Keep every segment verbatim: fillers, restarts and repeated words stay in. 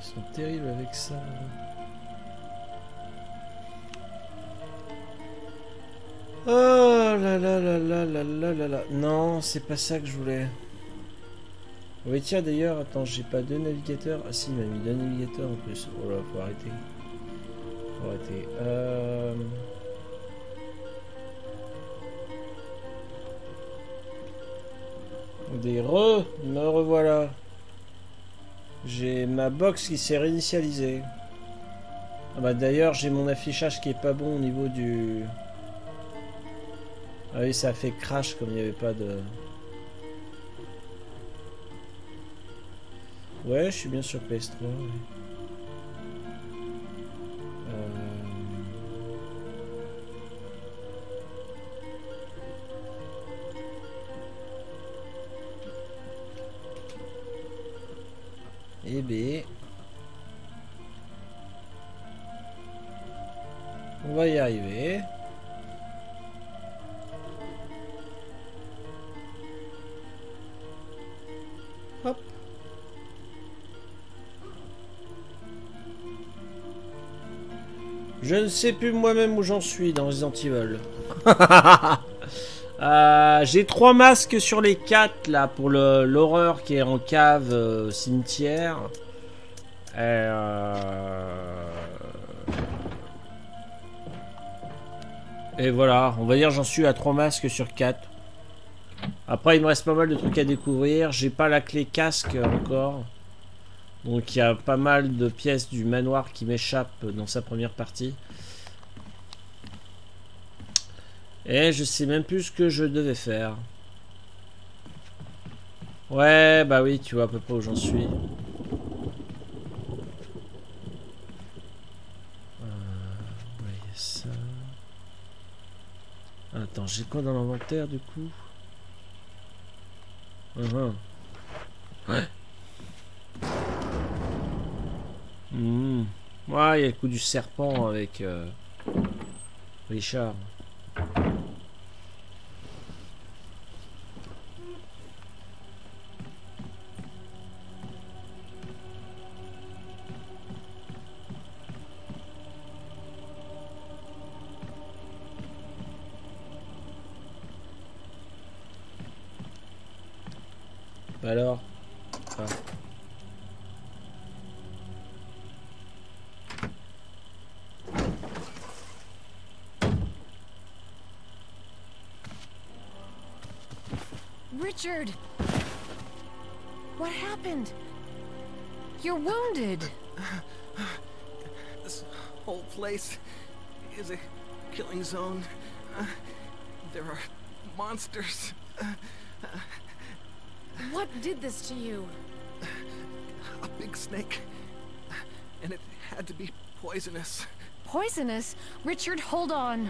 Ils sont terribles avec ça. Oh là là là là là là là là. Non, c'est pas ça que je voulais. Oui, tiens, d'ailleurs, attends, j'ai pas deux navigateurs. Ah si, il m'a mis deux navigateurs en plus. Oh là, faut arrêter. Faut arrêter. Euh... Des re, me revoilà. J'ai ma box qui s'est réinitialisée. Ah bah d'ailleurs, j'ai mon affichage qui est pas bon au niveau du... Ah oui, ça a fait crash comme il n'y avait pas de... Ouais, je suis bien sur P S trois. Ouais. Euh... Eh bien... On va y arriver. Hop. Je ne sais plus moi-même où j'en suis dans Resident Evil. euh, J'ai trois masques sur les quatre là pour l'horreur qui est en cave euh, cimetière. Et, euh... Et voilà, on va dire j'en suis à trois masques sur quatre. Après il me reste pas mal de trucs à découvrir. J'ai pas la clé casque encore. Donc il y a pas mal de pièces du manoir qui m'échappent dans sa première partie. Et je sais même plus ce que je devais faire. Ouais, bah oui, tu vois à peu près où j'en suis. Euh, ouais, ça. Attends, j'ai quoi dans l'inventaire du coup? uh-huh. Ouais. Mmh. Ouais, il y a le coup du serpent avec euh, Richard. Alors ah. Richard! What happened? You're wounded. This whole place is a killing zone. Uh, there are monsters. Uh, uh, What did this to you? A big snake. And it had to be poisonous. Poisonous? Richard, hold on.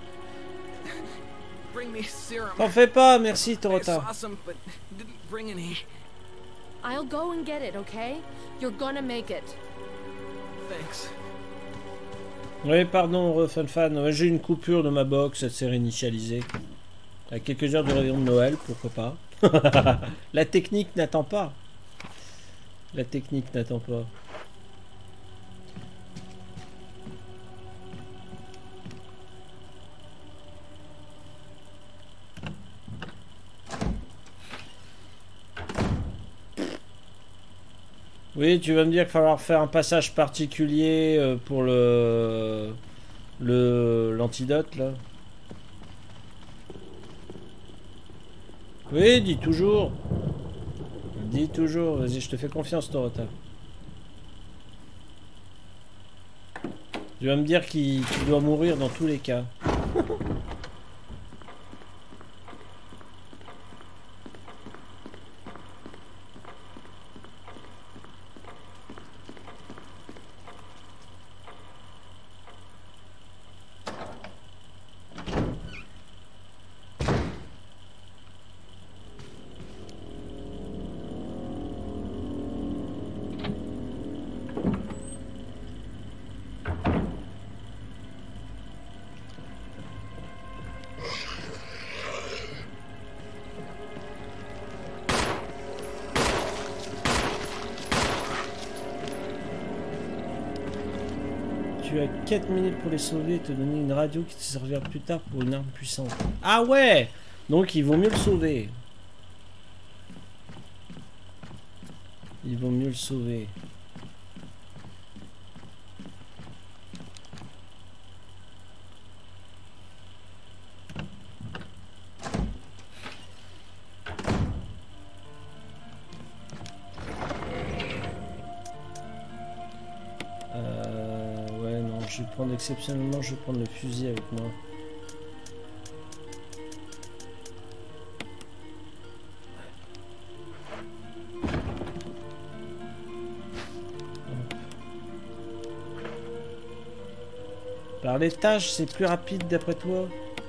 Bring me serum. T'en fais pas, merci I Torota. saw some, but didn't bring any. I'll go and get it, okay? You're gonna make it. Thanks. Oui, pardon, Fun Fan. Ouais, j'ai une coupure de ma box, elle s'est réinitialisée. À quelques heures du réveillon de Noël, pourquoi pas. La technique n'attend pas. La technique n'attend pas. Oui, tu vas me dire qu'il va falloir faire un passage particulier euh, pour le le l'antidote là. Oui, dis toujours. Dis toujours. Vas-y, je te fais confiance, Torota. Tu vas me dire qu'il qu'il doit mourir dans tous les cas. Tu as quatre minutes pour les sauver et te donner une radio qui te servira plus tard pour une arme puissante. Ah ouais! Donc il vaut mieux le sauver. Il vaut mieux le sauver. Je vais prendre exceptionnellement, je vais prendre le fusil avec moi. Par l'étage, c'est plus rapide d'après toi?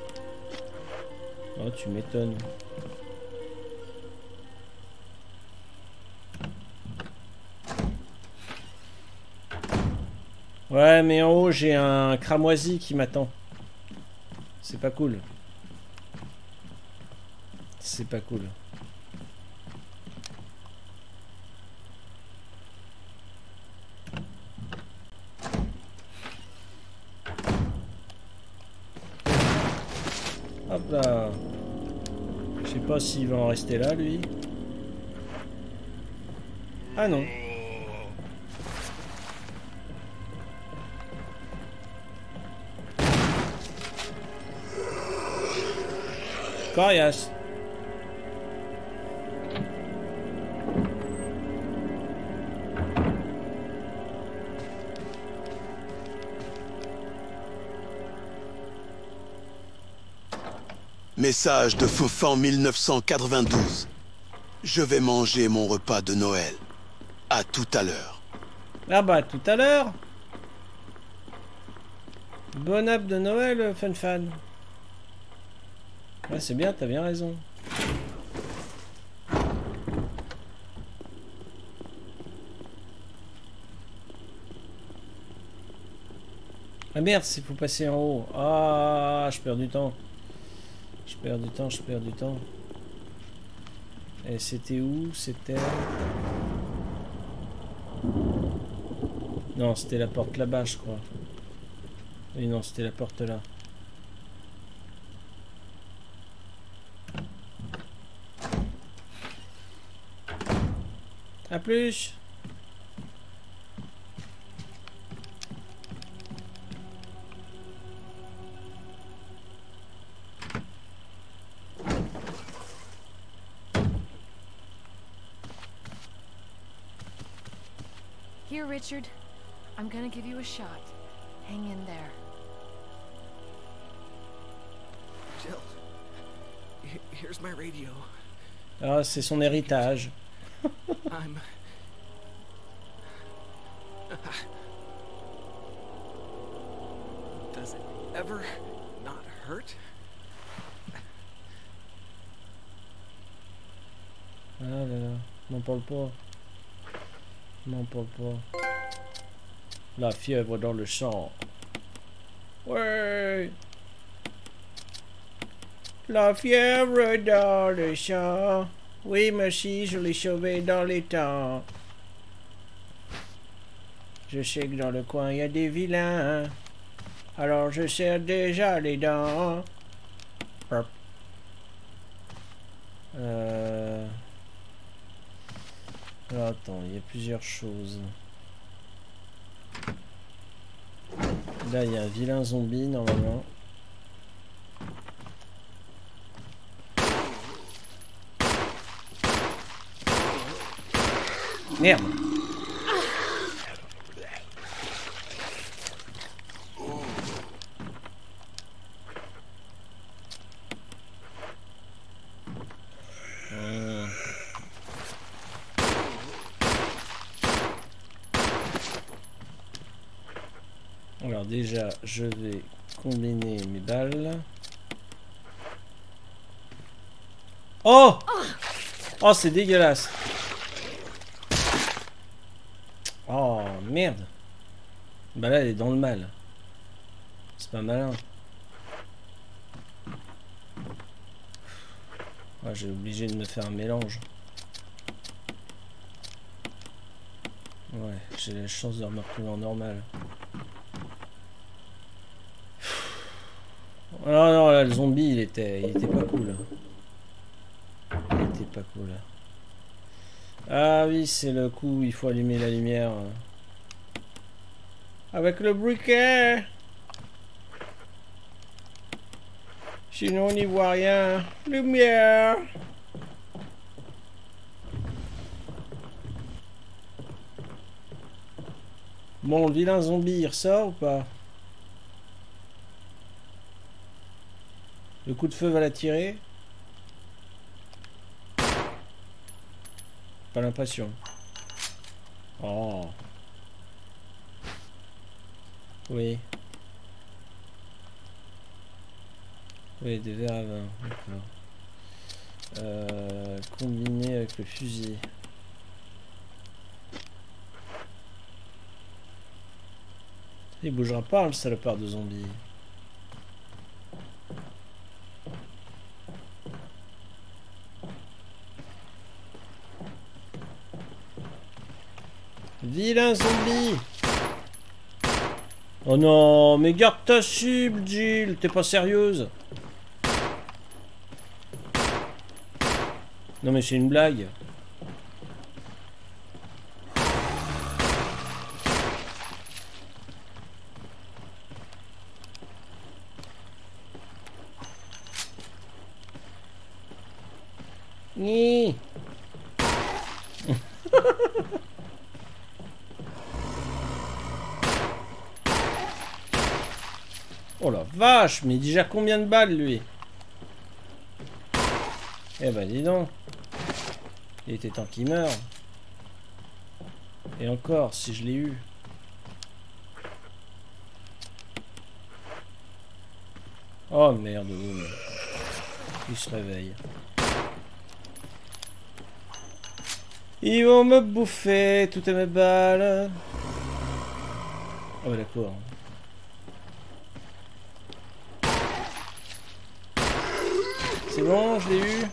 Oh, tu m'étonnes. Ouais, mais en haut, j'ai un cramoisi qui m'attend. C'est pas cool. C'est pas cool. Hop là. Je sais pas s'il va en rester là, lui. Ah non. Coriace. Message de Fofan mille neuf cent quatre-vingt-douze. Je vais manger mon repas de Noël. À tout à l'heure. Ah bah tout à l'heure. Bon app de Noël, Fun Fan. Ouais, c'est bien, t'as bien raison. Ah merde, il faut passer en haut. Ah, je perds du temps. Je perds du temps, je perds du temps. Et c'était où? C'était... Non, c'était la porte là-bas, je crois. Oui, non, c'était la porte là. A plus. Here, Richard. I'm gonna give you a shot. Hang in there. Jill, he- here's my radio. Ah, c'est son héritage. I'm... Does it ever not hurt? Ah là là, n'en parle pas. N'en parle pas. La fièvre dans le sang. Ouais. La fièvre dans le sang. Oui, merci, je l'ai sauvé dans les temps. Je sais que dans le coin, il y a des vilains. Alors je serre déjà les dents. Hop. Euh... Alors, attends, il y a plusieurs choses. Là, il y a un vilain zombie, normalement. Merde. Euh. Alors déjà, je vais combiner mes balles. Oh! Oh, c'est dégueulasse. Oh, merde. Bah là, elle est dans le mal. C'est pas malin. Ouais, j'ai obligé de me faire un mélange. Ouais, j'ai la chance de me retrouver en normal. Oh non, non, là, le zombie, il était, il était pas cool. Il était pas cool. Ah oui, c'est le coup où il faut allumer la lumière. Avec le briquet. Sinon, on n'y voit rien. Lumière. Bon, le vilain zombie, il ressort ou pas? Le coup de feu va l'attirer? Pas l'impression. Oh. Oui. Oui, des verres à vin. D'accord. Euh, combiné avec le fusil. Il bougera pas, le salopard de zombie. Vilain zombie! Oh non, mais garde ta cible, Jill! T'es pas sérieuse? Non mais c'est une blague. Ni. Oh la vache, mais il déjà combien de balles lui? Eh ben dis donc. Il était temps qu'il meure. Et encore, si je l'ai eu. Oh merde, il se réveille. Ils vont me bouffer toutes mes balles. Oh bah d'accord. C'est bon, je l'ai eu.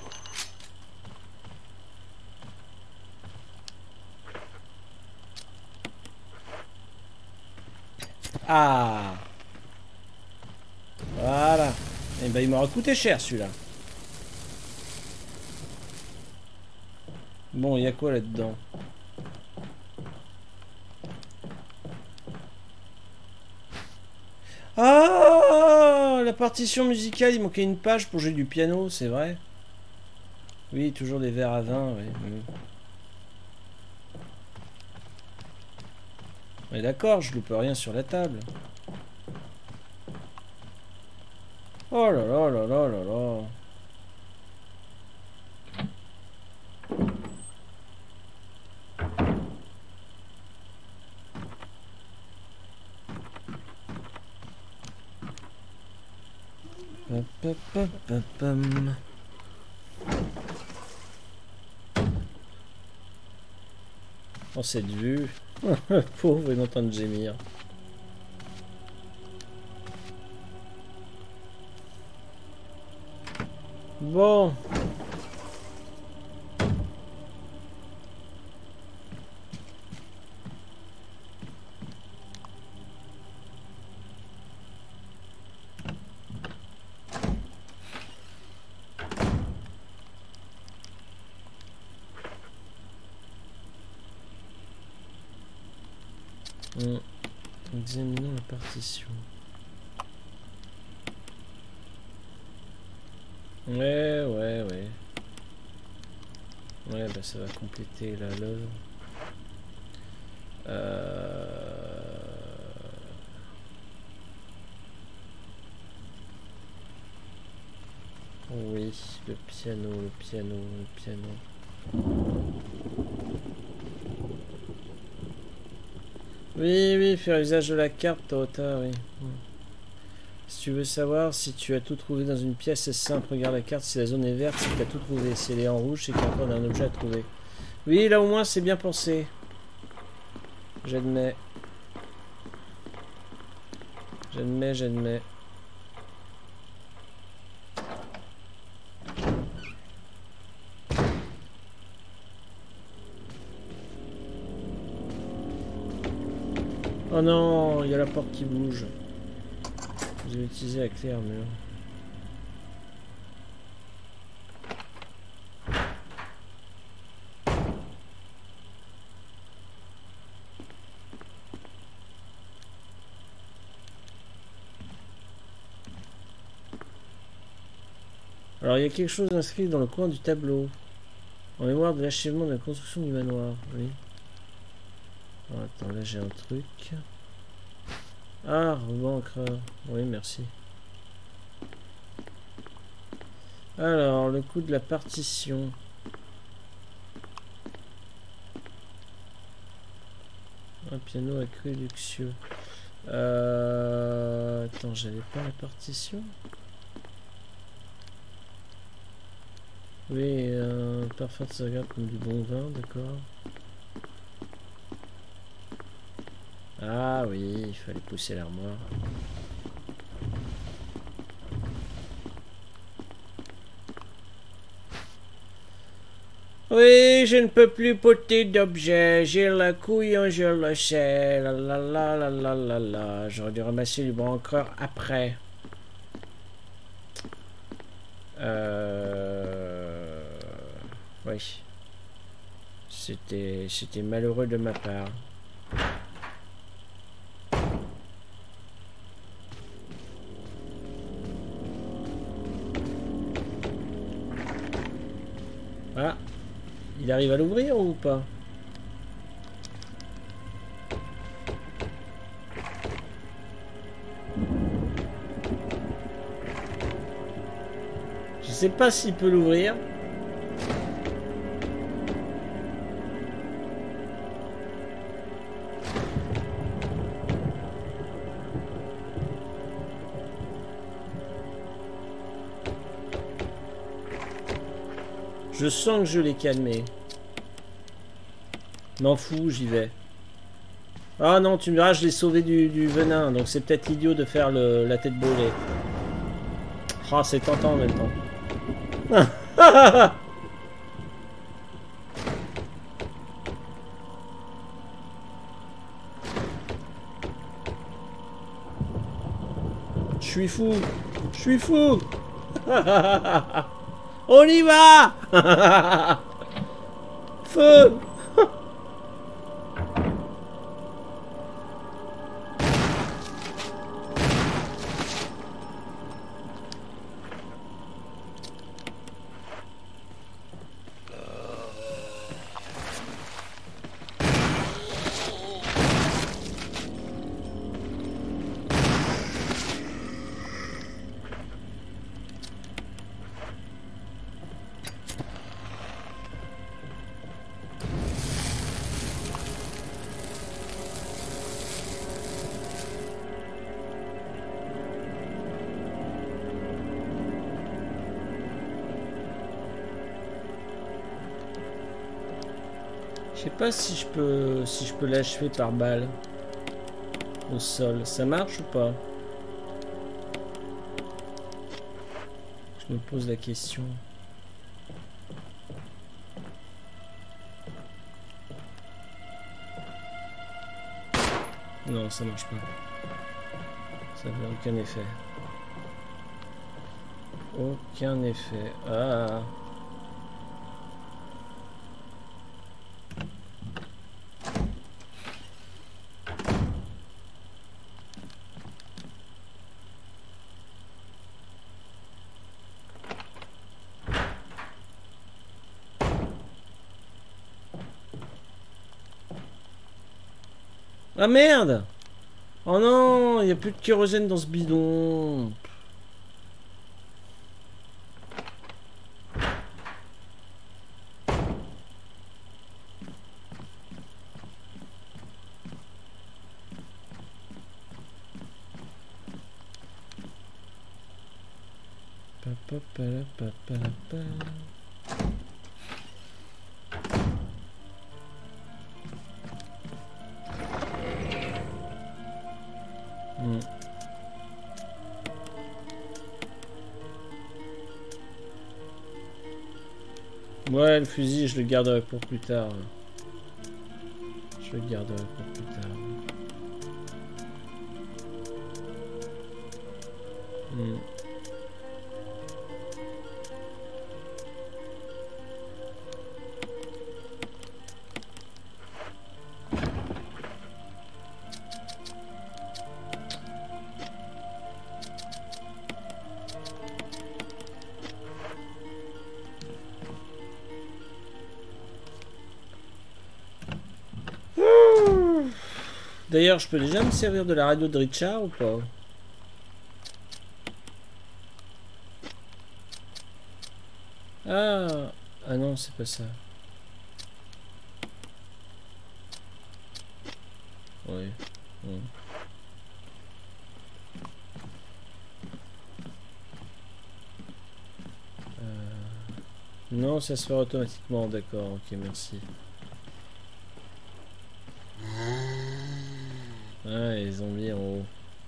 Ah. Voilà. Et ben il m'aura coûté cher celui-là. Bon, il y a quoi là-dedans? Ah, la partition musicale, il manquait une page pour jouer du piano, c'est vrai? Oui, toujours des verres à vin, oui. Mais d'accord, je loupe rien sur la table. Oh là là là là là là. Oh cette vue. Pauvre, il entend gémir. Bon. Examinons la partition. Ouais, ouais, ouais. Ouais, bah ça va compléter la l'œuvre. Euh... Oui, le piano, le piano, le piano. Oui, oui, faire usage de la carte, Tota, oui. Si tu veux savoir si tu as tout trouvé dans une pièce, c'est simple, regarde la carte, si la zone est verte, c'est que tu as tout trouvé. Si elle est en rouge, c'est qu'il y a encore un objet à trouver. Oui, là au moins c'est bien pensé. J'admets. J'admets, j'admets. Oh non, il y a la porte qui bouge. Vous avez utilisé la clé armure. Alors il y a quelque chose inscrit dans le coin du tableau. En mémoire de l'achèvement de la construction du manoir. Oui. Oh, attends, là j'ai un truc. Ah, ruban encreur. Oui, merci. Alors, le coût de la partition. Un piano accru luxueux. Euh... Attends, j'avais pas la partition. Oui, un parfum de saga comme du bon vin, d'accord. Ah oui, il fallait pousser l'armoire. Oui, je ne peux plus porter d'objets. J'ai la couillon, je le sais. La la la la la la la. J'aurais dû ramasser du bon encreur après. Euh... Oui. C'était... C'était malheureux de ma part. Ah. Il arrive à l'ouvrir ou pas? Je sais pas s'il peut l'ouvrir. Je sens que je l'ai calmé. M'en fous, j'y vais. Ah non, tu me diras, je l'ai sauvé du, du venin, donc c'est peut-être idiot de faire le, la tête brûlée. Ah, c'est tentant en même temps. Je suis fou. Je suis fou. On y va. Feu. Je sais pas si je peux si je peux l'achever par balle au sol. Ça marche ou pas? Je me pose la question. Non, ça marche pas. Ça fait aucun effet. Aucun effet. Ah. Ah merde! Oh non, il n'y a plus de kérosène dans ce bidon. Pa, pa, pa, pa, pa, pa. Ouais, le fusil, je le garderai pour plus tard. Je le garderai pour plus tard. Hmm. D'ailleurs, je peux déjà me servir de la radio de Richard ou pas? Ah, ah non, c'est pas ça. Oui. Bon. Euh... Non, ça se fait automatiquement, d'accord, ok, merci. Ah, les zombies en haut.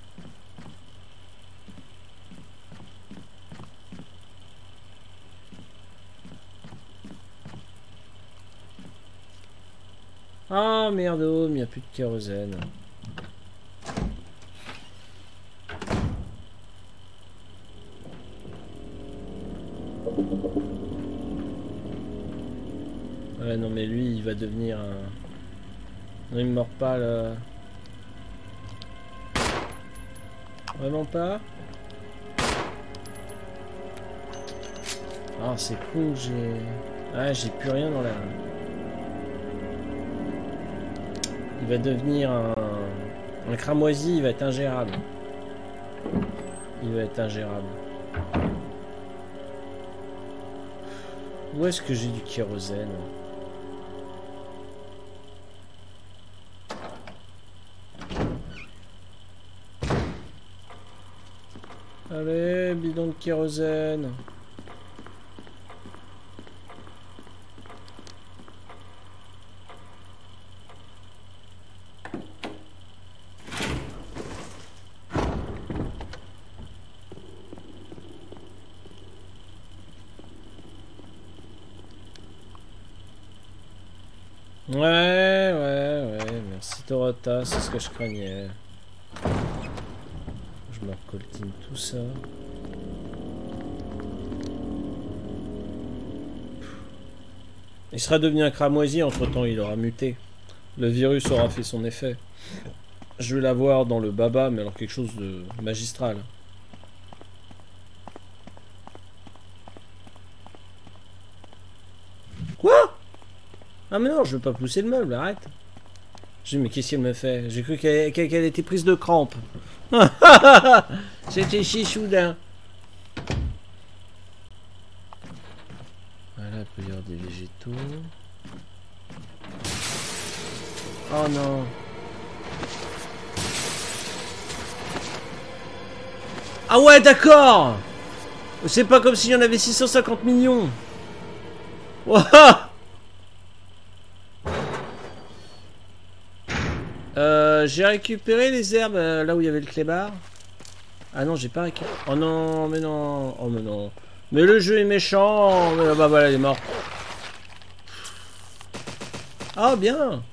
Ah merde, il n'y a plus de kérosène. Ouais, non, mais lui, il va devenir un... Non, il me mord pas, là. Vraiment pas? Ah, c'est con, j'ai... Ah, j'ai plus rien dans la... Il va devenir un... Un cramoisi, il va être ingérable. Il va être ingérable. Où est-ce que j'ai du kérosène? Allez, bidon de kérosène. Ouais, ouais, ouais, merci Torota, c'est ce que je craignais. Je me recoltine tout ça. Il sera devenu un cramoisi, entre temps il aura muté. Le virus aura fait son effet. Je vais l'avoir dans le baba, mais alors quelque chose de magistral. Quoi? Ah mais non, je veux pas pousser le meuble, arrête. J'ai dit mais qu'est-ce qu'elle me fait? J'ai cru qu'elle qu'elle était prise de crampe. C'était si soudain. Voilà, il peut y avoir des végétaux. Oh non. Ah ouais, d'accord. C'est pas comme s'il y en avait six cent cinquante millions. Wouah. Euh, j'ai récupéré les herbes euh, là où il y avait le clébard. Ah non, j'ai pas récupéré. Oh non, mais non. Oh mais non. Mais le jeu est méchant. Mais, bah voilà, il est mort. Ah, bien.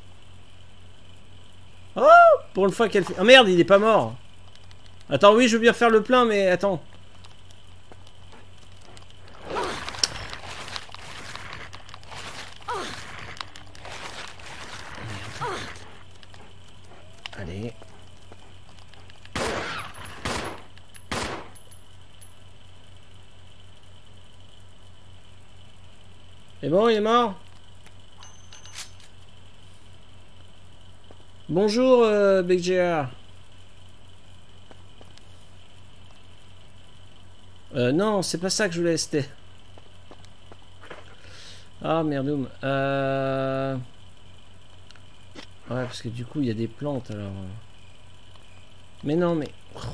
Oh, pour une fois qu'elle fait... Ah merde, il est pas mort. Attends, oui, je veux bien faire le plein, mais attends. Allez. C'est bon, il est mort. Bonjour, euh, Big J R. Euh, non, c'est pas ça que je voulais, c'était... Ah, merdoum. Euh... Ouais, parce que du coup, il y a des plantes, alors... Mais non, mais...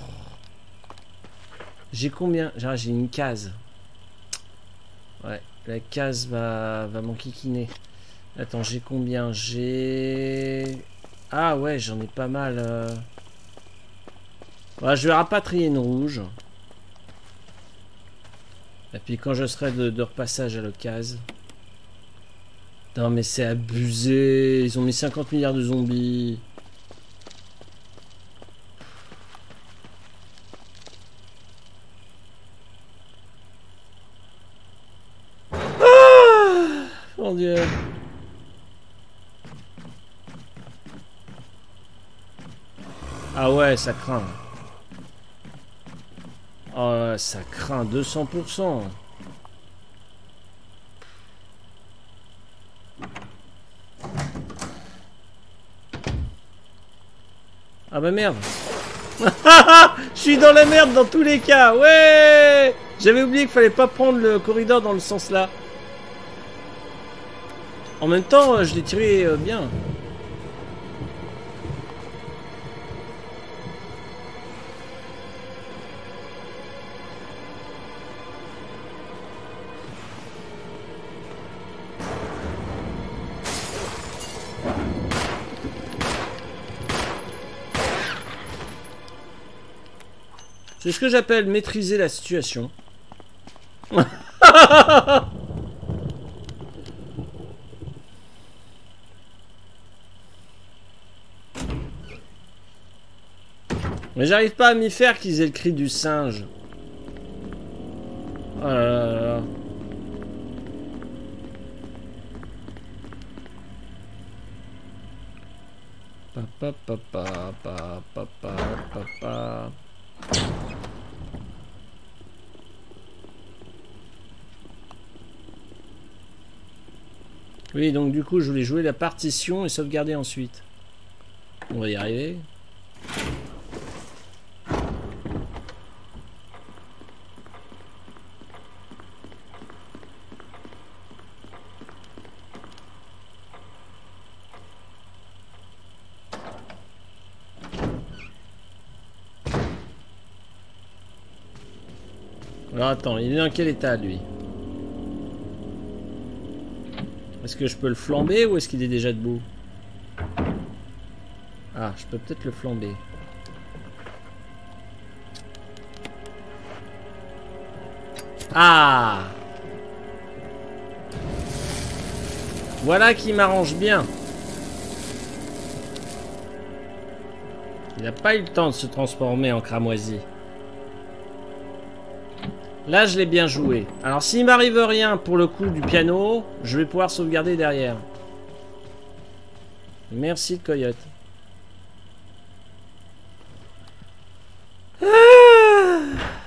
J'ai combien? J'ai une case. Ouais, la case va, va m'enquiquiner. Attends, j'ai combien? J'ai... Ah ouais, j'en ai pas mal. Euh... Ouais, je vais rapatrier une rouge. Et puis quand je serai de, de repassage à l'occasion. Non mais c'est abusé. Ils ont mis cinquante milliards de zombies. Ah, mon Dieu. Ah ouais, ça craint. Oh, ça craint deux cents pour cent. Ah bah merde. Je suis dans la merde dans tous les cas. Ouais. J'avais oublié qu'il fallait pas prendre le corridor dans le sens là. En même temps, je l'ai tiré euh, bien. C'est ce que j'appelle maîtriser la situation. Mais j'arrive pas à m'y faire qu'ils aient le cri du singe. Oh là là là là. Pa pa pa pa pa pa pa pa. Oui, donc du coup, je voulais jouer la partition et sauvegarder ensuite. On va y arriver. Alors attends, il est dans quel état lui? Est-ce que je peux le flamber ou est-ce qu'il est déjà debout? Ah, je peux peut-être le flamber. Ah! Voilà qui m'arrange bien. Il n'a pas eu le temps de se transformer en cramoisi. Là, je l'ai bien joué. Alors, s'il m'arrive rien pour le coup du piano, je vais pouvoir sauvegarder derrière. Merci, le coyote. Ah!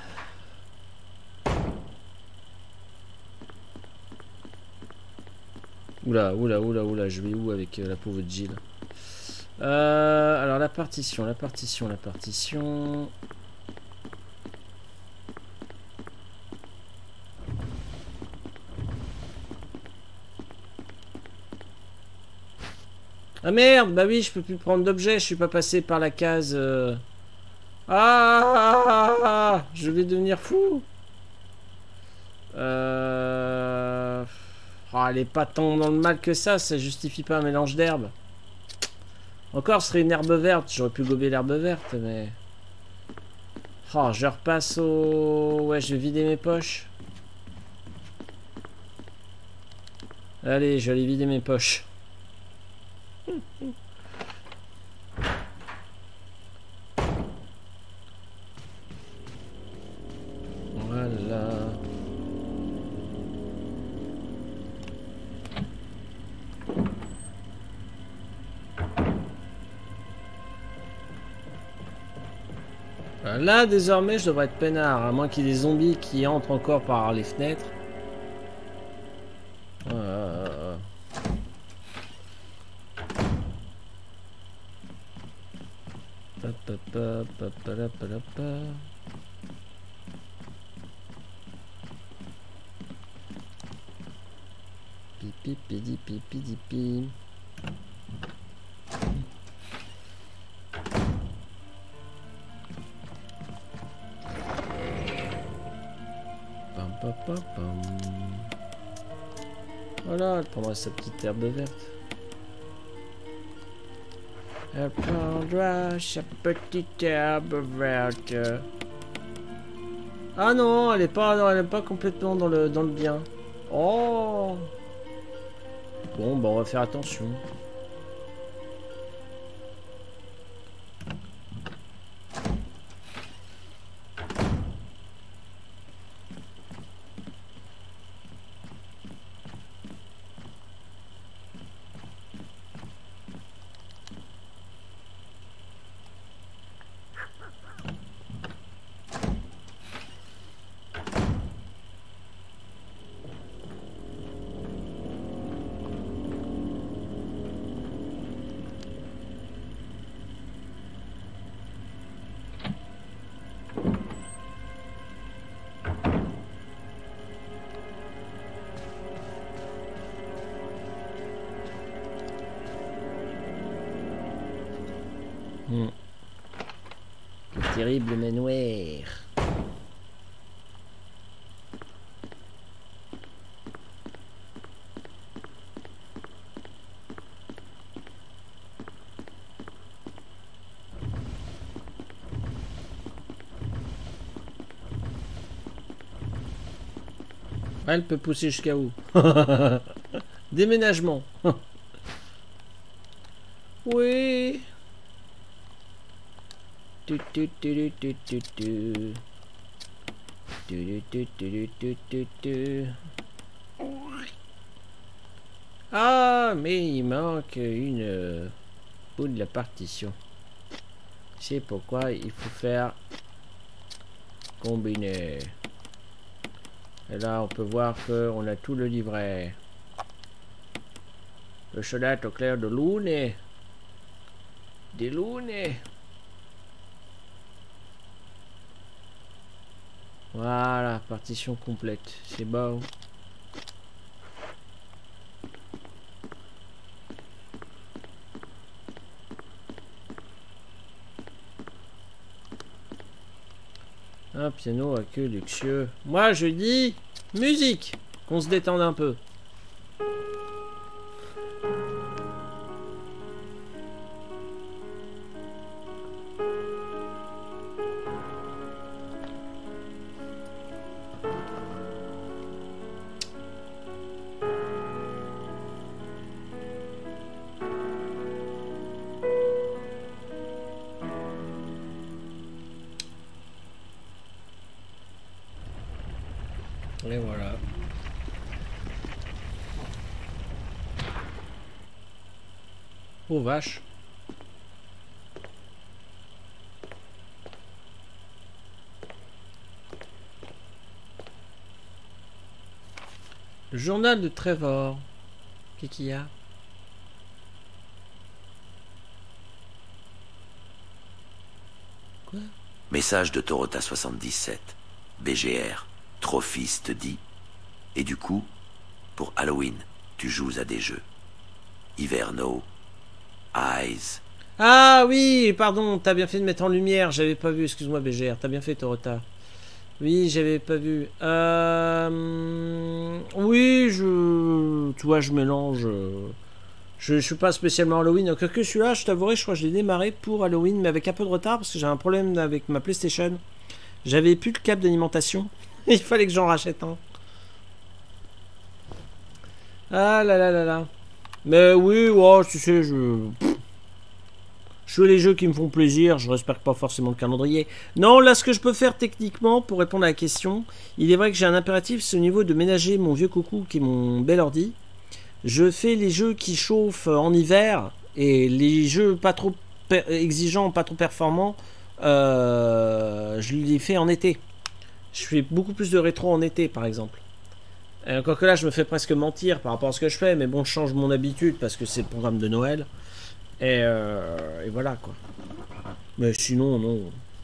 Oula, oula, oula, oula, je vais où avec euh, la pauvre Jill? euh, Alors, la partition, la partition, la partition... Ah merde, bah oui, je peux plus prendre d'objet, je suis pas passé par la case. Euh... Ah, je vais devenir fou. Euh... Oh, elle est pas tant dans le mal que ça, ça justifie pas un mélange d'herbes. Encore, ce serait une herbe verte, j'aurais pu gober l'herbe verte, mais... Oh, je repasse au... Ouais, je vais vider mes poches. Allez, je vais aller vider mes poches. Voilà. Là, désormais, je devrais être peinard, à moins qu'il y ait des zombies qui entrent encore par les fenêtres. Voilà. Pa, pa, pa, pa, la, pa, la, pa. Pipi, pidi, pipi, dipi. Pam, pam, pam, pam. Voilà, elle prendra sa petite herbe verte. Elle prendra sa petite herbe verte. Ah non, elle est pas, non, elle est pas complètement dans le, dans le bien. Oh. Bon, bah on va faire attention. Hmm. Le terrible manoir. Elle peut pousser jusqu'à où? Déménagement. Oui. Tu, tu, tu, tu, tu, tu. Tu, tu, tu, tu, tu, tu. Ah, mais il manque une euh, bout de la partition. C'est pourquoi il faut faire combiner. Et là, on peut voir qu'on a tout le livret. Le chemin au clair de lune. Des lunes. Voilà, partition complète. C'est bon. Un piano à queue luxueux. Moi, je dis musique. Qu'on se détende un peu. Et voilà. Oh vache. Le journal de Trevor. Qu'est-ce qu'il y a? Quoi? Message de Torota soixante-dix-sept. B G R. Trop fils te dit. Et du coup, pour Halloween, tu joues à des jeux. Hiverno. Eyes. Ah oui, pardon, t'as bien fait de mettre en lumière. J'avais pas vu, excuse-moi B G R. T'as bien fait, Torota. Oui, j'avais pas vu. Euh... Oui, je... Tu vois, je mélange... Je, je suis pas spécialement Halloween. Que celui-là, je t'avouerai, je crois que je l'ai démarré pour Halloween, mais avec un peu de retard, parce que j'ai un problème avec ma PlayStation. J'avais plus le câble d'alimentation. Il fallait que j'en rachète un. Ah là là là là. Mais oui, oh, tu sais, je... Je fais les jeux qui me font plaisir, je respecte pas forcément le calendrier. Non, là, ce que je peux faire techniquement, pour répondre à la question, il est vrai que j'ai un impératif, c'est au niveau de ménager mon vieux coucou, qui est mon bel ordi. Je fais les jeux qui chauffent en hiver, et les jeux pas trop exigeants, pas trop performants, euh, je les fais en été. Je fais beaucoup plus de rétro en été, par exemple. Et encore que là, je me fais presque mentir par rapport à ce que je fais, mais bon, je change mon habitude parce que c'est le programme de Noël. Et, euh, et voilà, quoi. Mais sinon, non.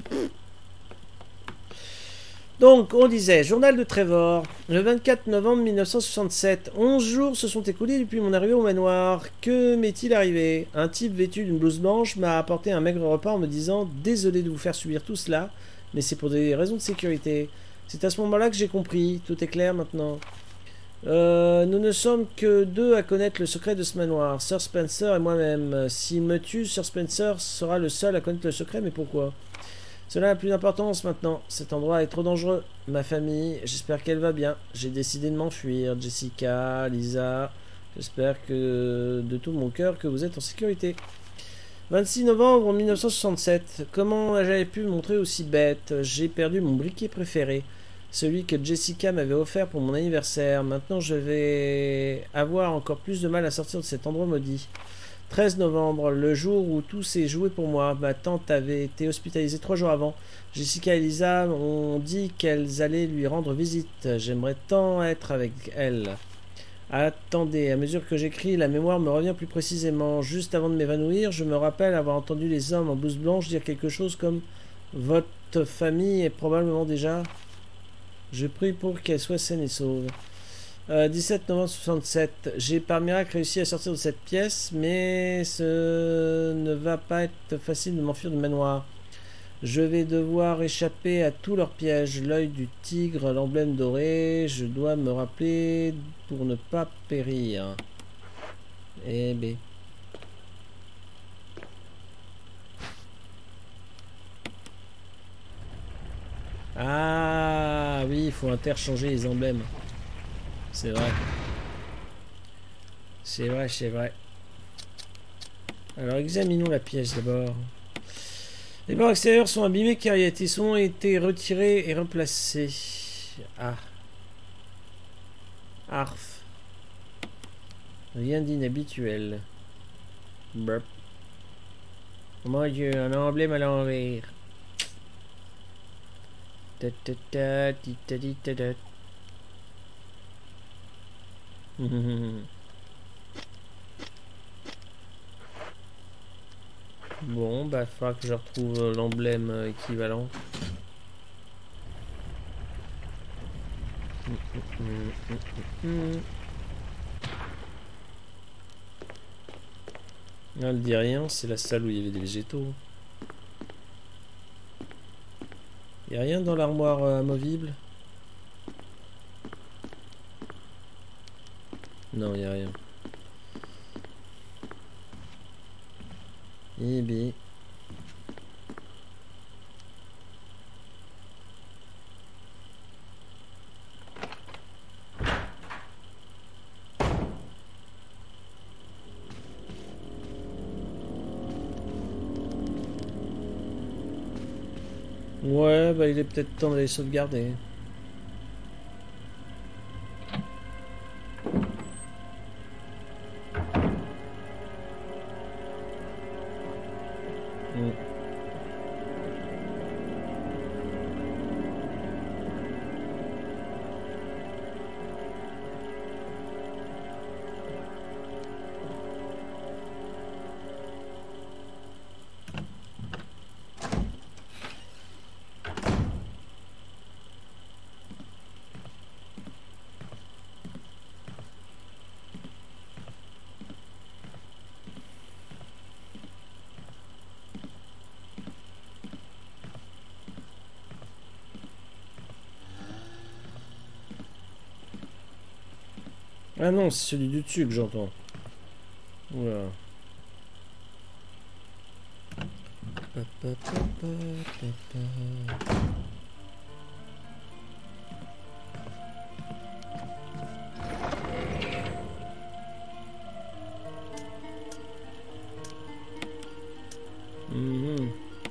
Donc, on disait, journal de Trevor, le vingt-quatre novembre mille neuf cent soixante-sept. onze jours se sont écoulés depuis mon arrivée au manoir. Que m'est-il arrivé? Un type vêtu d'une blouse blanche m'a apporté un maigre repas en me disant « Désolé de vous faire subir tout cela, mais c'est pour des raisons de sécurité. » C'est à ce moment-là que j'ai compris. Tout est clair maintenant. Euh, nous ne sommes que deux à connaître le secret de ce manoir, Sir Spencer et moi-même. S'il me tue, Sir Spencer sera le seul à connaître le secret, mais pourquoi? Cela n'a plus d'importance maintenant. Cet endroit est trop dangereux. Ma famille, j'espère qu'elle va bien. J'ai décidé de m'enfuir. Jessica, Lisa, j'espère que de tout mon cœur que vous êtes en sécurité. vingt-six novembre mille neuf cent soixante-sept. Comment j'avais pu me montrer aussi bête? J'ai perdu mon briquet préféré. Celui que Jessica m'avait offert pour mon anniversaire. Maintenant, je vais avoir encore plus de mal à sortir de cet endroit maudit. treize novembre, le jour où tout s'est joué pour moi. Ma tante avait été hospitalisée trois jours avant. Jessica et Lisa ont dit qu'elles allaient lui rendre visite. J'aimerais tant être avec elle. Attendez, à mesure que j'écris, la mémoire me revient plus précisément. Juste avant de m'évanouir, je me rappelle avoir entendu les hommes en blouse blanche dire quelque chose comme « Votre famille est probablement déjà... » Je prie pour qu'elle soit saine et sauve. Euh, dix-sept novembre soixante-sept. J'ai par miracle réussi à sortir de cette pièce, mais ce ne va pas être facile de m'enfuir du manoir. Je vais devoir échapper à tous leurs pièges. L'œil du tigre, l'emblème doré. Je dois me rappeler pour ne pas périr. Eh ben. Ah oui, il faut interchanger les emblèmes. C'est vrai. C'est vrai, c'est vrai. Alors examinons la pièce d'abord. Les bords extérieurs sont abîmés car ils ont été retirés et replacés. Ah. Arf. Rien d'inhabituel. Burp. Oh mon Dieu, un emblème à l'envers. Ta ta ta ti ta ti ta ta. Bon, bah, il faudra que je retrouve l'emblème euh, équivalent. Ah, elle dit rien, c'est la salle où il y avait des végétaux. Il n'y a rien dans l'armoire euh, amovible? Non, il n'y a rien. Eh bien. Ouais, bah il est peut-être temps d'aller sauvegarder. Mm. Ah non, c'est celui du dessus que j'entends. Voilà. Mhm.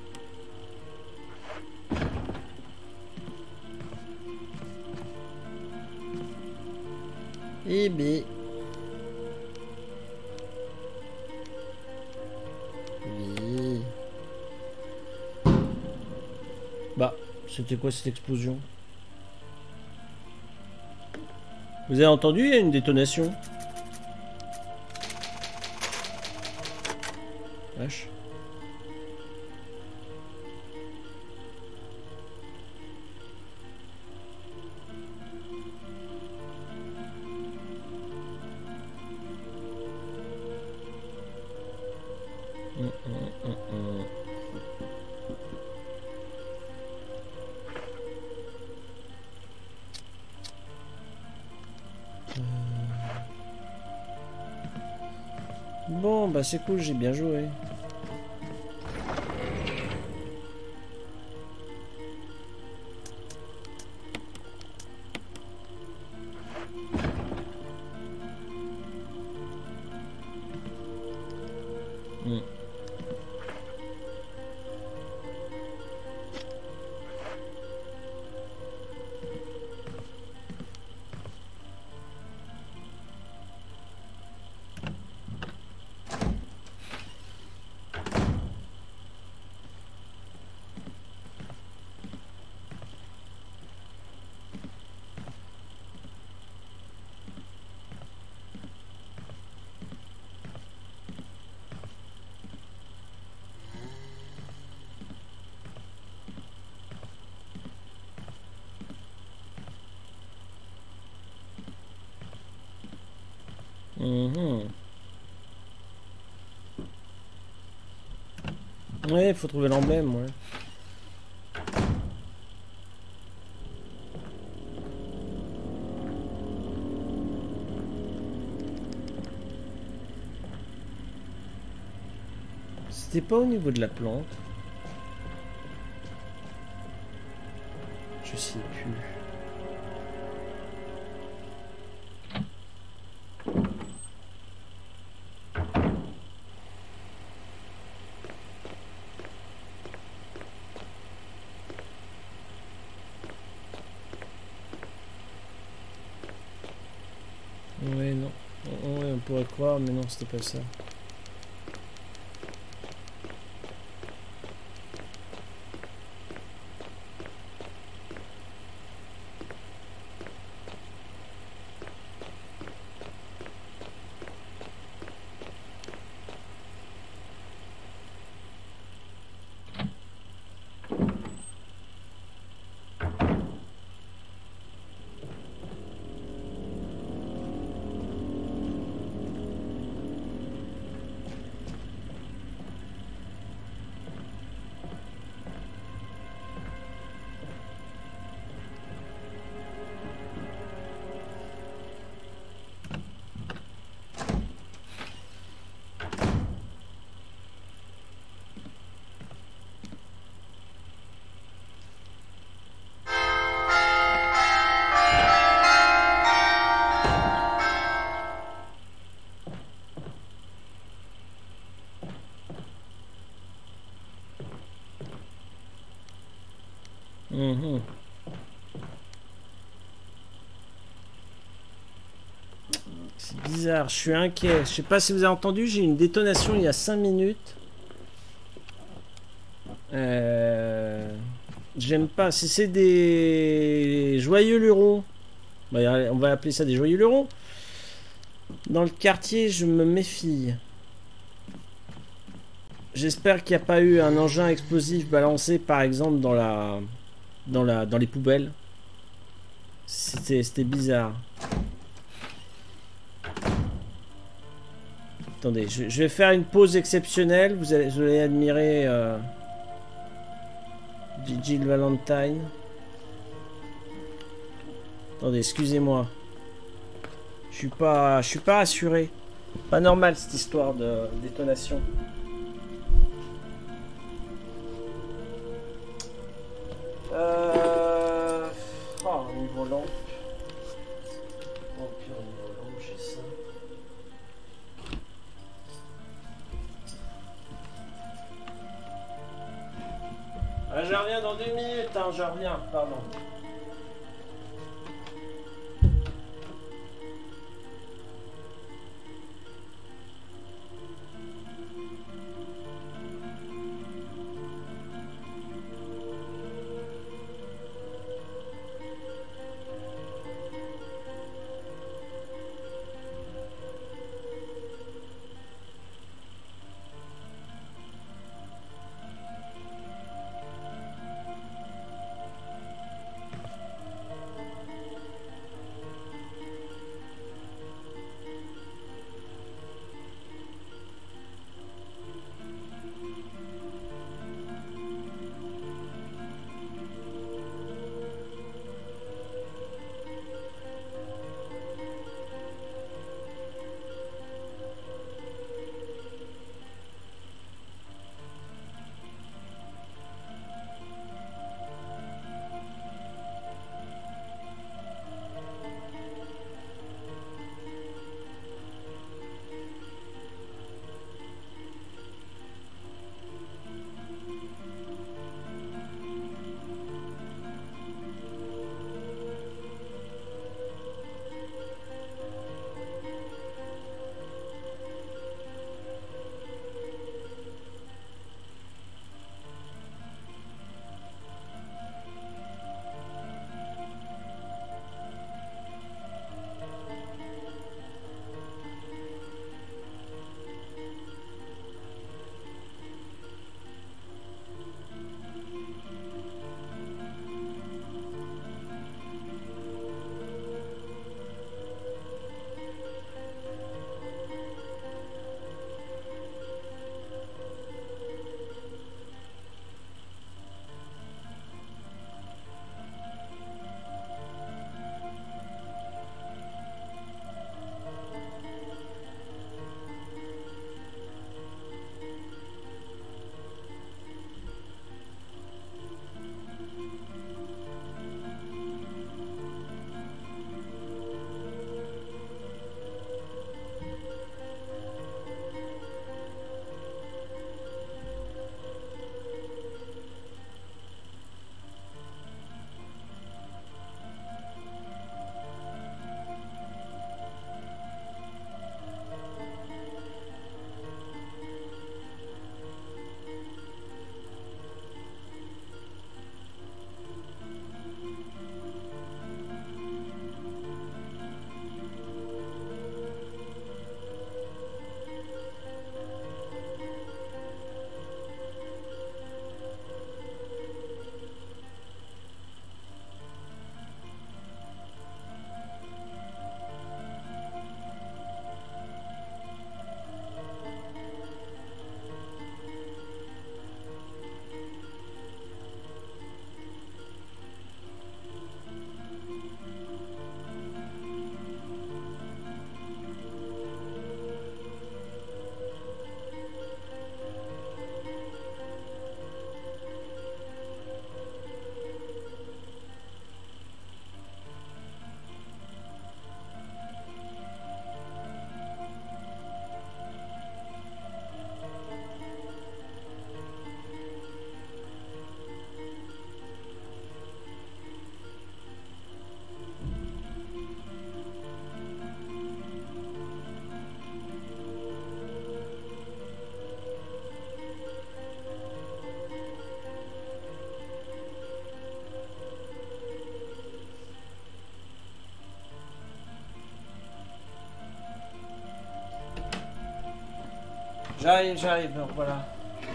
Eh bien. Oui. Bah, c'était quoi cette explosion? Vous avez entendu? Il y a une détonation. Vache. Hum, hum, hum, hum. Bon, bah c'est cool, j'ai bien joué. Hmm. Mhm. Ouais, il faut trouver l'emblème, ouais. C'était pas au niveau de la plante. Je sais plus. Ouais, non. Ouais, on pourrait croire, mais non, c'était pas ça. Mhm. C'est bizarre, je suis inquiet. Je sais pas si vous avez entendu, j'ai eu une détonation il y a cinq minutes. Euh... J'aime pas. Si c'est des joyeux lurons, bah, on va appeler ça des joyeux lurons. Dans le quartier, je me méfie. J'espère qu'il n'y a pas eu un engin explosif balancé par exemple dans la... Dans, la, dans les poubelles. C'était c'était bizarre. Attendez, je, je vais faire une pause exceptionnelle. Vous allez, vous allez admirer euh, Jill Valentine. Attendez, excusez-moi. Je suis pas, je suis pas assuré. Pas normal cette histoire de détonation. Euh... Oh, au niveau lampe. Oh, puis au niveau lampe, j'ai ça. Ah, je reviens dans deux minutes, hein, je reviens, pardon. J'arrive, j'arrive, voilà.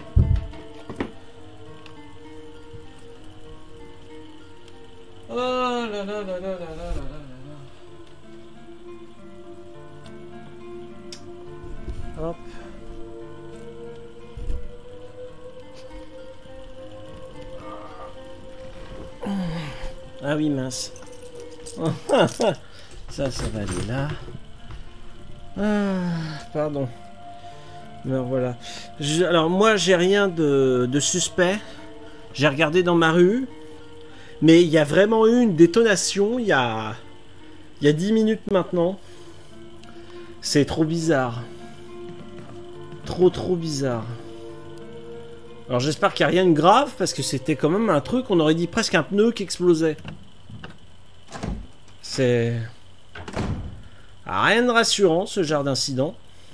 Oh là là là là là là là là là. Hop. Ah oui, mince. Ça, ça va aller là. Ah, pardon. Alors voilà. Je, alors moi, j'ai rien de, de suspect. J'ai regardé dans ma rue. Mais il y a vraiment eu une détonation il y a, il y a dix minutes maintenant. C'est trop bizarre. Trop trop bizarre. Alors j'espère qu'il n'y a rien de grave parce que c'était quand même un truc, on aurait dit presque un pneu qui explosait. C'est... rien de rassurant ce genre d'incident.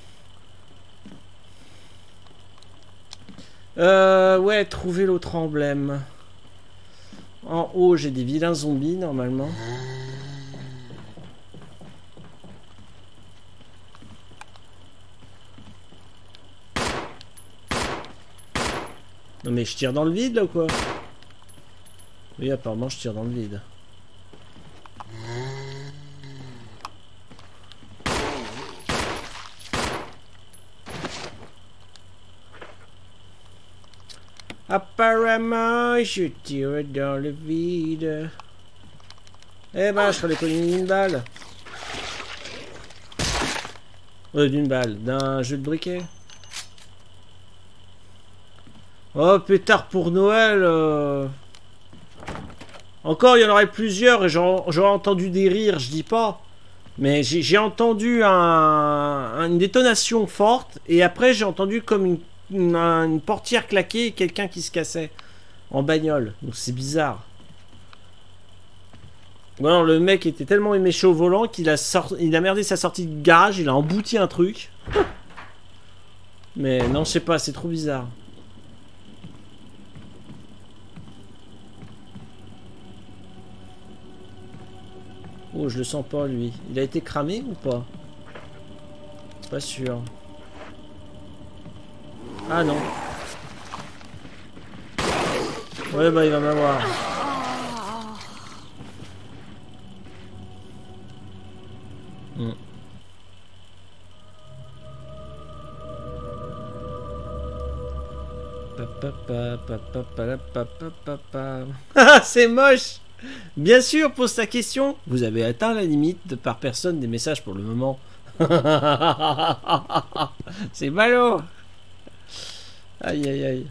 Euh, ouais, trouver l'autre emblème. En haut, j'ai des vilains zombies, normalement. Non mais je tire dans le vide, là, ou quoi? Oui, apparemment, je tire dans le vide. Apparemment, je tire dans le vide. Eh ben, je serais les connus d'une balle. Euh, d'une balle, d'un jeu de briquet. Oh, pétard pour Noël. Euh... Encore, il y en aurait plusieurs et j'aurais entendu des rires, je dis pas. Mais j'ai entendu un, une détonation forte et après j'ai entendu comme une Une, une portière claquée et quelqu'un qui se cassait en bagnole. Donc c'est bizarre. Ou alors le mec était tellement éméché au volant qu'il a, il a merdé sa sortie de garage, il a embouti un truc. Mais non, je sais pas, c'est trop bizarre. Oh, je le sens pas lui. Il a été cramé ou pas? Pas sûr. Ah non. Ouais bah il va m'avoir. Hmm. C'est moche. Bien sûr, pose ta question. Vous avez atteint la limite par personne des messages pour le moment. C'est ballot. Aïe aïe aïe.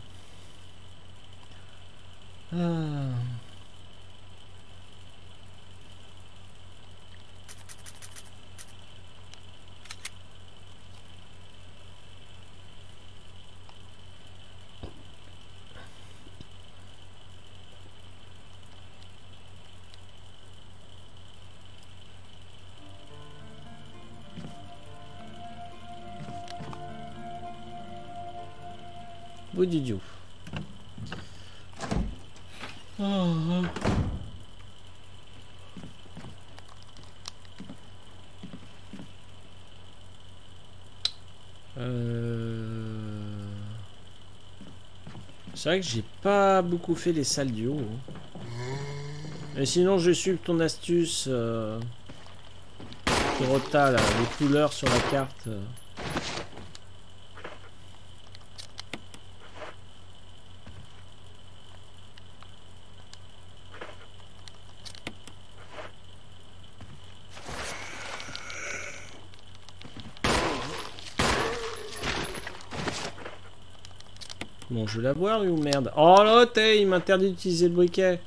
Ah. Boudidiou. Oh, oh. Euh... C'est vrai que j'ai pas beaucoup fait les salles du haut. Mais sinon je suis ton astuce euh... Kirota là, les couleurs sur la carte. Euh... Bon, je vais la voir, lui, ou merde. Oh là, t'es, il m'interdit d'utiliser le briquet.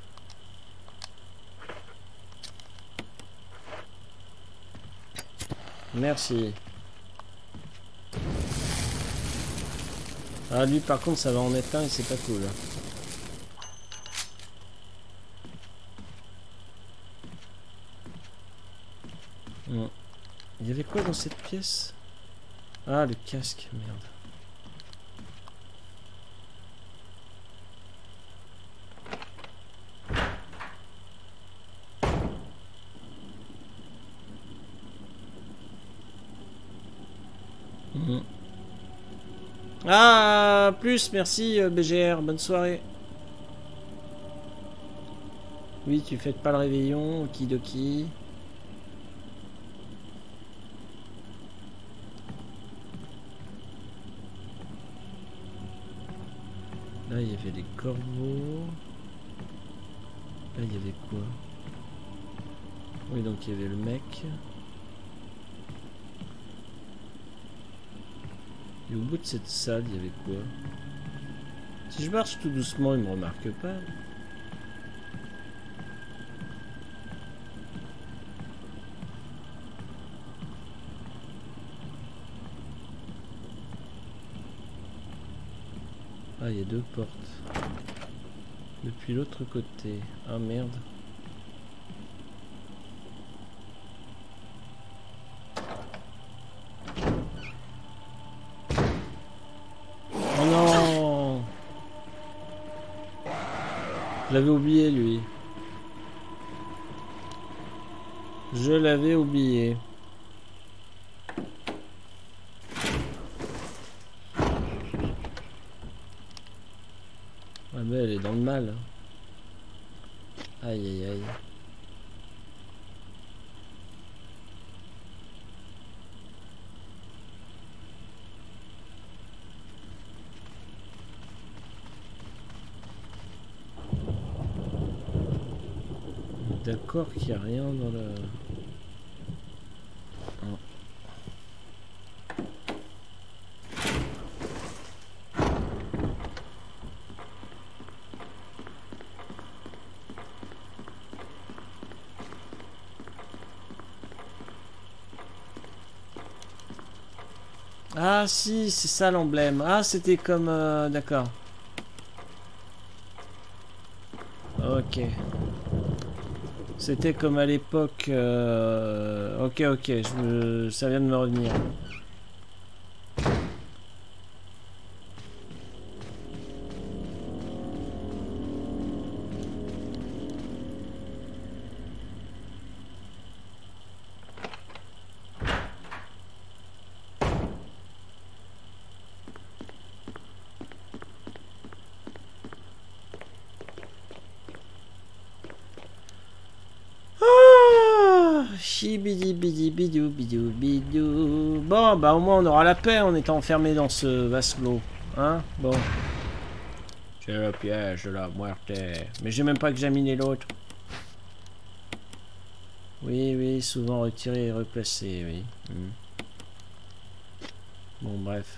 Merci. Ah, lui, par contre, ça va en être un et c'est pas cool. Bon. Il y avait quoi dans cette pièce? Ah, le casque, merde. Mmh. Ah, plus, merci B G R, bonne soirée. Oui, tu fêtes pas le réveillon, okidoki. Là, il y avait des corbeaux. Là, il y avait quoi? Oui, donc il y avait le mec. Et au bout de cette salle, il y avait quoi? Si je marche tout doucement, il me remarque pas. Ah, il y a deux portes. Depuis l'autre côté. Ah merde. Oh non! Je l'avais oublié lui. Je l'avais oublié. Ah ben elle est dans le mal. Aïe aïe aïe. D'accord qu'il n'y a rien dans le... Oh. Ah si, c'est ça l'emblème. Ah, c'était comme... Euh, d'accord. Ok. C'était comme à l'époque... Euh... Ok, ok, je me... ça vient de me revenir. Bidi bidi bidou bidou bidou. Bon bah au moins on aura la paix en étant enfermé dans ce vaste clos. Hein. Bon. C'est le piège de la muerte. Mais j'ai même pas examiné l'autre. Oui oui, souvent retiré et replacé, oui. Hmm. Bon bref.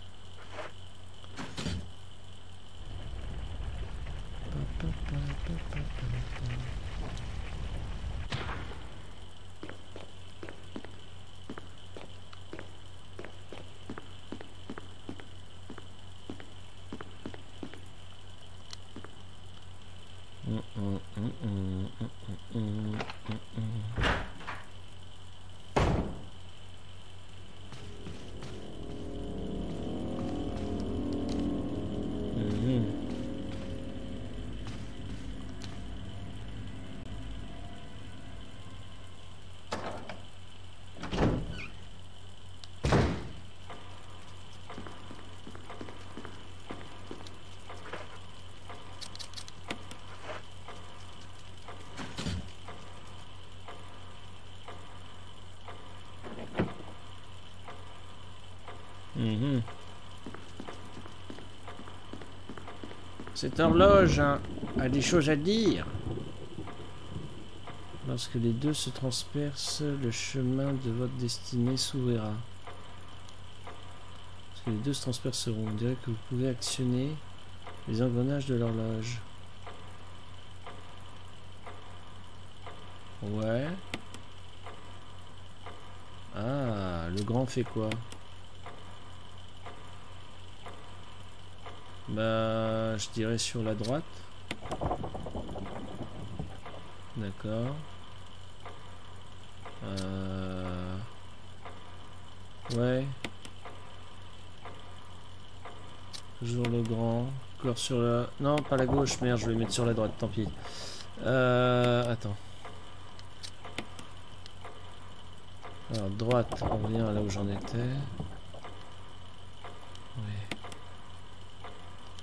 Mmh. Cette horloge hein, a des choses à dire. Lorsque les deux se transpercent, le chemin de votre destinée s'ouvrira. Lorsque les deux se transperceront, on dirait que vous pouvez actionner les engrenages de l'horloge. Ouais. Ah, le grand fait quoi? Bah, je dirais sur la droite. D'accord. Euh... Ouais. Toujours le grand. Encore sur la... Non, pas la gauche. Merde, je vais mettre sur la droite. Tant pis. Euh... Attends. Alors, droite. On revient là où j'en étais. Ouais.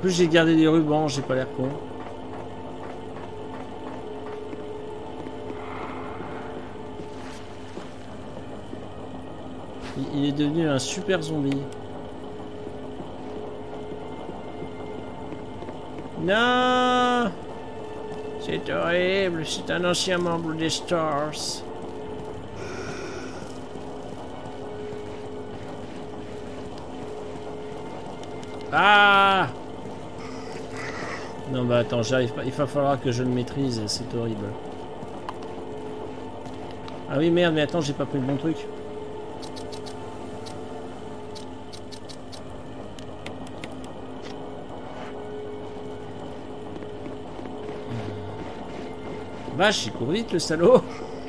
plus, j'ai gardé des rubans, j'ai pas l'air con. Il, il est devenu un super zombie. Non! C'est horrible, c'est un ancien membre des Stars. Ah! Non bah attends, j'arrive pas. Il va falloir que je le maîtrise, c'est horrible. Ah oui merde, mais attends, j'ai pas pris le bon truc. Vache, il court vite le salaud.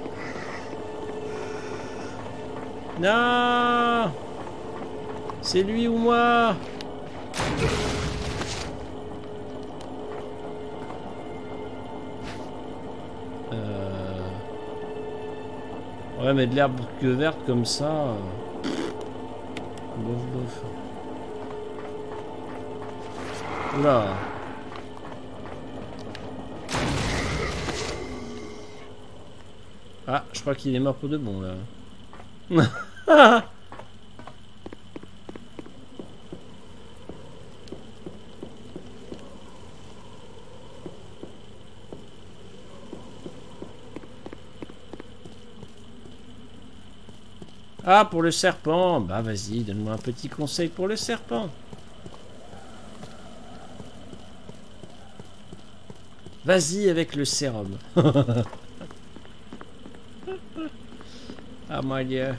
Non! C'est lui ou moi? Euh... Ouais, mais de l'herbe que verte comme ça... euh, Bof, bof. Oula. Ah, je crois qu'il est mort pour de bon, là. Ah, pour le serpent. Bah, vas-y, donne-moi un petit conseil pour le serpent. Vas-y avec le sérum. Ah, mon Dieu.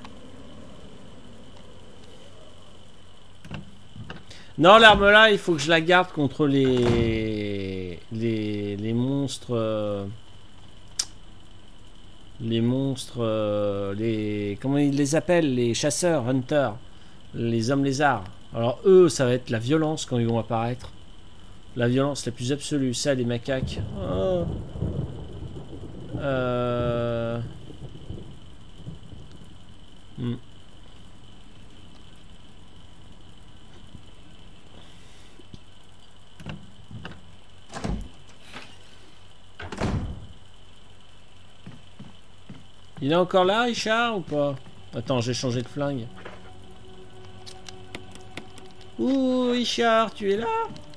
Non, l'arme là, il faut que je la garde contre les... Les, les monstres... Euh... Les monstres... Euh... Les... Comment ils les appellent? Les chasseurs, hunters. Les hommes lézards. Alors eux, ça va être la violence quand ils vont apparaître. La violence la plus absolue. Ça, les macaques. Oh. Euh... Hmm. Il est encore là, Richard, ou pas? Attends, j'ai changé de flingue. Ouh, Richard, tu es là?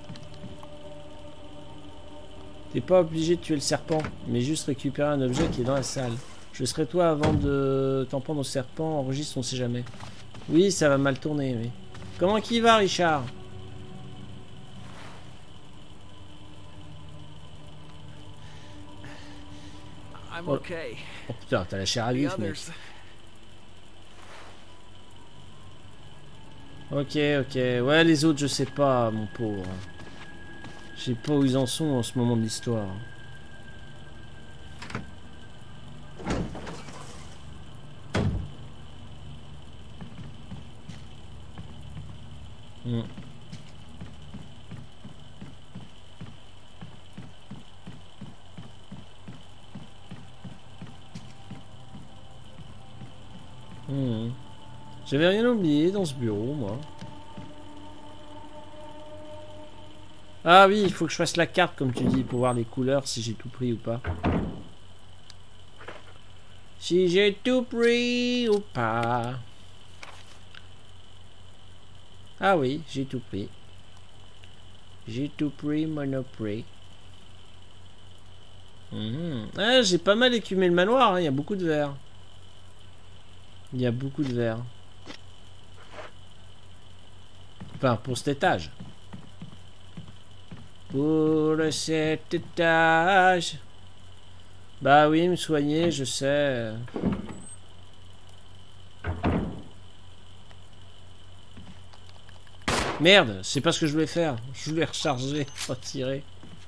T'es pas obligé de tuer le serpent, mais juste récupérer un objet qui est dans la salle. Je serai toi avant de t'en prendre au serpent. Enregistre, on sait jamais. Oui, ça va mal tourner, oui. Comment qu'il va, Richard? I'm Oh. okay. Oh putain, t'as la chair à The vif, mec. others. Ok, ok. Ouais, les autres, je sais pas, mon pauvre. Je sais pas où ils en sont en ce moment de l'histoire. Hmm. Hmm. J'avais rien oublié dans ce bureau, moi. Ah oui, il faut que je fasse la carte, comme tu dis, pour voir les couleurs, si j'ai tout pris ou pas. Si j'ai tout pris ou pas. Ah oui, j'ai tout pris. J'ai tout pris, Monoprix. Mmh. Ah, j'ai pas mal écumé le manoir, hein. Il y a beaucoup de verre. Il y a beaucoup de verre. Enfin, pour cet étage. Pour cet étage. Bah oui, me soigner, je sais. Merde, c'est pas ce que je voulais faire. Je voulais recharger, retirer.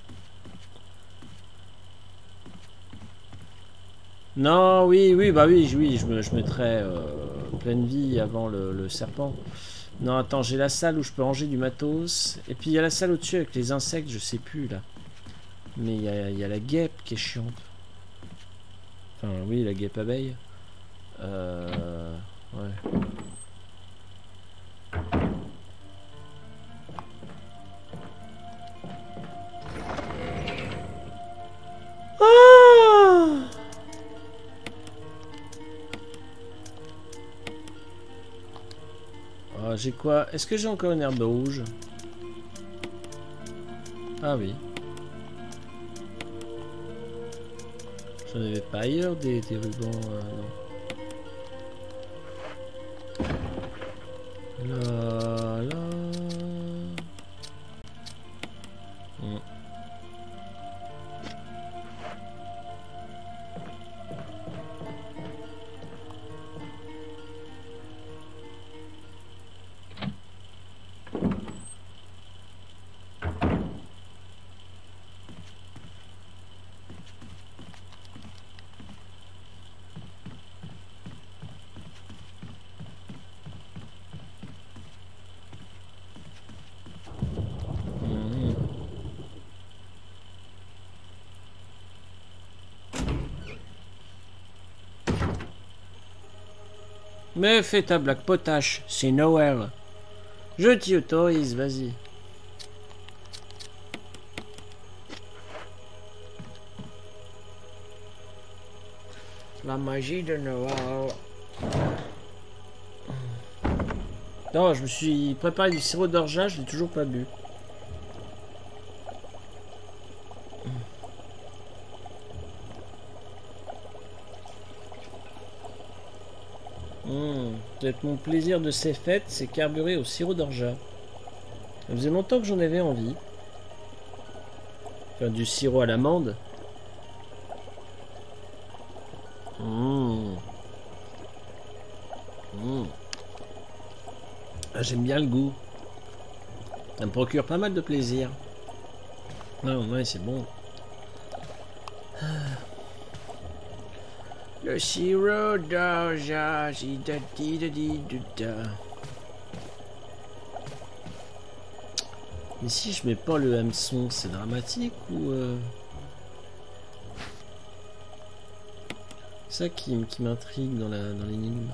Non, oui, oui, bah oui, oui, je me, je mettrais euh, pleine vie avant le, le serpent. Non, attends, j'ai la salle où je peux ranger du matos. Et puis il y a la salle au-dessus avec les insectes, je sais plus là. Mais il y a, il y a la guêpe qui est chiante. Enfin, oui, la guêpe abeille. Euh... Ouais. j'ai quoi? Est-ce que j'ai encore une herbe rouge? Ah oui. J'en avais pas ailleurs des, des rubans, euh, non. Là, là. Hmm. Mais fais ta blague potache, c'est Noël. Je t'y autorise, vas-y. La magie de Noël. Non, je me suis préparé du sirop d'orgeat, je l'ai toujours pas bu. Mmh. Peut-être mon plaisir de ces fêtes, c'est carburé au sirop d'orgeat. Ça faisait longtemps que j'en avais envie. Enfin, du sirop à l'amande. Mmh. Mmh. Ah, j'aime bien le goût. Ça me procure pas mal de plaisir. Non, ouais, c'est bon. Le sirop d'orgeat, mais si je mets pas le hameçon, c'est dramatique ou euh... c'est ça qui, qui m'intrigue dans la dans l'énigme.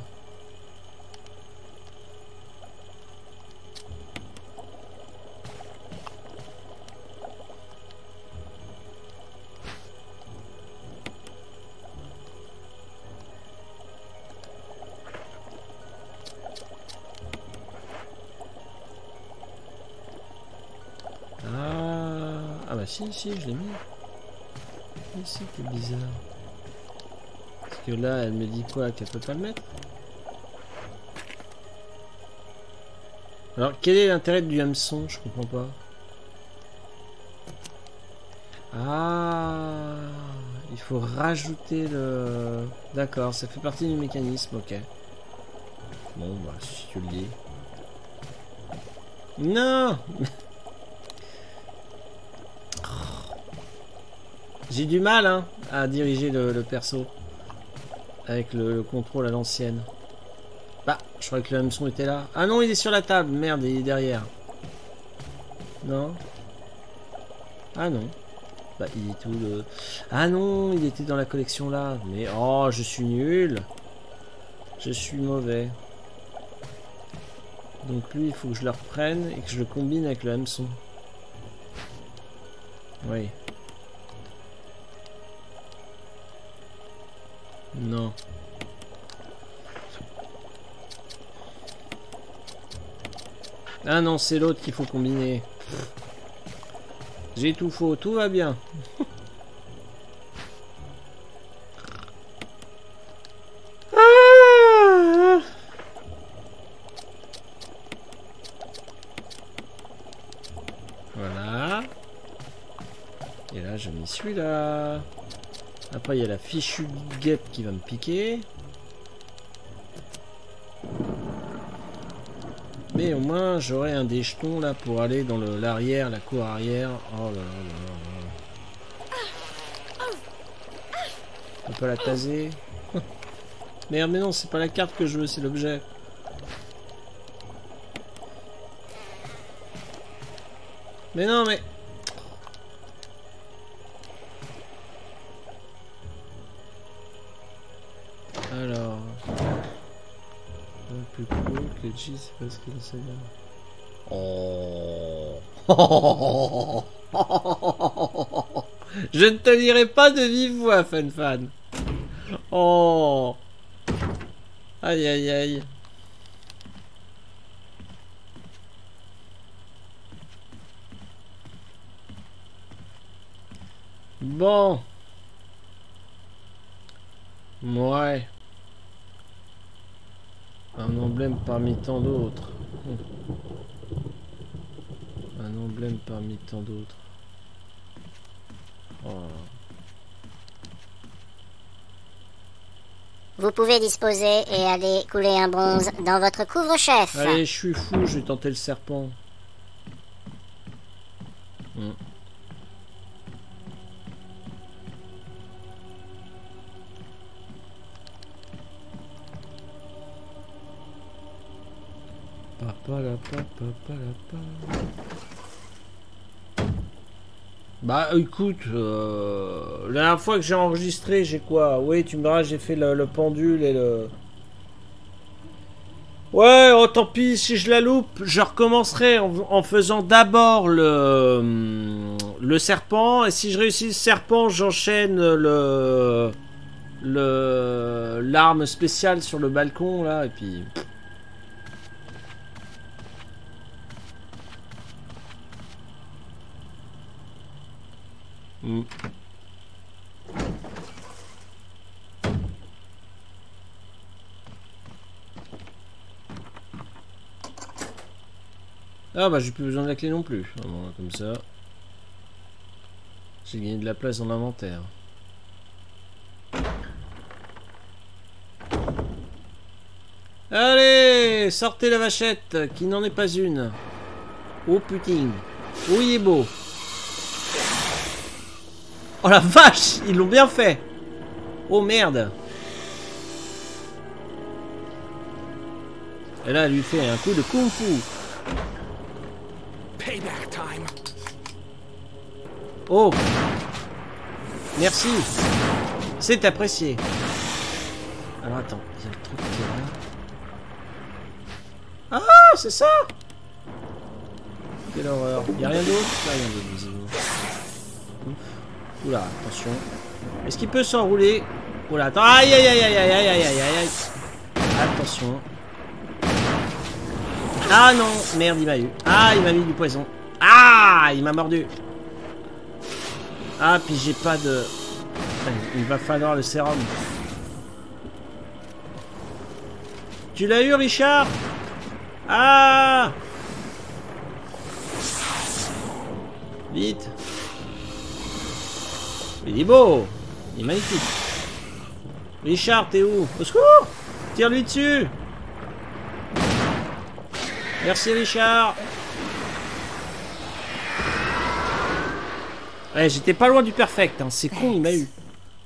Si, si, je l'ai mis. Mais c'était bizarre. Parce que là, elle me dit quoi? Qu'elle peut pas le mettre? Alors, quel est l'intérêt du hameçon? Je comprends pas. Ah, il faut rajouter le... D'accord, ça fait partie du mécanisme, ok. Bon, bah, si tu le dis. Non. J'ai du mal hein, à diriger le, le perso avec le, le contrôle à l'ancienne. Bah, je croyais que le hameçon était là. Ah non, il est sur la table. Merde, il est derrière. Non. Ah non. Bah, il est tout le... Ah non, il était dans la collection là. Mais oh, je suis nul. Je suis mauvais. Donc lui, il faut que je le reprenne et que je le combine avec le hameçon. Oui. Non. Ah non, c'est l'autre qu'il faut combiner. J'ai tout faux, tout va bien. Ah, voilà. Et là, je m'y suis là. Après, il y a la fichue guêpe qui va me piquer. Mais au moins, j'aurai un des jetons là pour aller dans l'arrière, la cour arrière. Oh là là là là. On peut pas la taser. Merde, mais non, c'est pas la carte que je veux, c'est l'objet. Mais non, mais... Alors... Le plus cool que G, c'est parce qu'il sait bien. Oh. Je ne te dirai pas de vive voix, Fan Fan. Oh. Aïe aïe aïe. Bon. Ouais. Un emblème parmi tant d'autres. Un emblème parmi tant d'autres. Oh. Vous pouvez disposer et aller couler un bronze dans votre couvre-chef. Allez, je suis fou, je vais tenter le serpent. Hmm. Papa la papa la pa. Bah écoute, euh, la dernière fois que j'ai enregistré, j'ai quoi? Oui, tu me diras, j'ai fait le, le pendule et le... Ouais, oh tant pis, si je la loupe, je recommencerai en, en faisant d'abord le, le serpent, et si je réussis le serpent, j'enchaîne le... le l'arme spéciale sur le balcon, là, et puis... Mm. Ah bah j'ai plus besoin de la clé non plus. Ah bon, comme ça. J'ai gagné de la place dans l'inventaire. Allez, sortez la vachette, qui n'en est pas une. Oh putain. Oh il est beau. Oh la vache, ils l'ont bien fait. Oh merde. Et là, elle lui fait un coup de kung-fu. Payback time. Oh. Merci. C'est apprécié. Alors attends, il y a le truc qui est là. Ah, c'est ça. Quelle horreur. Il n'y a rien d'autre. Là, rien d'autre, visiblement. Ouf. Oula, attention. Est-ce qu'il peut s'enrouler? Oula, attends. Aïe, aïe, aïe, aïe, aïe, aïe, aïe, aïe, aïe. Attention. Ah non, merde, il m'a eu. Ah, il m'a mis du poison. Ah, il m'a mordu. Ah, puis j'ai pas de... Il va falloir le sérum. Tu l'as eu, Richard? Ah! Vite. Il est beau. Il est magnifique. Richard, t'es où? Au secours! Tire-lui dessus! Merci, Richard. Ouais, j'étais pas loin du perfect, hein. C'est con, il m'a eu.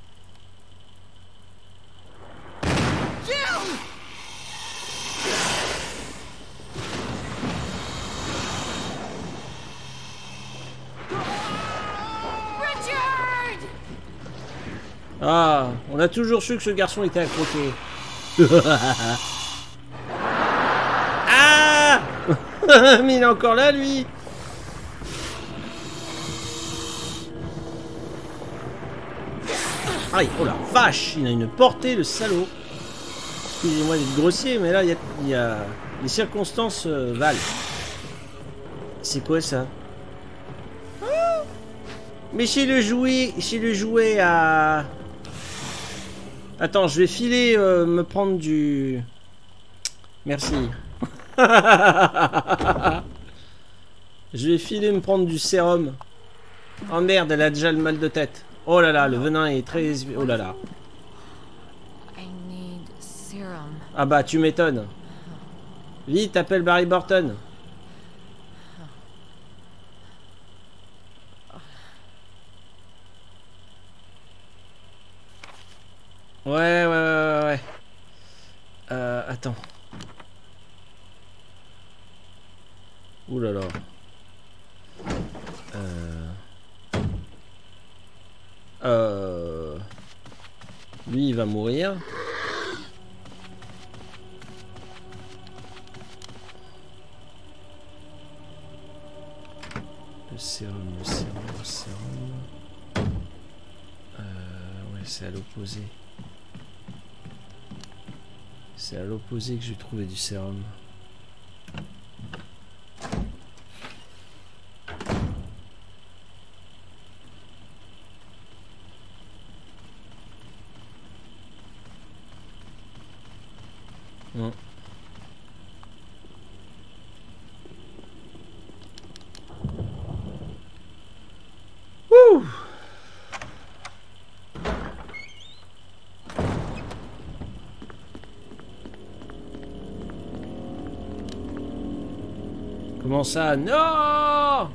Ah, on a toujours su que ce garçon était accroché. Ah. Mais il est encore là, lui. Aïe, oh la vache, il a une portée, le salaud. Excusez-moi d'être grossier, mais là, il y a, il y a... les circonstances euh, valent. C'est quoi ça? Ah, mais chez le jouet, chez le jouet à... Attends, je vais filer euh, me prendre du... Merci. Je vais filer me prendre du sérum. Oh merde, elle a déjà le mal de tête. Oh là là, le venin est très... Oh là là. Ah bah, tu m'étonnes. Vite, appelle Barry Burton. Ouais, ouais, ouais, ouais, ouais. Euh, attends. Ouh là là. Euh... Euh... Lui, il va mourir. Le sérum, le sérum, le sérum. Euh... Ouais, c'est à l'opposé. C'est à l'opposé que j'ai trouvé du sérum. Mmh. Ouh. Comment ça? Non!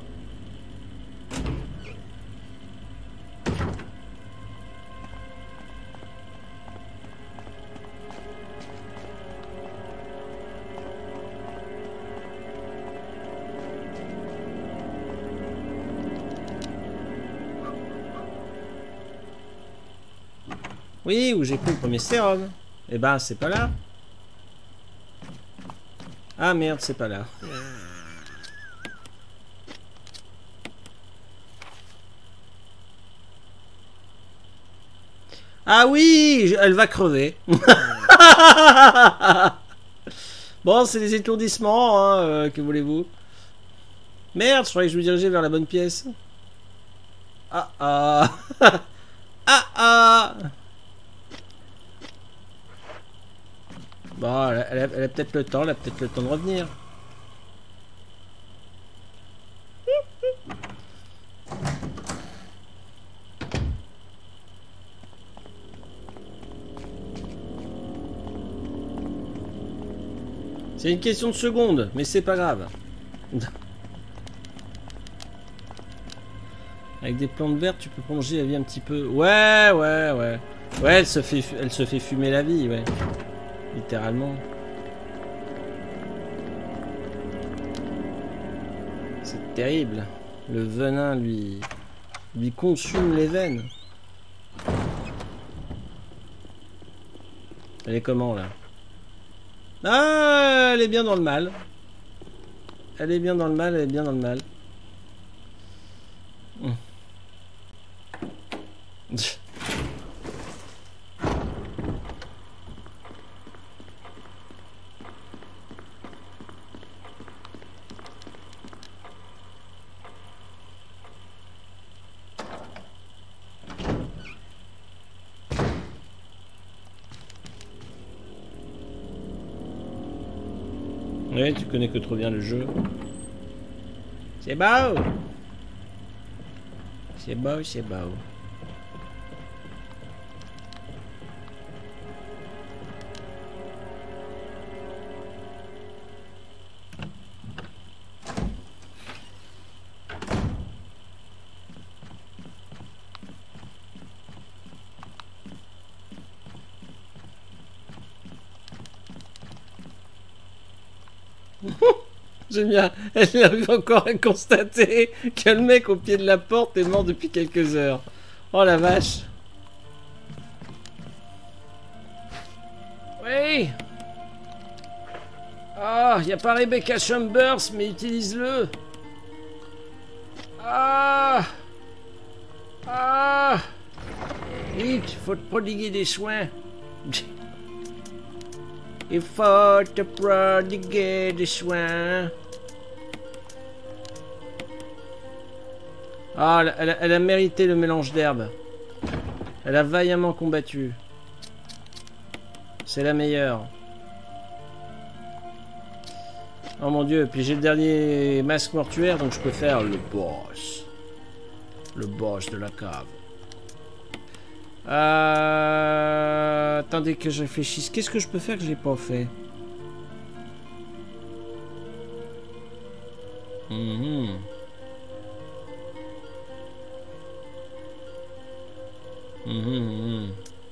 Oui, où j'ai pris le premier sérum. Eh ben, c'est pas là. Ah merde, c'est pas là. Ah oui, elle va crever. Bon, c'est des étourdissements, hein, euh, que voulez-vous? Merde, je croyais que je me dirigeais vers la bonne pièce. Ah ah. Ah ah. Bon, elle a, elle a, elle a peut-être le temps, elle a peut-être le temps de revenir. C'est une question de seconde, mais c'est pas grave. Avec des plantes vertes, tu peux prolonger la vie un petit peu. Ouais, ouais, ouais. Ouais, elle se fait, elle se fait fumer la vie, ouais. Littéralement. C'est terrible. Le venin lui, lui consume les veines. Elle est comment là? Ah, elle est bien dans le mal. Elle est bien dans le mal, elle est bien dans le mal. Hum. Ouais, tu connais que trop bien le jeu. C'est beau. C'est beau, c'est beau. J'aime bien, elle arrive encore à constater que le mec au pied de la porte est mort depuis quelques heures. Oh la vache. Oui. Ah, il n'y a pas Rebecca Chambers, mais utilise-le. Ah. Ah. Vite, faut te prodiguer des soins. Il faut te prodiguer des soins. Ah, elle, elle, elle a mérité le mélange d'herbes. Elle a vaillamment combattu. C'est la meilleure. Oh mon dieu, puis j'ai le dernier masque mortuaire, donc je peux faire le boss. Le boss de la cave. Euh... Attendez que je réfléchisse. Qu'est-ce que je peux faire que j'ai pas fait? Mmh. Mmh.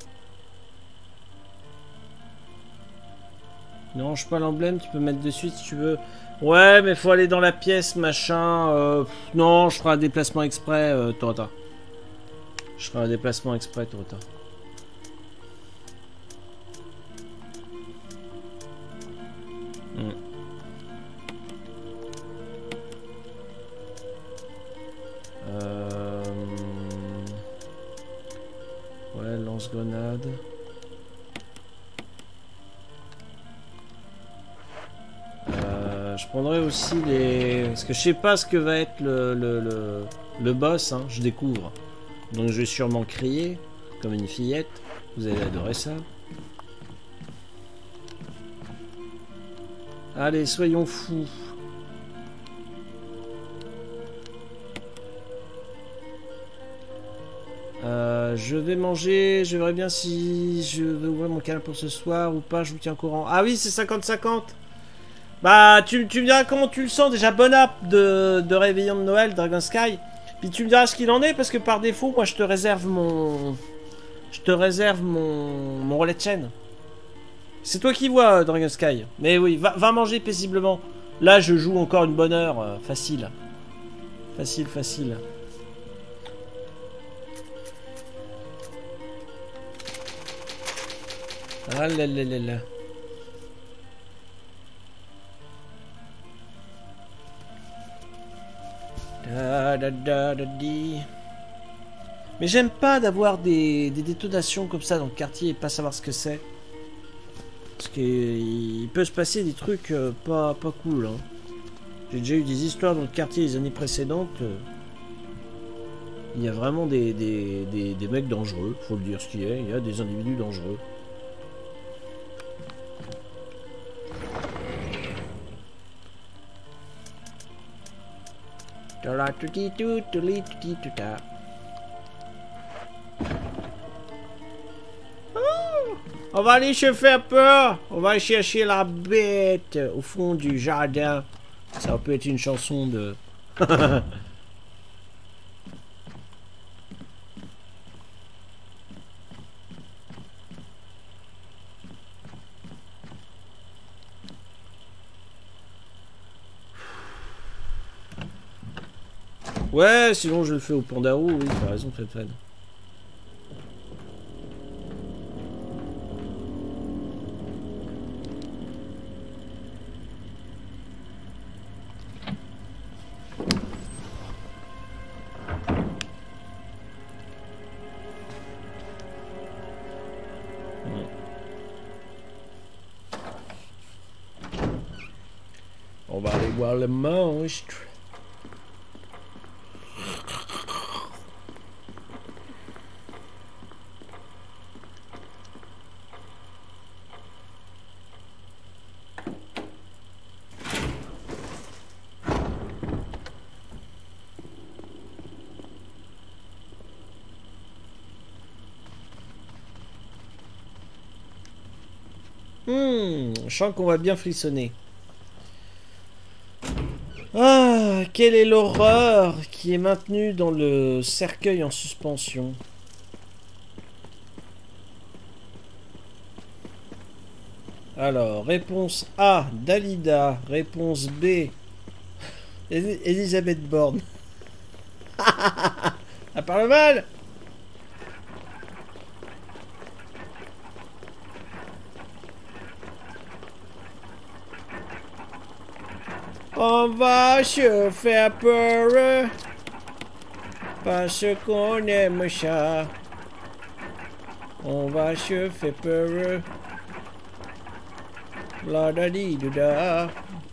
Non, je pas l'emblème, tu peux mettre dessus si tu veux. Ouais, mais faut aller dans la pièce, machin. Euh... Non, je ferai un déplacement exprès, euh, Torota. Je ferai un déplacement exprès, Torota. Hmm. Euh... Ouais, lance-grenade. Euh, je prendrai aussi les... Parce que je sais pas ce que va être le, le, le, le boss, hein, je découvre. Donc je vais sûrement crier comme une fillette. Vous allez adorer ça. Allez, soyons fous. Euh, je vais manger, je verrai bien si je vais ouvrir mon canal pour ce soir ou pas, je vous tiens au courant. Ah oui, c'est cinquante cinquante. Bah, tu, tu me diras comment tu le sens, déjà bonne app de, de réveillon de Noël, Dragon Sky. Puis tu me diras ce qu'il en est, parce que par défaut, moi je te réserve mon... Je te réserve mon, mon relais de chaîne. C'est toi qui vois, Dragon Sky. Mais oui, va, va manger paisiblement. Là, je joue encore une bonne heure, euh, facile. Facile, facile. Ah là là là là. Da, da, da, da, di. Mais j'aime pas d'avoir des, des détonations comme ça dans le quartier et pas savoir ce que c'est. Parce qu'il peut se passer des trucs euh, pas, pas cool. Hein. J'ai déjà eu des histoires dans le quartier les années précédentes. Euh, il y a vraiment des, des, des, des mecs dangereux, faut le dire ce qu'il y a. Il y a des individus dangereux. On va aller chauffer un peu. On va aller chercher la bête au fond du jardin. Ça peut être une chanson de... Ouais, sinon je le fais au Pandarou, oui, t'as raison, Fred Fred. On va aller voir le monstre. Hmm, je sens qu'on va bien frissonner. Ah, quelle est l'horreur qui est maintenue dans le cercueil en suspension. Alors, réponse A, Dalida. Réponse B, Elisabeth Borne. Elle parle mal. On va se faire peur parce qu'on aime ça. On va se faire peur. La da di da.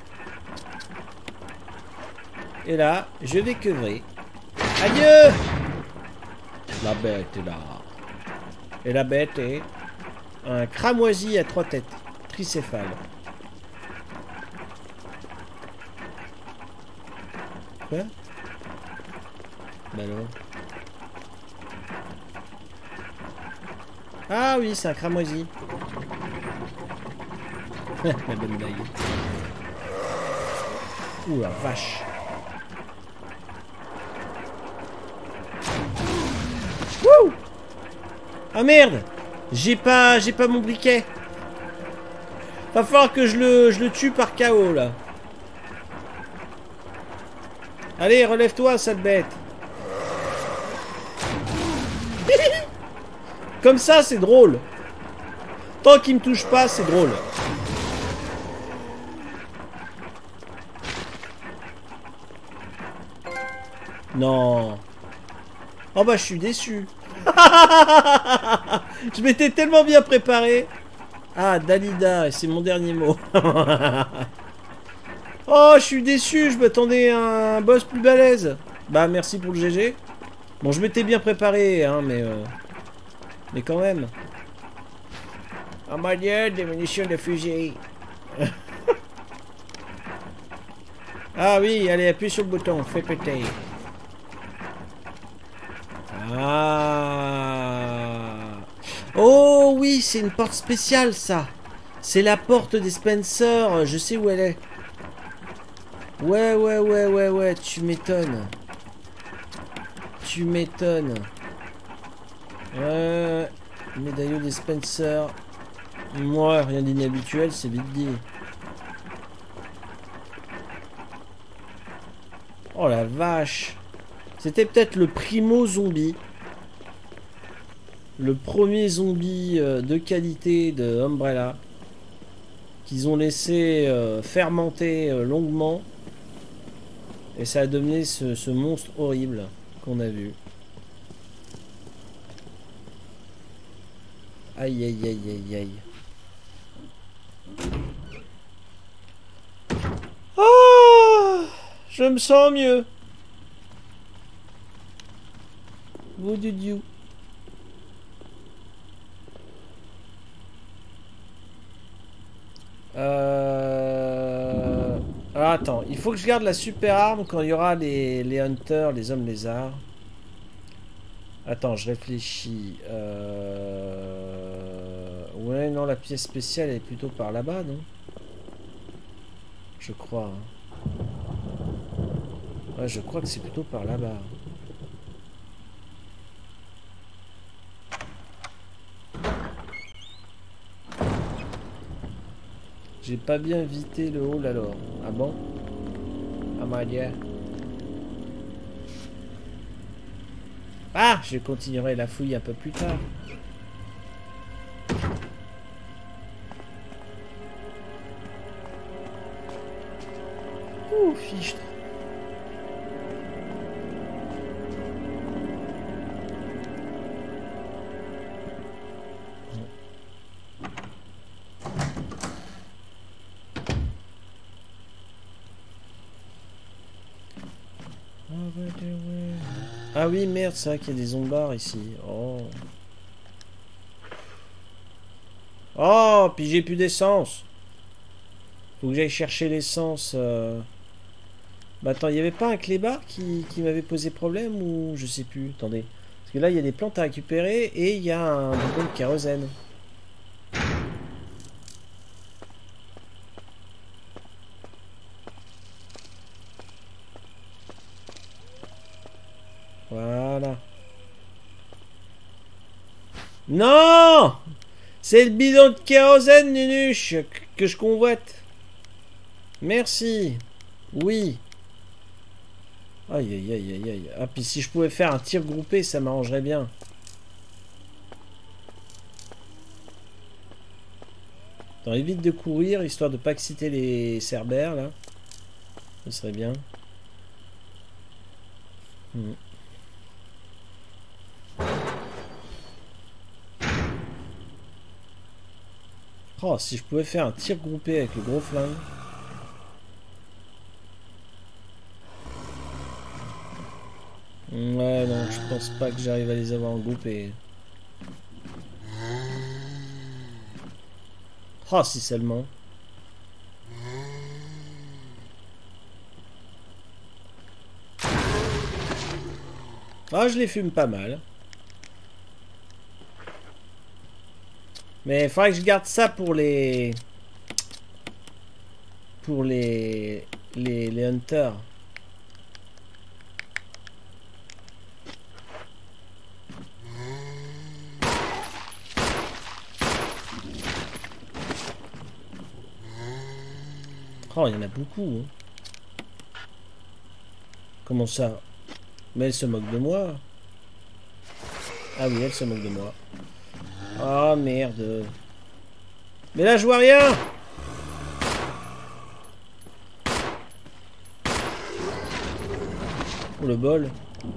Et là, je vais quevrer. Adieu. La bête est là. Et la bête est un cramoisi à trois têtes, tricéphale. Quoi? Bah non. Ah oui, c'est un cramoisi. La bonne blague. Ouh la vache. Wouh! Ah merde! J'ai pas j'ai pas mon briquet. Va falloir que je le je le tue par K O là. Allez, relève-toi, sale bête. Comme ça, c'est drôle. Tant qu'il me touche pas, c'est drôle. Non. Oh bah, je suis déçu. Je m'étais tellement bien préparé. Ah, Dalida, c'est mon dernier mot. Oh, je suis déçu, je m'attendais à un boss plus balèze. Bah, merci pour le G G. Bon, je m'étais bien préparé, hein, mais... Euh... Mais quand même. En manière des munitions de fusil. Ah oui, allez, appuie sur le bouton, fais péter. Ah. Oh oui, c'est une porte spéciale, ça. C'est la porte des Spencer, je sais où elle est. Ouais, ouais, ouais, ouais, ouais, tu m'étonnes. Tu m'étonnes. Ouais, médaillon des Spencer. Moi, rien d'inhabituel, c'est vite dit. Oh la vache. C'était peut-être le primo zombie. Le premier zombie euh, de qualité de Umbrella. Qu'ils ont laissé euh, fermenter euh, longuement. Et ça a donné ce, ce monstre horrible qu'on a vu. Aïe aïe aïe aïe aïe. Oh, je me sens mieux. What did you? Euh... Alors attends, il faut que je garde la super arme quand il y aura les, les hunters, les hommes lézards. Attends, je réfléchis. Euh... Ouais, non, la pièce spéciale est plutôt par là-bas, non? Je crois. Hein. Ouais, je crois que c'est plutôt par là-bas. J'ai pas bien visité le hall alors. Ah bon? Ah my dear. Ah, je continuerai la fouille un peu plus tard. Ouh, fichtre. Ah oui, merde, c'est vrai qu'il y a des zombards ici. Oh. Oh, puis j'ai plus d'essence. Faut que j'aille chercher l'essence. Euh... Bah attends, il n'y avait pas un clébard qui, qui m'avait posé problème ou je sais plus. Attendez. Parce que là, il y a des plantes à récupérer et il y a un bidon de kérosène. Voilà. Non! C'est le bidon de kérosène, Nunuche, que je convoite. Merci. Oui. Aïe, aïe, aïe, aïe, aïe. Ah, puis si je pouvais faire un tir groupé, ça m'arrangerait bien. Attends, évite de courir, histoire de pas exciter les cerbères, là. Ce serait bien. Hmm. Oh, si je pouvais faire un tir groupé avec le gros flingue. Ouais, non, je pense pas que j'arrive à les avoir en groupé. Oh, si seulement. Ah, je les fume pas mal. Mais il faudrait que je garde ça pour les... Pour les... Les, les hunters. Oh, il y en a beaucoup. Hein. Comment ça? Mais elle se moque de moi. Ah oui, elle se moque de moi. Oh merde. Mais là je vois rien. Oh le bol.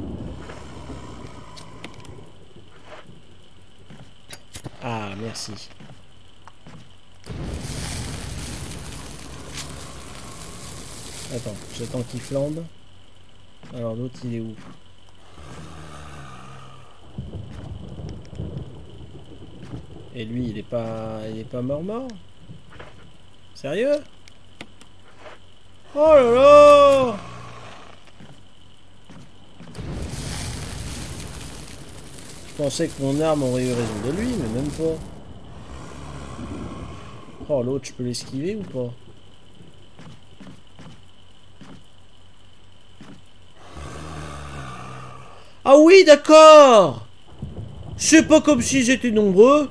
Ah merci. Attends, j'attends qu'il flambe. Alors l'autre il est où? Et lui, il est pas, il est pas mort mort. Sérieux? Oh là là! Je pensais que mon arme aurait eu raison de lui, mais même pas. Oh, l'autre, je peux l'esquiver ou pas? Ah oui, d'accord! C'est pas comme s'ils étaient nombreux.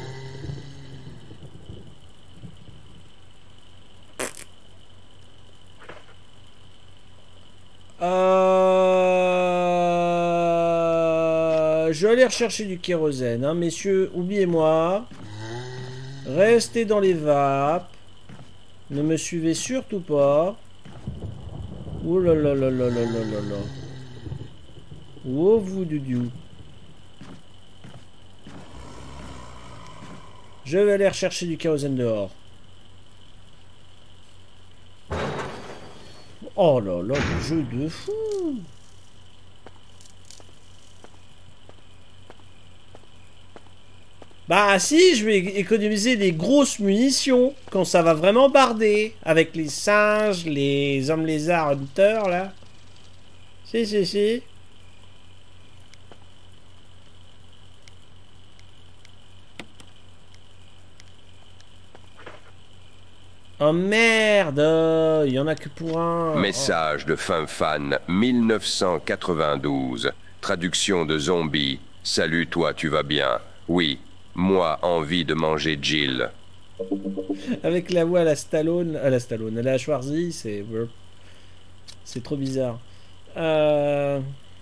Euh... Je vais aller rechercher du kérosène, hein, messieurs. Oubliez-moi. Restez dans les vapes. Ne me suivez surtout pas. Ouh là là là là là là là là. Oh vous du dieu. Je vais aller rechercher du kérosène dehors. Oh là là, le jeu de fou. Bah si, je vais économiser des grosses munitions quand ça va vraiment barder. Avec les singes, les hommes lézards hunter là. Si, si, si. Oh merde, il y en a que pour un. Message de fin fan mille neuf cent quatre-vingt-douze. Traduction de zombie. Salut toi, tu vas bien? Oui, moi envie de manger Jill. Avec la voix à la Stallone, à la Stallone, à la Schwarzy, c'est c'est trop bizarre. Euh...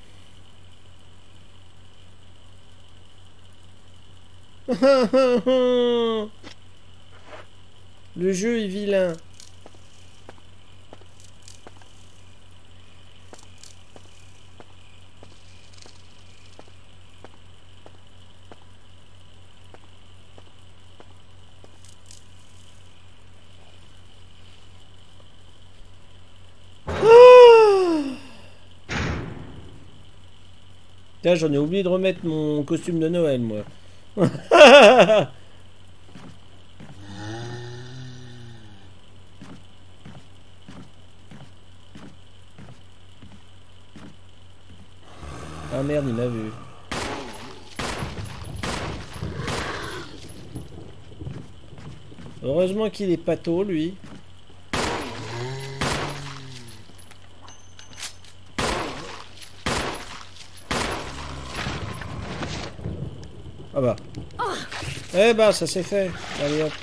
Le jeu est vilain. Tiens, j'en ai oublié de remettre mon costume de Noël, moi. Ah merde, il m'a vu. Heureusement qu'il est pato, lui. Ah bah. Eh bah, ça s'est fait. Allez hop.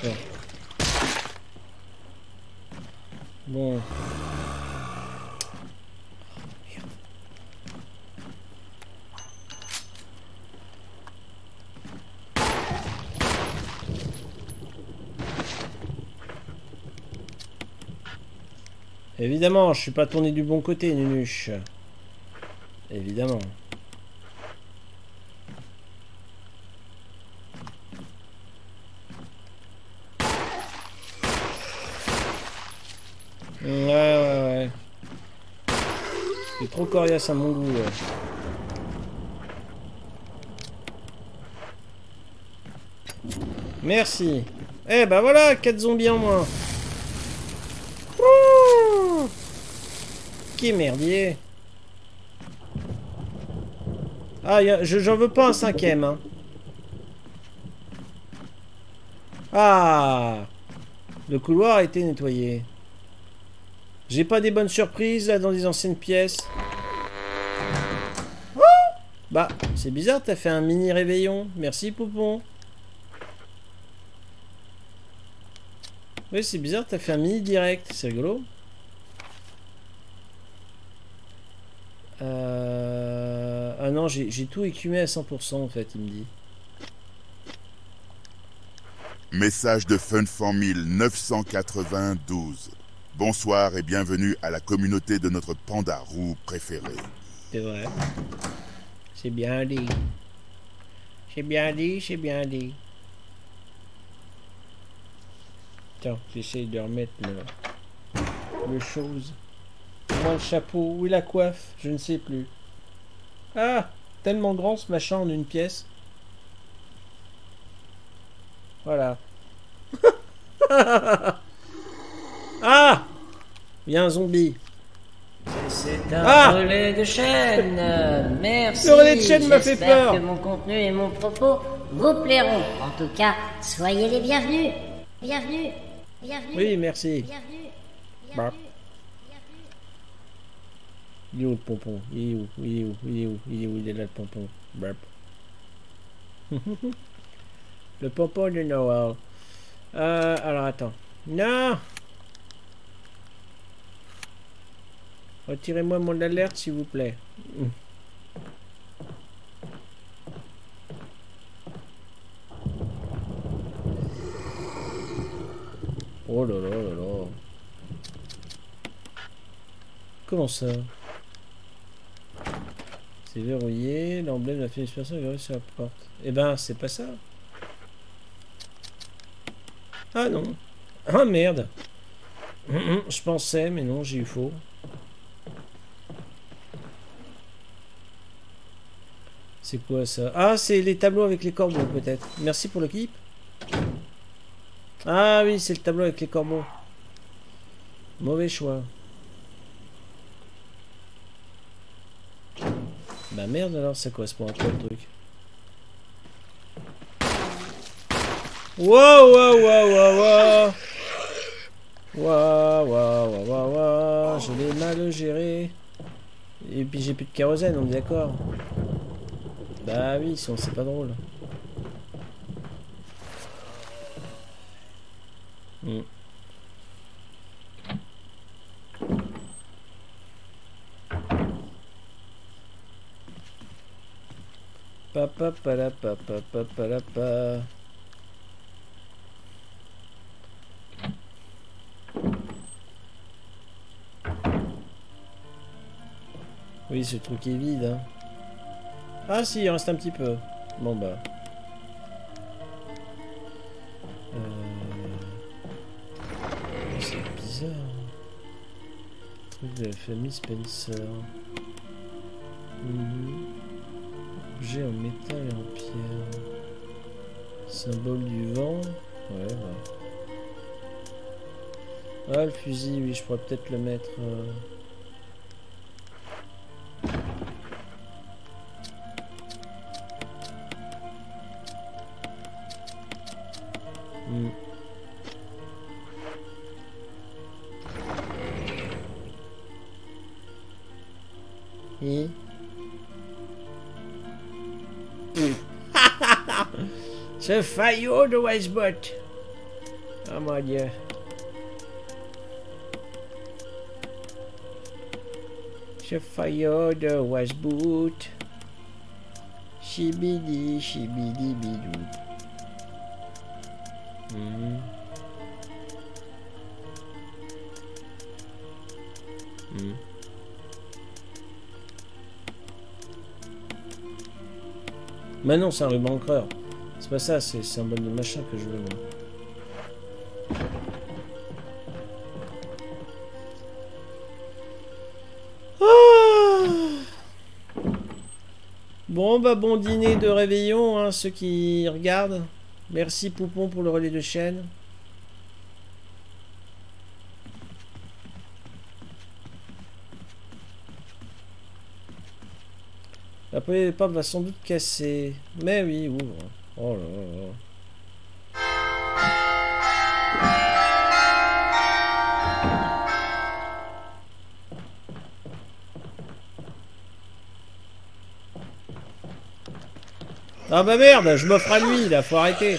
Bon. Évidemment, je suis pas tourné du bon côté, Nunuche. Évidemment. Ouais, ouais, ouais. C'est trop coriace à mon goût, ouais. Merci. Eh bah voilà, quatre zombies en moins. Ouh, qui merdier. Ah, j'en veux pas un cinquième, hein. Ah, le couloir a été nettoyé. J'ai pas des bonnes surprises là dans les anciennes pièces. Oh, bah, c'est bizarre, t'as fait un mini réveillon. Merci, Poupon. Oui, c'est bizarre, t'as fait un mini direct. C'est rigolo. Euh... Ah non, j'ai tout écumé à cent pour cent en fait, il me dit. Message de Funfan mille neuf cent quatre-vingt-douze. Bonsoir et bienvenue à la communauté de notre panda roux préféré. C'est vrai. C'est bien dit. C'est bien dit, c'est bien dit. Tiens, j'essaye de remettre le, le chose. Moi le chapeau, où est la coiffe? Je ne sais plus. Ah, tellement grand ce machin en une pièce. Voilà. Ah! Il y a un zombie. C'est un Ah relais de chaîne. Merci. Le relais de chaîne m'a fait peur. J'espère que mon contenu et mon propos vous plairont. En tout cas, soyez les bienvenus. Bienvenue. Bienvenue. Oui, merci. Bienvenue. Bah. Bienvenue. Il est où le pompon? Il est où? Il est où? Il est où? Il est où? Il est là le pompon. Burp. Le pompon de Noël. Euh, alors attends. Non! Retirez-moi mon alerte s'il vous plaît. Oh là là là là. Comment ça? C'est verrouillé, l'emblème de la félicitation est verrouillé sur la porte. Eh ben, c'est pas ça. Ah non. Ah merde. Je pensais, mais non, j'ai eu faux. C'est quoi ça? Ah, c'est les tableaux avec les corbeaux, peut-être. Merci pour le clip. Ah oui, c'est le tableau avec les corbeaux. Mauvais choix. Bah merde alors, ça correspond à quoi le truc? Wow, wow, wow, wow, wow. Wow, wow, wow, wow, wow. Je l'ai mal géré. Et puis j'ai plus de kérosène, on est d'accord? Bah oui, sinon c'est pas drôle. Hmm. Papa pala papa papa la pa. Oui, ce truc est vide. Hein. Ah si, il reste un petit peu. Bon bah. Euh... C'est bizarre. Truc de la famille Spencer. Mm-hmm. Objet en métal et en pierre. Symbole du vent. Ouais, ouais. Ah, le fusil, oui, je pourrais peut-être le mettre... Euh... Hmm. Et... Ce faillot de Westbot. Oh mon dieu. Ce faillot de Westbot. Chibidi, chibidi, bidou. Mmh. Mmh. Mais non, c'est un ruban creur. C'est pas ça, c'est symbole de machin que je veux moi. Ah bon, bah bon dîner de réveillon, hein, ceux qui regardent. Merci Poupon pour le relais de chaîne. La poignée des portes va sans doute casser. Mais oui, ouvre. Oh là là là. Ah bah merde, je m'offre à lui là, faut arrêter.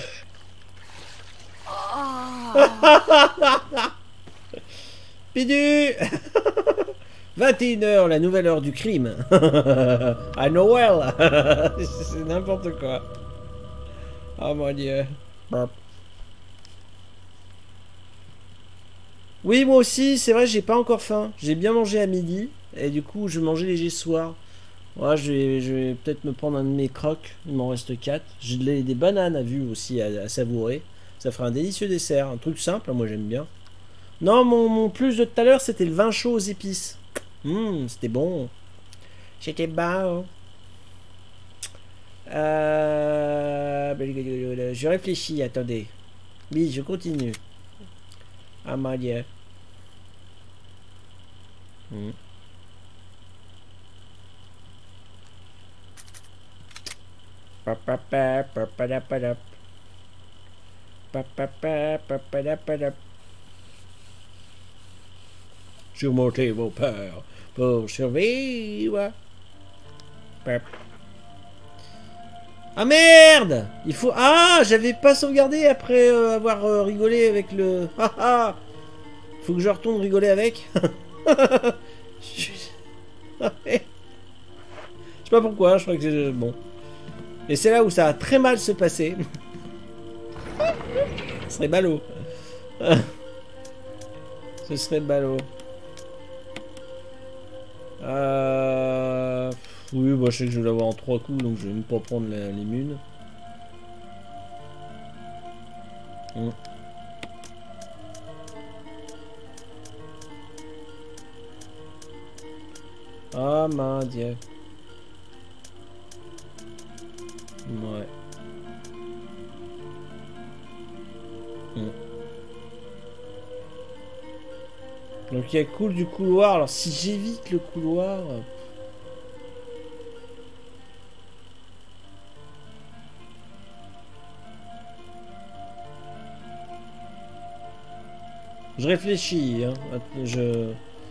Pidu. vingt et une heures, la nouvelle heure du crime. À Noël. C'est n'importe quoi. Oh mon dieu. Oui, moi aussi, c'est vrai, j'ai pas encore faim. J'ai bien mangé à midi. Et du coup, je vais manger léger ce soir. Ouais, je vais, je vais peut-être me prendre un de mes crocs. Il m'en reste quatre. J'ai des bananes à vue aussi à, à savourer. Ça fera un délicieux dessert. Un truc simple, moi j'aime bien. Non, mon, mon plus de tout à l'heure, c'était le vin chaud aux épices. Mmh, c'était bon. C'était bon. Euh... Je réfléchis, attendez. Oui, je continue. Ah mon dieu. Mmh. Papapa, papadapadap. Papapa, papadapadap. Surmontez vos peurs pour survivre. Pap. Ah merde! Il faut... Ah! J'avais pas sauvegardé après euh, avoir euh, rigolé avec le... Haha! Faut que je retourne rigoler avec. Je sais pas pourquoi, je crois que c'est... Bon. Et c'est là où ça va très mal se passer. Ce serait ballot. Ce serait ballot. Euh... Oui, bah, je sais que je vais l'avoir en trois coups, donc je vais même pas prendre la, les munes. Hum. Ah, mon Dieu. Ouais. Hum. Donc il y a cool du couloir. Alors si j'évite le couloir... Je réfléchis, hein. Je...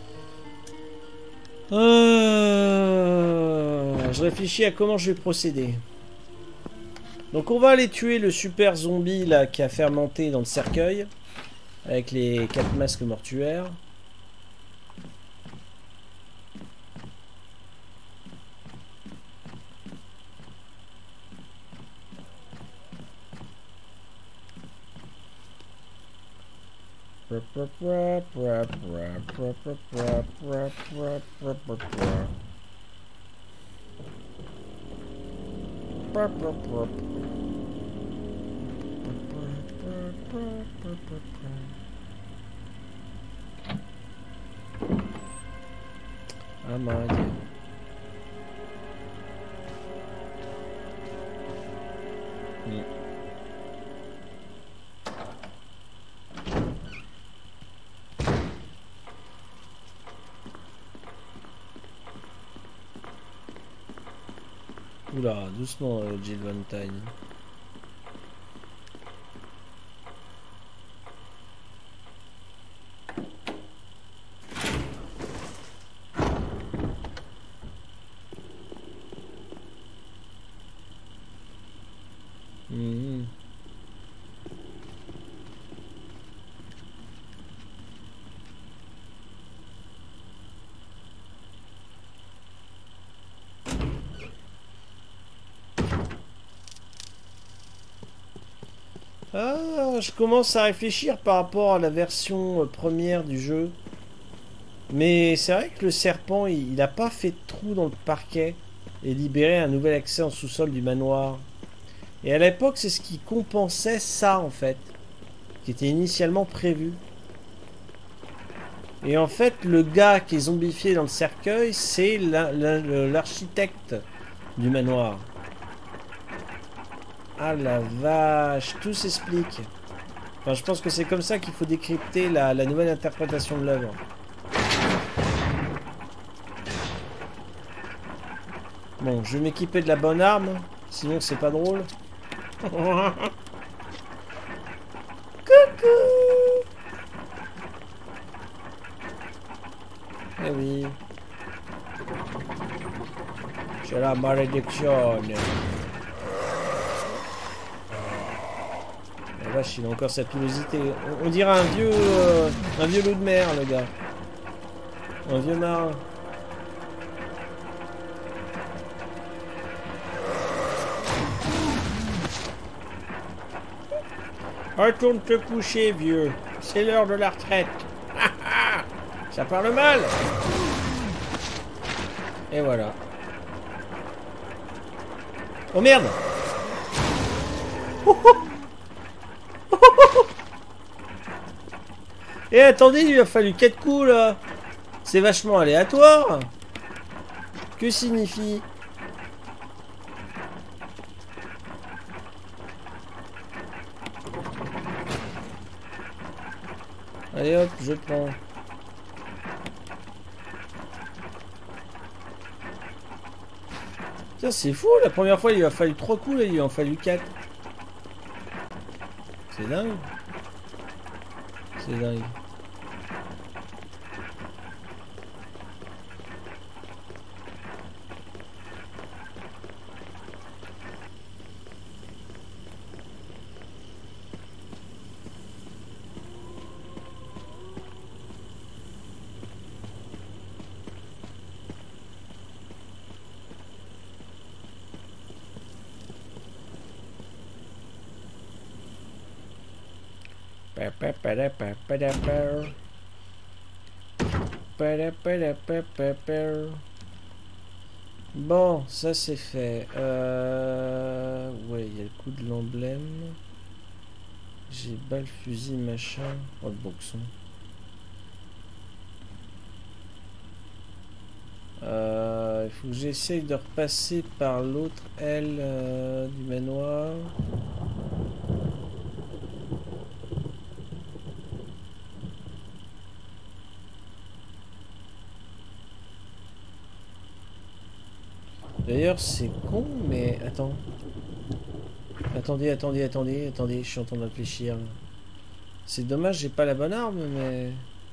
Euh... Je réfléchis à comment je vais procéder. Donc on va aller tuer le super zombie là qui a fermenté dans le cercueil. Avec les quatre masques mortuaires. Ah mon Dieu. Mm. Oula, doucement, euh, Jill Valentine. Mmh. Ah, je commence à réfléchir par rapport à la version première du jeu. Mais c'est vrai que le serpent, il n'a pas fait de trou dans le parquet et libéré un nouvel accès en sous-sol du manoir. Et à l'époque, c'est ce qui compensait ça, en fait. Qui était initialement prévu. Et en fait, le gars qui est zombifié dans le cercueil, c'est l'architecte du manoir. Ah la vache, tout s'explique. Enfin, je pense que c'est comme ça qu'il faut décrypter la, la nouvelle interprétation de l'œuvre. Bon, je vais m'équiper de la bonne arme, sinon c'est pas drôle. Coucou! Eh oui. C'est la malédiction. La vache, il a encore sa pilosité. On, on dirait un vieux, euh, un vieux loup de mer, le gars. Un vieux marin. Retourne te coucher, vieux. C'est l'heure de la retraite. Ça parle mal. Et voilà. Oh merde. Oh, oh. Oh, oh. Et attendez, il lui a fallu quatre coups là. C'est vachement aléatoire. Que signifie? Allez hop, je prends. Putain, c'est fou, la première fois il lui a fallu trois coups, là il lui en a fallu quatre. C'est dingue. C'est dingue. Bon, ça c'est fait. Euh... Ouais, il y a le coup de l'emblème. J'ai balle, fusil, machin. Oh, le boxon. Euh, il faut que j'essaye de repasser par l'autre aile euh, du manoir. D'ailleurs, c'est con, mais... Attends. Attendez, attendez, attendez, attendez, je suis en train de réfléchir. C'est dommage, j'ai pas la bonne arme, mais...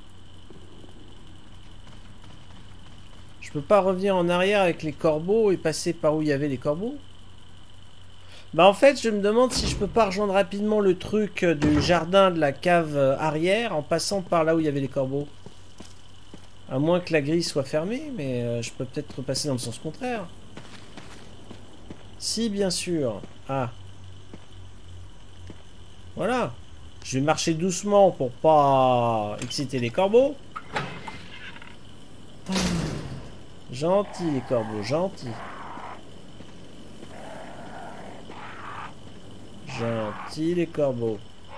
Je peux pas revenir en arrière avec les corbeaux et passer par où il y avait les corbeaux? Bah en fait, je me demande si je peux pas rejoindre rapidement le truc du jardin de la cave arrière en passant par là où il y avait les corbeaux. À moins que la grille soit fermée, mais euh, je peux peut-être repasser dans le sens contraire. Si, bien sûr. Ah. Voilà. Je vais marcher doucement pour pas exciter les corbeaux. Gentil les corbeaux, gentil. Gentil les corbeaux.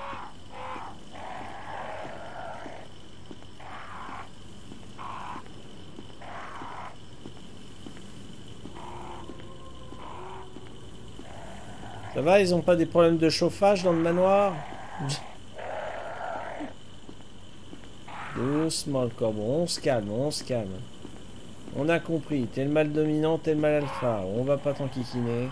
Ça va, ils ont pas des problèmes de chauffage dans le manoir? Doucement le corbeau, on se calme, on se calme. On a compris, t'es le mâle dominant, t'es le mâle alpha, on va pas t'enquiquiner.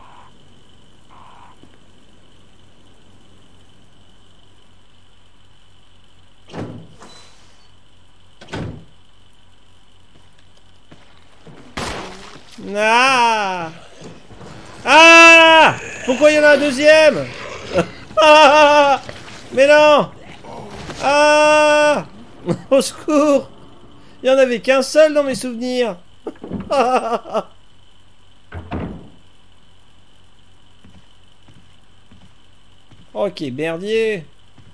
Ah! Ah! Pourquoi il y en a un deuxième? Ah! Mais non! Ah! Au secours! Il n'y en avait qu'un seul dans mes souvenirs. Ok, merdier.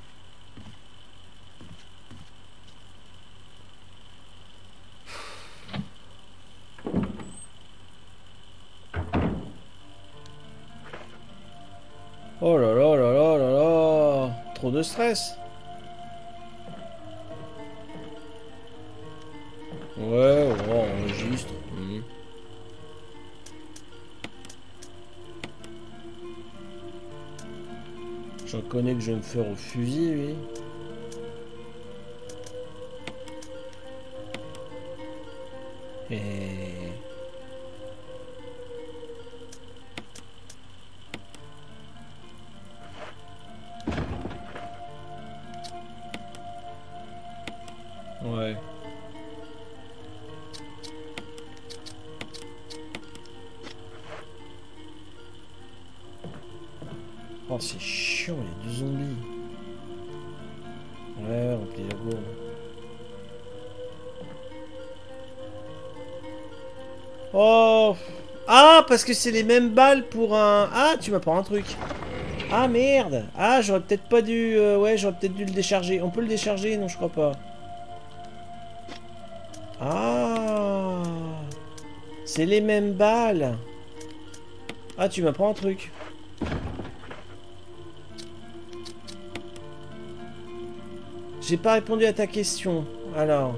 Oh là là là là là là. Trop de stress. Ouais, on enregistre. Mmh. Je reconnais que je vais me faire au fusil, lui. Et... Ouais. Oh, c'est chiant, il y a du zombie. Ouais, remplis la gourde. Oh! Ah, parce que c'est les mêmes balles pour un... Ah, tu m'apprends un truc. Ah, merde. Ah, j'aurais peut-être pas dû... Euh, ouais, j'aurais peut-être dû le décharger. On peut le décharger? Non, je crois pas. Ah! C'est les mêmes balles. Ah, tu m'apprends un truc. J'ai pas répondu à ta question. Alors,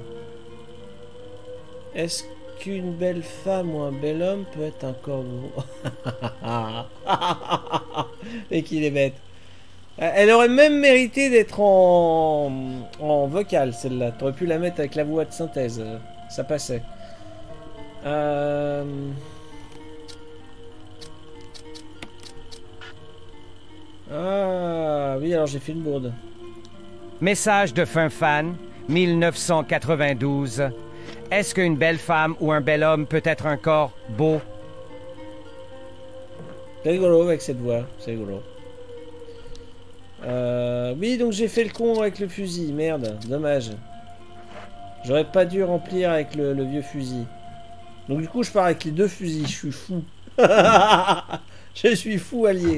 est-ce qu'une belle femme ou un bel homme peut être un corbeau? Et qu'il est bête. Elle aurait même mérité d'être en... en vocal, celle-là. T'aurais pu la mettre avec la voix de synthèse. Ça passait. Euh... Ah oui, alors j'ai fait une bourde. Message de fin fan, mille neuf cent quatre-vingt-douze. Est-ce qu'une belle femme ou un bel homme peut être un corps beau? C'est rigolo avec cette voix, c'est rigolo. Euh, oui, donc j'ai fait le con avec le fusil, merde, dommage. J'aurais pas dû remplir avec le, le vieux fusil. Donc du coup, je pars avec les deux fusils, je suis fou. Je suis fou allié.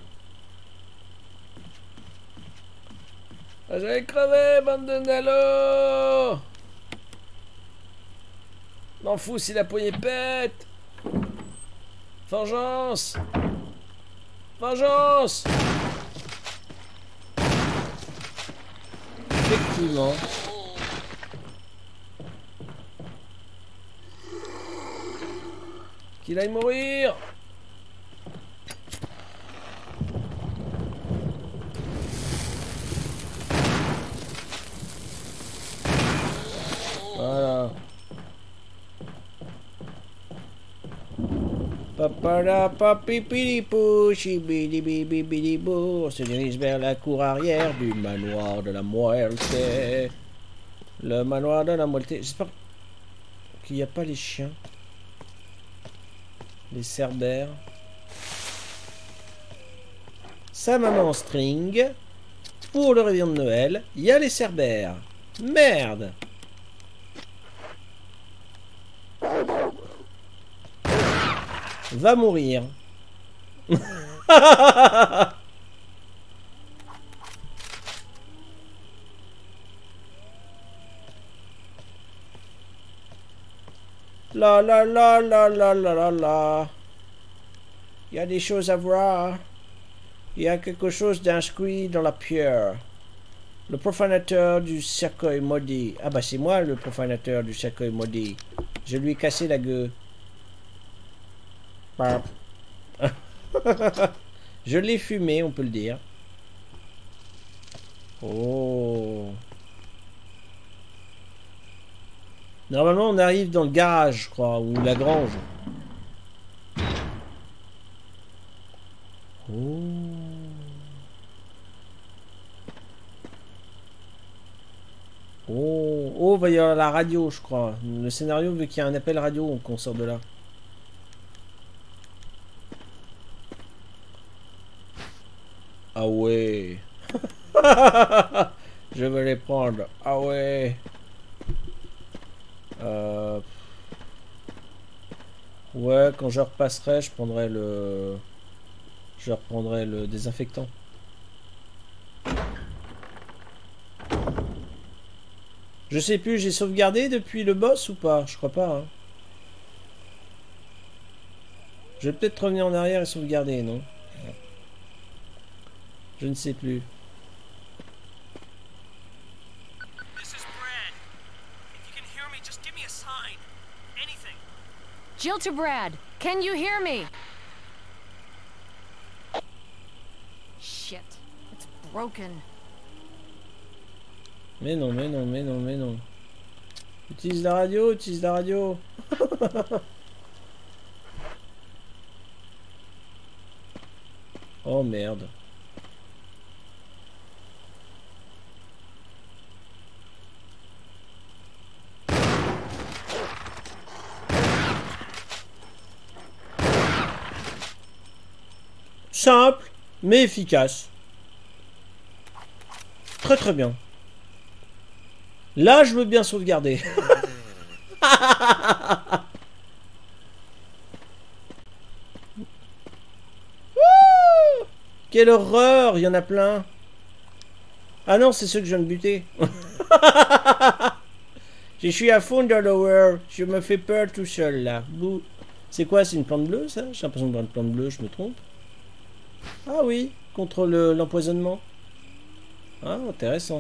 Ah, j'allais crever, bande de nalo. M'en fous si la poignée pète. Vengeance. Vengeance. Effectivement. Qu'il aille mourir. Voilà. Papala papipilipou, chibidibibibidibou. On se dirige vers la cour arrière du manoir de la Muerte. Le manoir de la Muerte. J'espère qu'il n'y a pas les chiens. Les cerbères. Sa maman en string. Pour le réveillon de Noël, il y a les cerbères. Merde. Va mourir. La la la la la la la la. Il y a des choses à voir. Il y a quelque chose d'inscrit dans la pierre. Le profanateur du cercueil maudit. Ah bah c'est moi le profanateur du cercueil maudit. Je lui ai cassé la gueule. Je l'ai fumé, on peut le dire. Oh. Normalement, on arrive dans le garage, je crois, ou la grange. Oh. Oh, oh, va y avoir la radio, je crois. Le scénario veut qu'il y ait un appel radio qu'on sort de là. Ah ouais. Je vais les prendre. Ah ouais. Euh... Ouais, quand je repasserai, je prendrai le... Je reprendrai le désinfectant. Je sais plus, j'ai sauvegardé depuis le boss ou pas? Je crois pas. Hein. Je vais peut-être revenir en arrière et sauvegarder, non? Je ne sais plus. Jill to Brad, can you hear me? Shit, it's broken. Mais non, mais non, mais non, mais non. Utilise la radio, utilise la radio. Oh merde. Simple, mais efficace. Très très bien. Là, je veux bien sauvegarder. Quelle horreur, il y en a plein. Ah non, c'est ceux que je viens de buter. Je suis à fond dans l'horreur. Je me fais peur tout seul, là. C'est quoi, c'est une plante bleue, ça? J'ai l'impression de voir une plante bleue, je me trompe. Ah oui, contre l'empoisonnement. Ah, intéressant.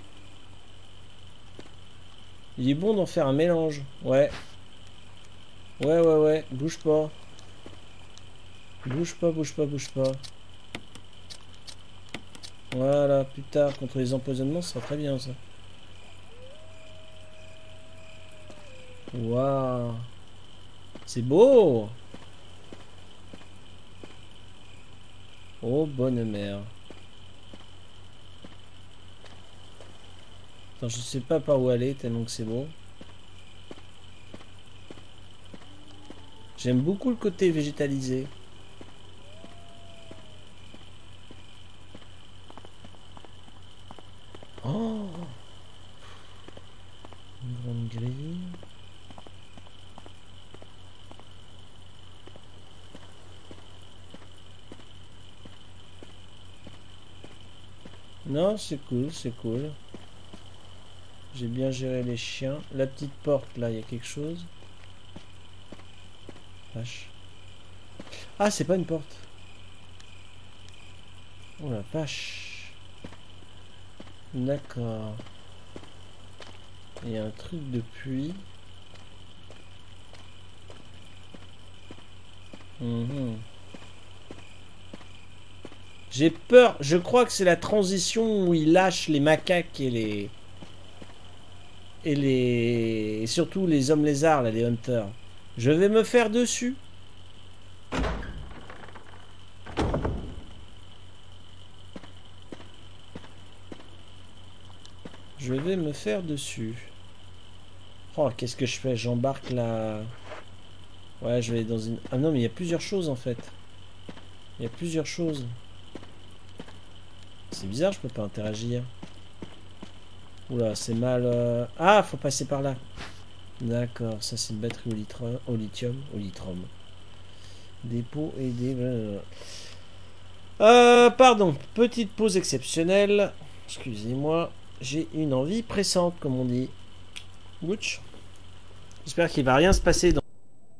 Il est bon d'en faire un mélange. Ouais. Ouais, ouais, ouais. Bouge pas. Bouge pas, bouge pas, bouge pas. Voilà, plus tard, contre les empoisonnements, ça sera très bien, ça. Waouh. C'est beau. Oh, bonne mère. Attends, je sais pas par où aller tellement que c'est beau. J'aime beaucoup le côté végétalisé. Oh, une grande grille. Non, c'est cool, c'est cool. J'ai bien géré les chiens. La petite porte, là, il y a quelque chose. Vache. Ah, c'est pas une porte. Oh la vache. D'accord. Il y a un truc de puits. Mhm. J'ai peur. Je crois que c'est la transition où il lâche les macaques et les... Et les... Et surtout les hommes lézards, là, les hunters. Je vais me faire dessus. Je vais me faire dessus. Oh, qu'est-ce que je fais? J'embarque la... Ouais, je vais dans une... Ah non, mais il y a plusieurs choses, en fait. Il y a plusieurs choses. C'est bizarre, je peux pas interagir. Oula, c'est mal... Euh... Ah, faut passer par là. D'accord, ça c'est une batterie au, lithium, au lithium. Au lithium. Dépôt et des... Euh, pardon, petite pause exceptionnelle. Excusez-moi, j'ai une envie pressante, comme on dit. Ouch. J'espère qu'il va rien se passer dans...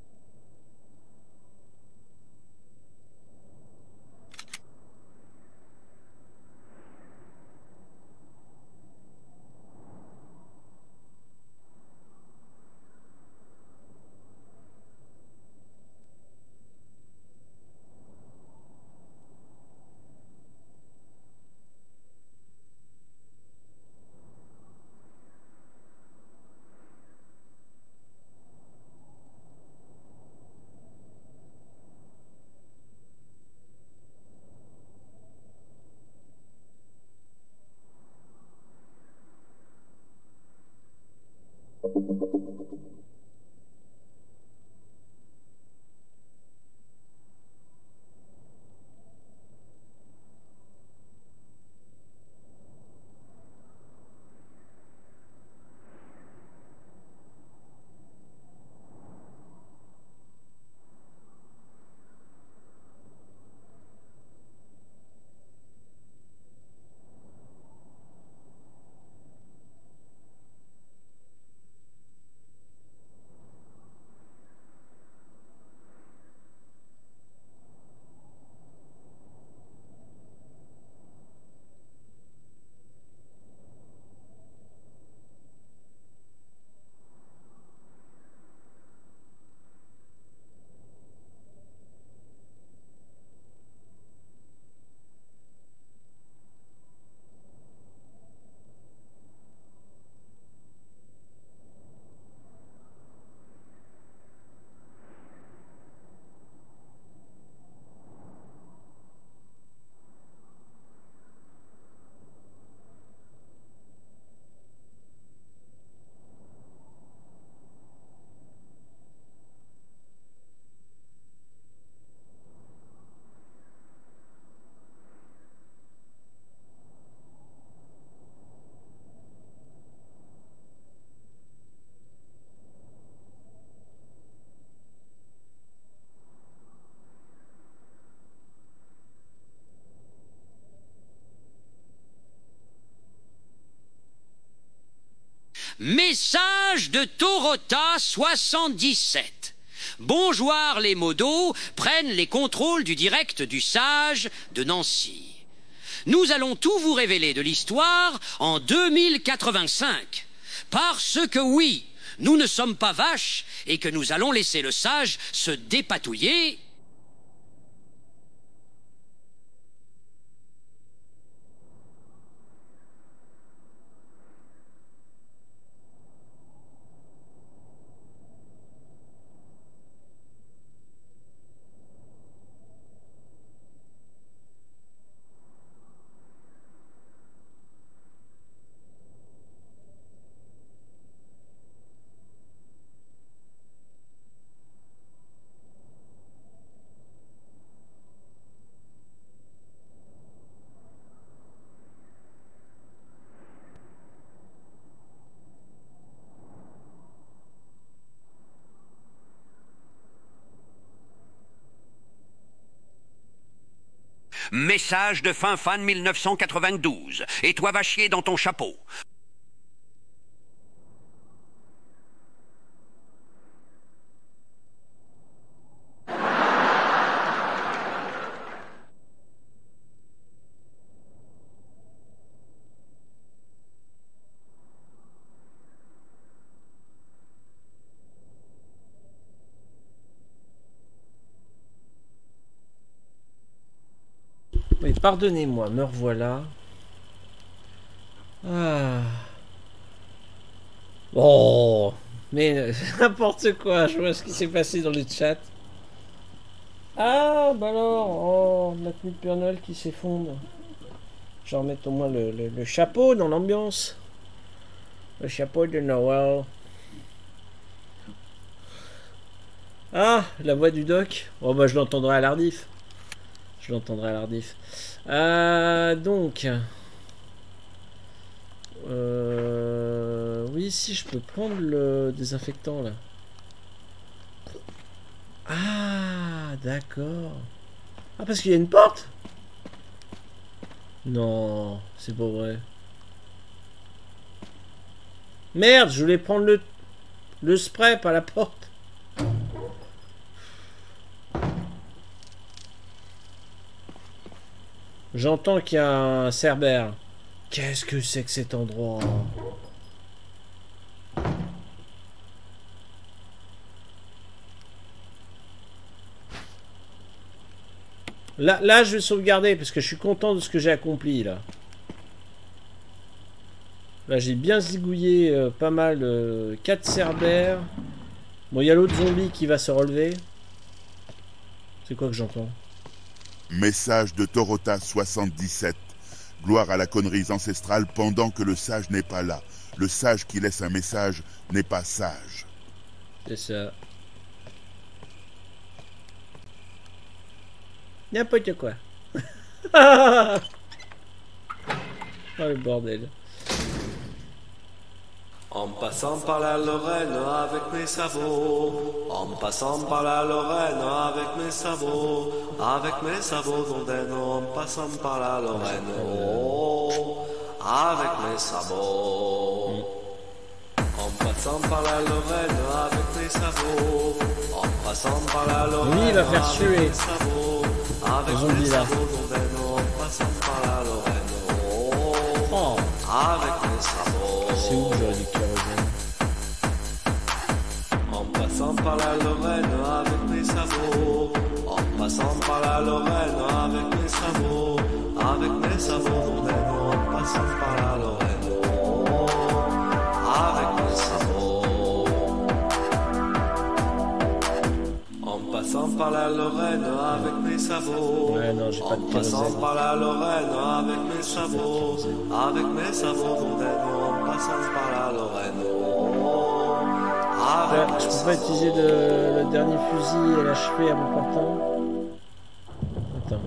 Message de Torota soixante-dix-sept. Bonjour les modos prennent les contrôles du direct du Sage de Nancy. Nous allons tout vous révéler de l'histoire en deux mille quatre-vingt-cinq. Parce que oui, nous ne sommes pas vaches et que nous allons laisser le Sage se dépatouiller. Message de fin fan mille neuf cent quatre-vingt-douze. Et toi va chier dans ton chapeau. Oui, pardonnez-moi, me revoilà. Ah. Oh, mais n'importe quoi, je vois ce qui s'est passé dans le chat. Ah, bah alors, oh, la tenue de Père Noël qui s'effondre. Je vais remettre au moins le, le, le chapeau dans l'ambiance. Le chapeau de Noël. Ah, la voix du doc. Oh, bah je l'entendrai à l'ardif. Je l'entendrai à l'ardif. Euh, donc. Euh, oui, si je peux prendre le désinfectant là. Ah, d'accord. Ah, parce qu'il y a une porte? Non, c'est pas vrai. Merde, je voulais prendre le, le spray, pas la porte. J'entends qu'il y a un Cerbère. Qu'est-ce que c'est que cet endroit? Là, là, je vais sauvegarder parce que je suis content de ce que j'ai accompli là. Là, j'ai bien zigouillé euh, pas mal. Euh, quatre Cerbères. Bon, il y a l'autre zombie qui va se relever. C'est quoi que j'entends? Message de Torota soixante-dix-sept. Gloire à la connerie ancestrale pendant que le sage n'est pas là. Le sage qui laisse un message n'est pas sage. C'est ça. N'importe quoi. Oh le bordel. En passant par la Lorraine avec mes sabots, en passant par la Lorraine avec mes sabots, avec mes sabots d'ondaine, en passant par la Lorraine, oh, avec mes sabots. En passant par la Lorraine avec mes sabots, en passant par la Lorraine oui, il va faire suer. avec mes sabots, avec mes sabots d'ondaine, en passant par la Lorraine, oh, oh. avec mes sabots. C'est où j'aurais du kérosène? En passant par la Lorraine avec mes sabots, en passant par la Lorraine avec mes sabots, avec mes sabots d'ondaine, en passant par la Lorraine, oh, avec mes sabots. En passant par la Lorraine avec mes sabots, ouais, non, j'ai pas de en passant par la Lorraine avec mes sabots, avec mes sabots d'ondaine, en passant par la Lorraine, oh, avec ouais, mes je peux sabots. pas utiliser le, le dernier fusil et l'achever à mon portant. Attends.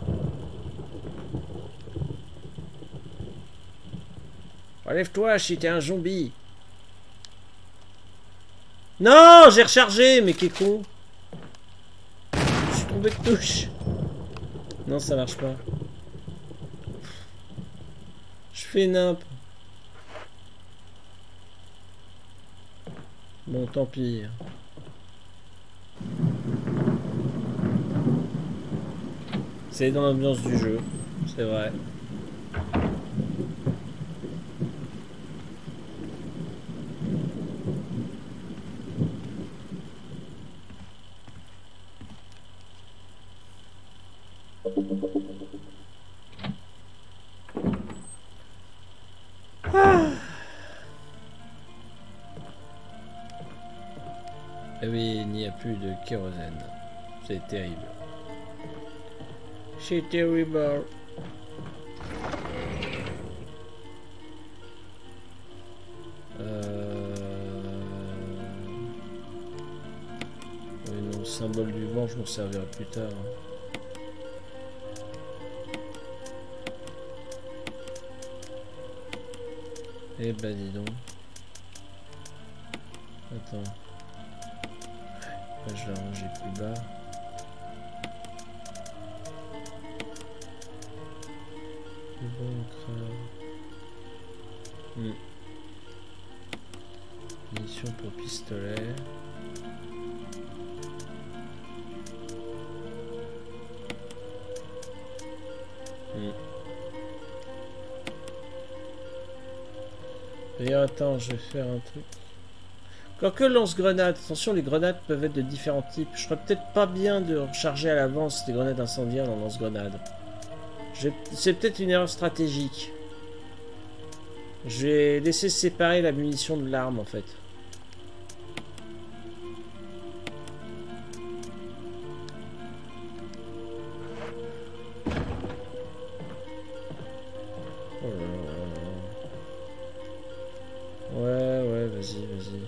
Relève-toi si t'es un zombie. Non, j'ai rechargé, mais qu'est con. Je suis tombé de touche. Non, ça marche pas. Je fais nimp. Bon, tant pis. C'est dans l'ambiance du jeu, c'est vrai. Ah. Eh oui, il n'y a plus de kérosène. C'est terrible. C'est terrible. Euh... Oui, non, le symbole du vent, je m'en servirai plus tard. Eh ben dis donc. Attends. Là, je l'ai rangé plus bas. bon crâne. Hmm. Munitions pour pistolet. Hmm. D'ailleurs, attends, je vais faire un truc. Quoique lance-grenades, attention, les grenades peuvent être de différents types. Je ferais peut-être pas bien de recharger à l'avance des grenades incendiaires dans lance-grenades. C'est peut-être une erreur stratégique. Je vais laisser séparer la munition de l'arme en fait. Oh là là. Ouais, ouais, vas-y, vas-y.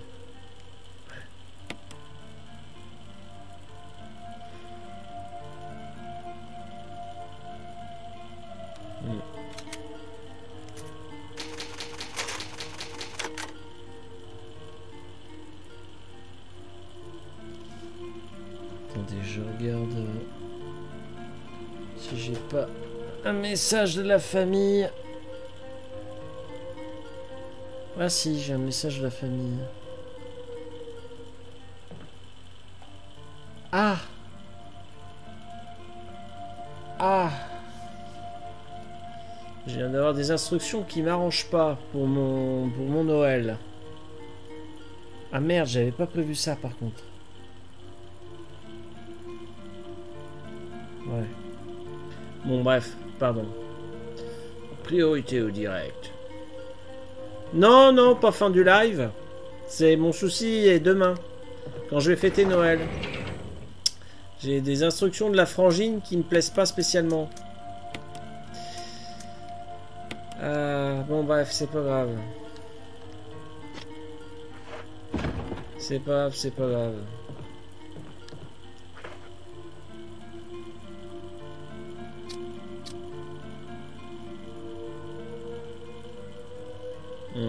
Hmm. Attendez, je regarde si j'ai pas un message de la famille. Ah si, j'ai un message de la famille. Ah Ah Je viens d'avoir des instructions qui m'arrangent pas pour mon, pour mon Noël. Ah merde, j'avais pas prévu ça par contre. Ouais. Bon bref, pardon. Priorité au direct. Non, non, pas fin du live. C'est mon souci est demain, quand je vais fêter Noël. J'ai des instructions de la frangine qui me plaisent pas spécialement. Euh, bon bref, c'est pas grave. C'est pas grave, c'est pas grave. Hmm.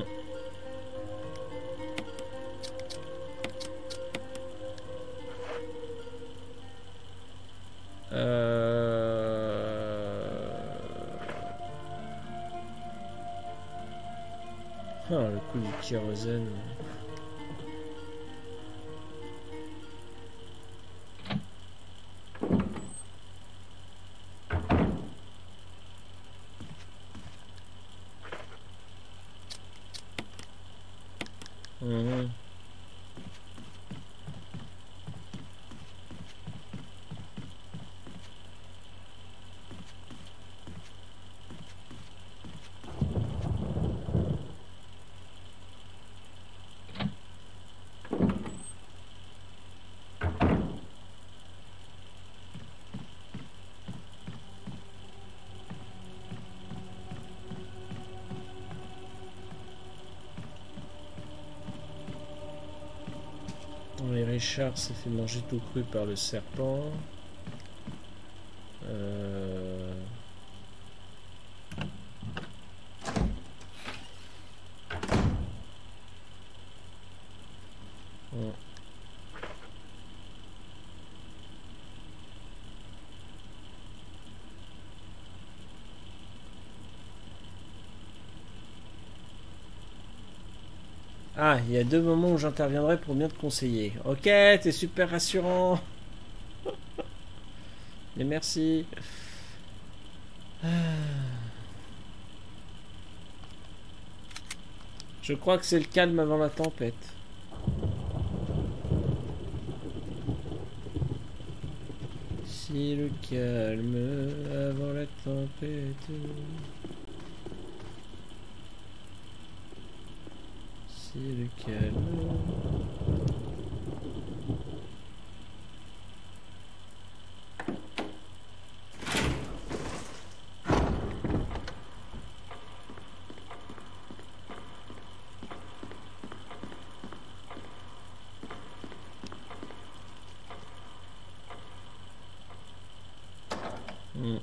Euh... Ah, le coup du kérosène. Mmh. Et Richard s'est fait manger tout cru par le serpent. Euh... Bon. Ah, il y a deux moments où j'interviendrai pour bien te conseiller. Ok, t'es super rassurant. Et merci. Je crois que c'est le calme avant la tempête. Si le calme avant la tempête. Si le calme. Hmm.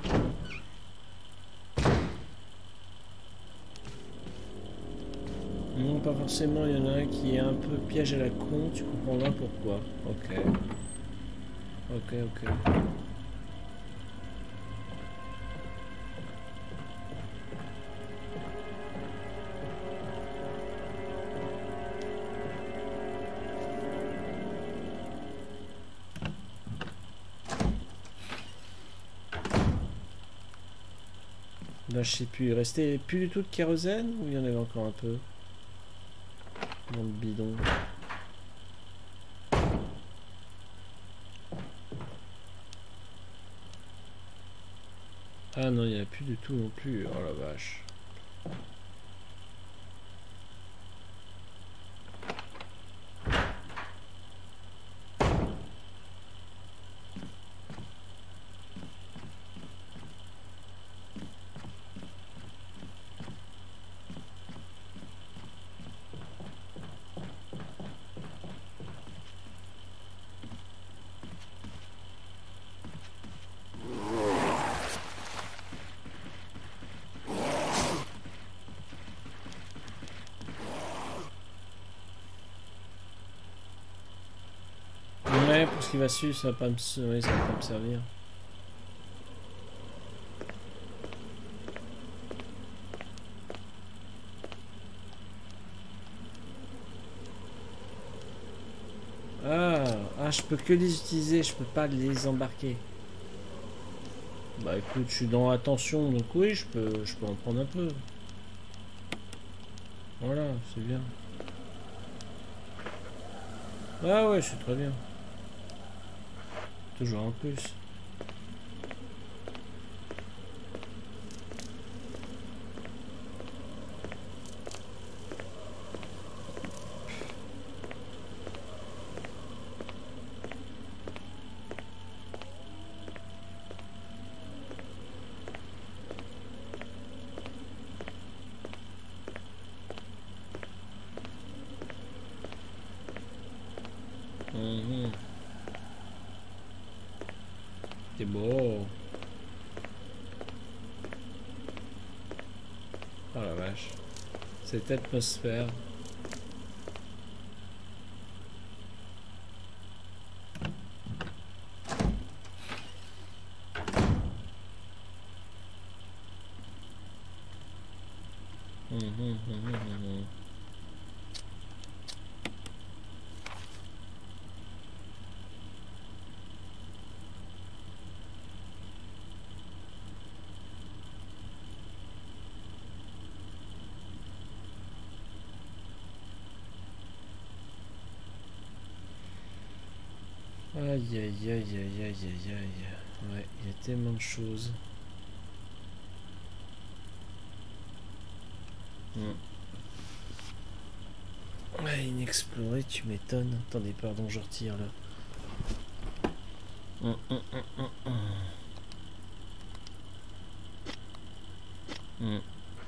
Non, pas forcément, il y en a un qui est un peu piège à la con, tu comprendras pourquoi. Ok. Ok, ok. Là, je sais plus. Il restait plus du tout de kérosène ou il y en avait encore un peu dans le bidon? Ah non, il n'y en a plus du tout non plus. Oh la vache. Ouais, pour ce qui va suivre, ça va pas me, oui, ça va pas me servir. Ah, ah, je peux que les utiliser, je peux pas les embarquer. Bah écoute, je suis dans attention, donc oui, je peux, je peux en prendre un peu. Voilà, c'est bien. Ah ouais, c'est très bien. Toujours en plus. Mmh. C'est beau. Oh la vache. Cette atmosphère. Mmh, mmh, mmh, mmh. Aïe aïe aïe aïe aïe aïe aïe. Ouais, il y a tellement de choses. Hmm. Ouais, inexploré, tu m'étonnes. Attendez, pardon, je retire là. Hum, hum, hum, hum, hum. Hum.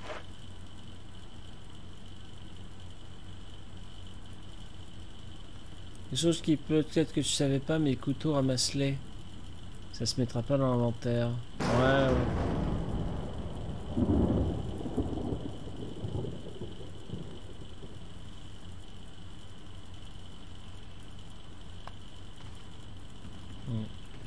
Des choses qui peut-être que tu savais pas, mais couteau ramasse-les. Ça se mettra pas dans l'inventaire. Ouais, ouais. Hmm.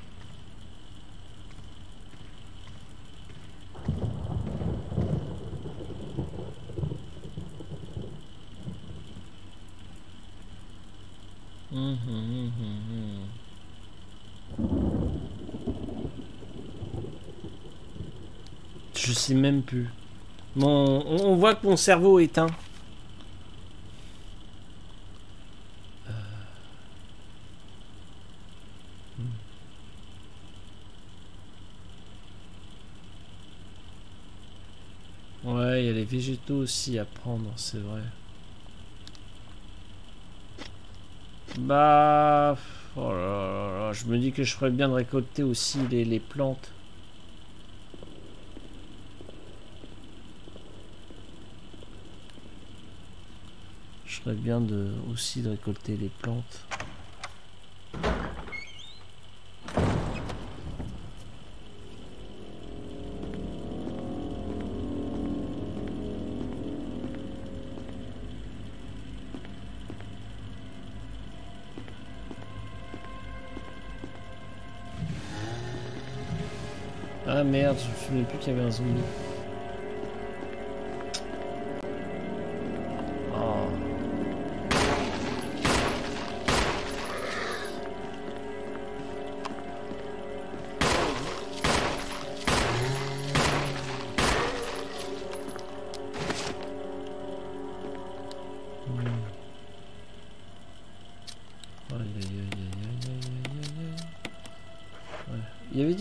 Mmh, mmh, mmh, mmh. Je sais même plus. Mon, on, on voit que mon cerveau est éteint. Euh... Hmm. Ouais, il y a les végétaux aussi à prendre, c'est vrai. Bah, oh là là là, je me dis que je ferais bien de récolter aussi les, les plantes. Je ferais bien de aussi de récolter les plantes. Ah merde, je me souviens plus qu'il y avait un zombie. Oh.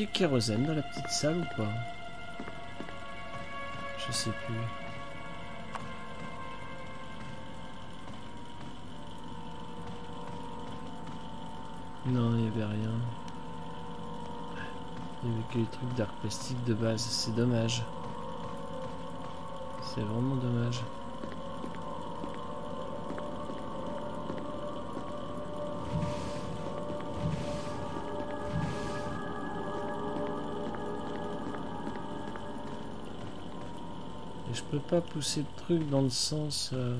du kérosène dans la petite salle ou pas? Je sais plus. Non, il n'y avait rien. Il n'y avait que les trucs d'arc plastique de base. C'est dommage. C'est vraiment dommage. Et je peux pas pousser le truc dans le sens... Euh...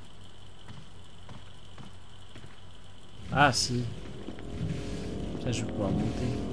Ah si. Là je vais pouvoir monter.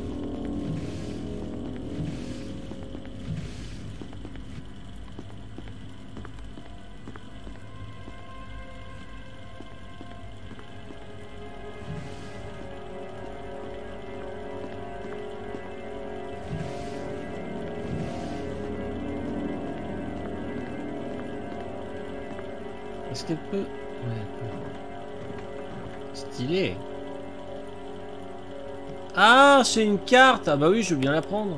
Est-ce qu'elle peut... Ouais, elle peut. Stylé. Ah, c'est une carte. Ah bah oui, je veux bien la prendre.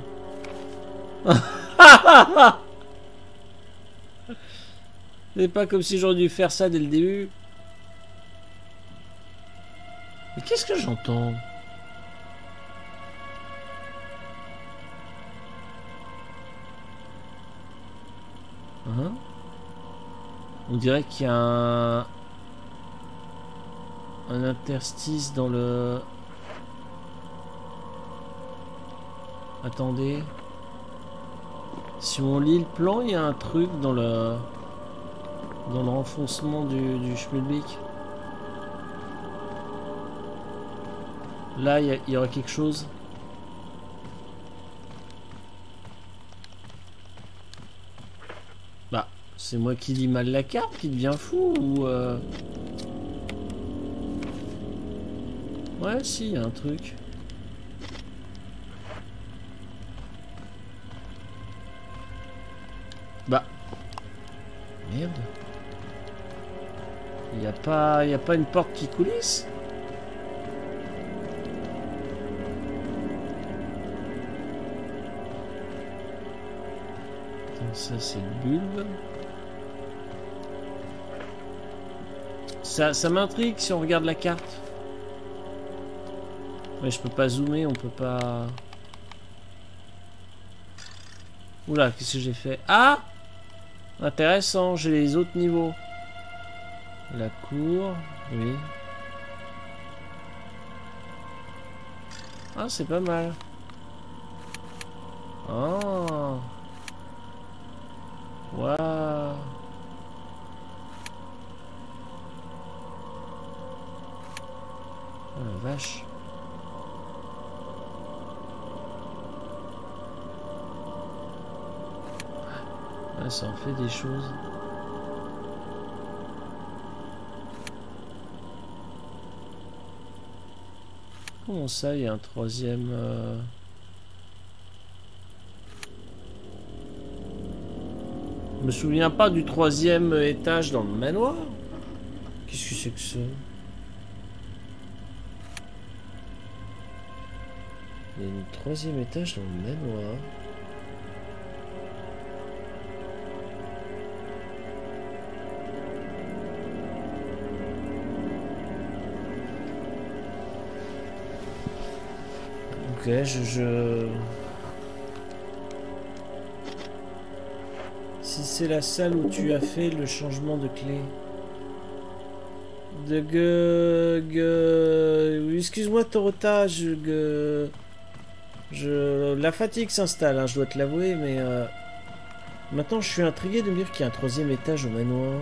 C'est pas comme si j'aurais dû faire ça dès le début. Mais qu'est-ce que j'entends? Hein? On dirait qu'il y a un... un interstice dans le... Attendez. Si on lit le plan, il y a un truc dans le... dans le renfoncement du, du schmilblick. Là, il y, y aura quelque chose. Bah, c'est moi qui lis mal la carte qui devient fou ou... Euh... Ouais, si, il y a un truc. Bah. Merde. Il n'y a pas... y a pas une porte qui coulisse? Attends, ça c'est le bulbe. Ça, ça m'intrigue si on regarde la carte. Mais je peux pas zoomer, on peut pas... Oula, qu'est-ce que j'ai fait? Ah! Intéressant, j'ai les autres niveaux. La cour, oui. Ah, c'est pas mal. Oh. Waouh. Oh la vache. Ah, ça en fait des choses. Comment ça, il y a un troisième... Euh... Je me souviens pas du troisième étage dans le manoir. Qu'est-ce que c'est que ça? Il y a un troisième étage dans le manoir. Ok, je, je... Si c'est la salle où tu as fait le changement de clé. De gue... gue... Excuse-moi Torota, je... Gue... Je... La fatigue s'installe, hein, je dois te l'avouer, mais... Euh... Maintenant je suis intrigué de me dire qu'il y a un troisième étage au manoir.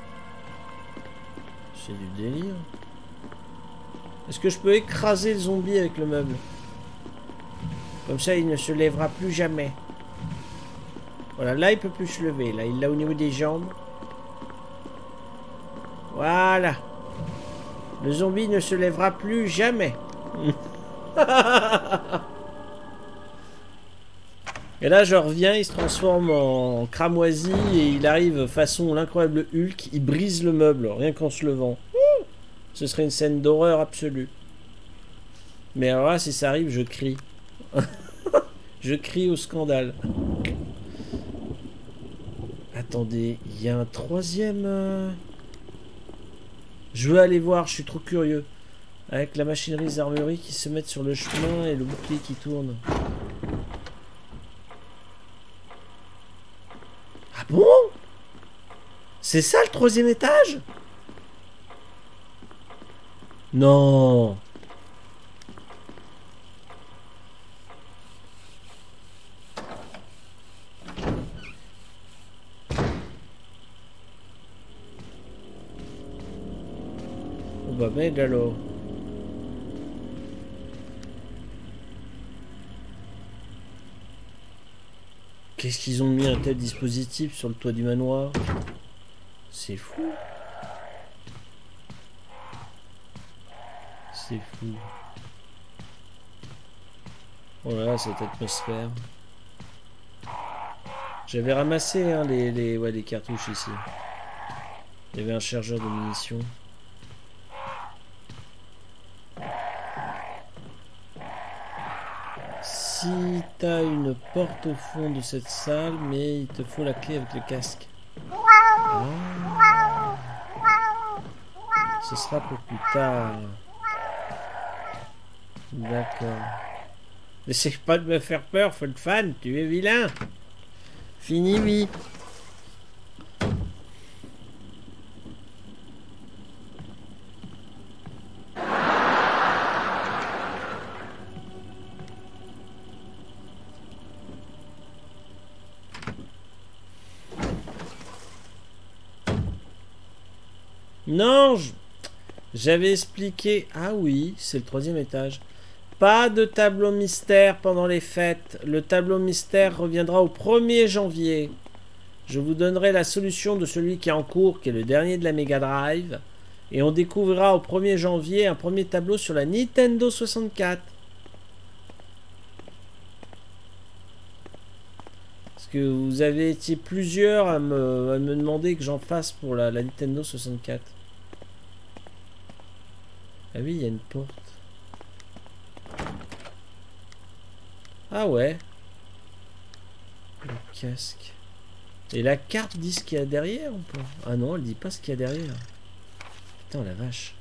C'est du délire. Est-ce que je peux écraser le zombie avec le meuble? Comme ça, il ne se lèvera plus jamais. Voilà, là, il peut plus se lever. Là, il l'a au niveau des jambes. Voilà. Le zombie ne se lèvera plus jamais. Et là, je reviens, il se transforme en cramoisi et il arrive façon l'incroyable Hulk. Il brise le meuble, rien qu'en se levant. Ce serait une scène d'horreur absolue. Mais alors là, si ça arrive, je crie. Je crie au scandale. Attendez, il y a un troisième... Euh... Je veux aller voir, je suis trop curieux. Avec la machinerie des armureries qui se mettent sur le chemin et le bouclier qui tourne. Ah bon? C'est ça le troisième étage? Non. Oh bah merde alors. Qu'est-ce qu'ils ont mis un tel dispositif sur le toit du manoir? C'est fou. C'est fou. Oh là là, cette atmosphère. J'avais ramassé hein, les, les, ouais, les cartouches ici. Il y avait un chargeur de munitions. Si t'as une porte au fond de cette salle, mais il te faut la clé avec le casque. Ah. Ce sera pour plus tard. D'accord. N'essaie pas de me faire peur, Fun Fan, tu es vilain. Fini, oui. Non, j'avais expliqué... Ah oui, c'est le troisième étage. Pas de tableau mystère pendant les fêtes. Le tableau mystère reviendra au premier janvier. Je vous donnerai la solution de celui qui est en cours, qui est le dernier de la Mega Drive. Et on découvrira au premier janvier un premier tableau sur la Nintendo soixante-quatre. Parce que vous avez été plusieurs à me, à me demander que j'en fasse pour la, la Nintendo soixante-quatre. Ah oui, il y a une porte. Ah ouais. Le casque. Et la carte dit ce qu'il y a derrière ou pas? Ah non, elle dit pas ce qu'il y a derrière. Putain, la vache.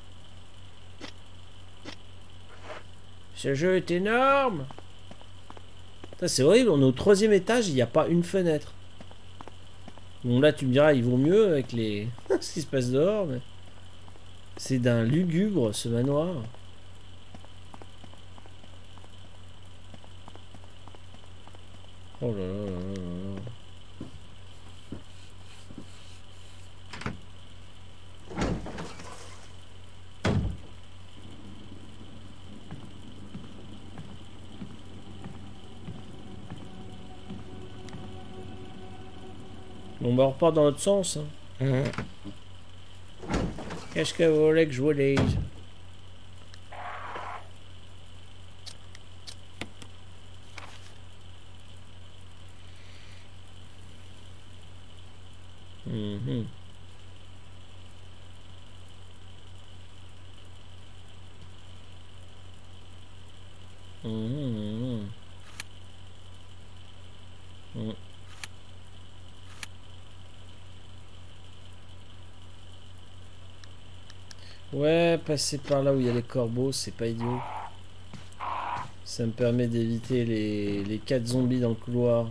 Ce jeu est énorme. C'est horrible, on est au troisième étage, il n'y a pas une fenêtre. Bon là tu me diras, il vaut mieux avec les... ce qui se passe dehors, mais... C'est d'un lugubre ce manoir. Oh là là là là là. Bon bah on repart dans l'autre sens. Hein. Mmh. Qu'est-ce que vous voulez que je vous dise? Mmh. Mmh. Mmh. Ouais, passer par là où il y a les corbeaux, c'est pas idiot. Ça me permet d'éviter les, les quatre zombies dans le couloir.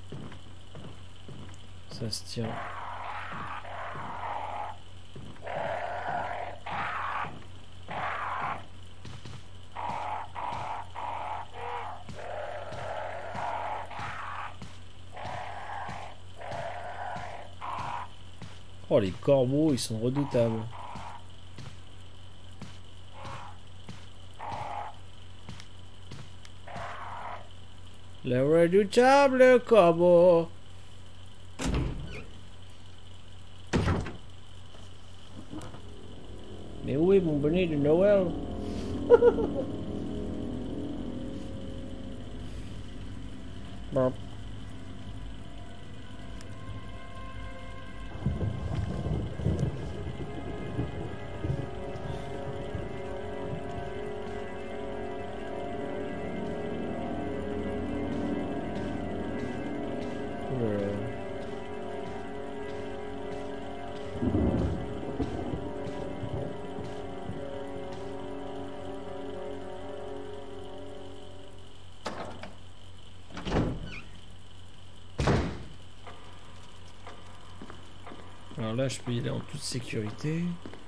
Ça se tient. Oh, les corbeaux, ils sont redoutables. Le redoutable corbeau. Mais où est mon bonnet de Noël? Bon. Oh là là. Alors là, je peux y aller en toute sécurité.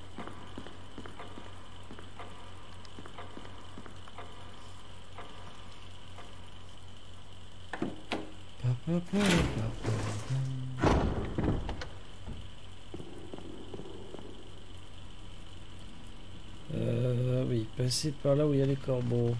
Euh, oui, passer par là où il y a les corbeaux.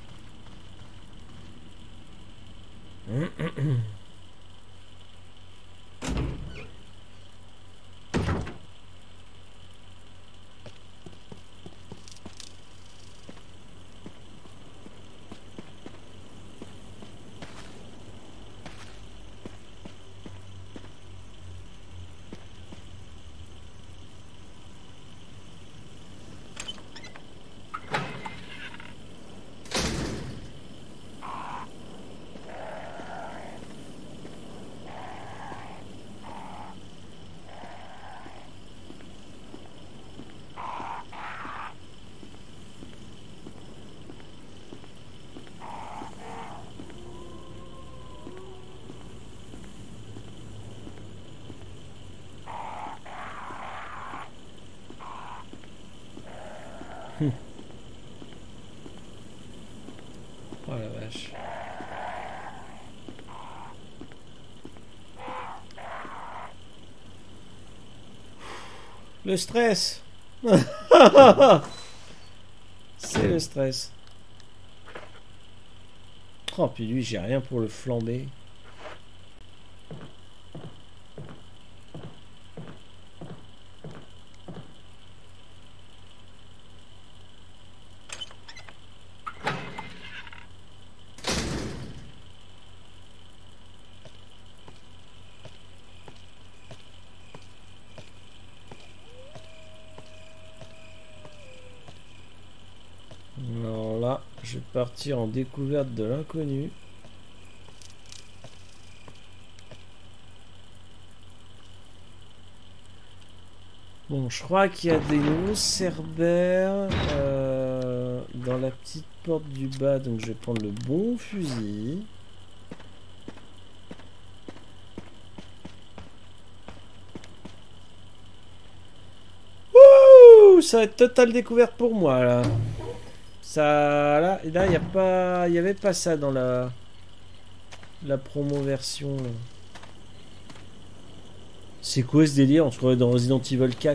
Oh la vache. Le stress. C'est le stress. Oh puis lui j'ai rien pour le flamber. Alors là, je vais partir en découverte de l'inconnu. Bon, je crois qu'il y a des nouveaux cerbères euh, dans la petite porte du bas, donc je vais prendre le bon fusil. Ouh, ça va être totale découverte pour moi là. Ça, là, là, il y a pas, il y avait pas ça dans la, la promo version. C'est quoi ce délire? On se croirait dans Resident Evil quatre.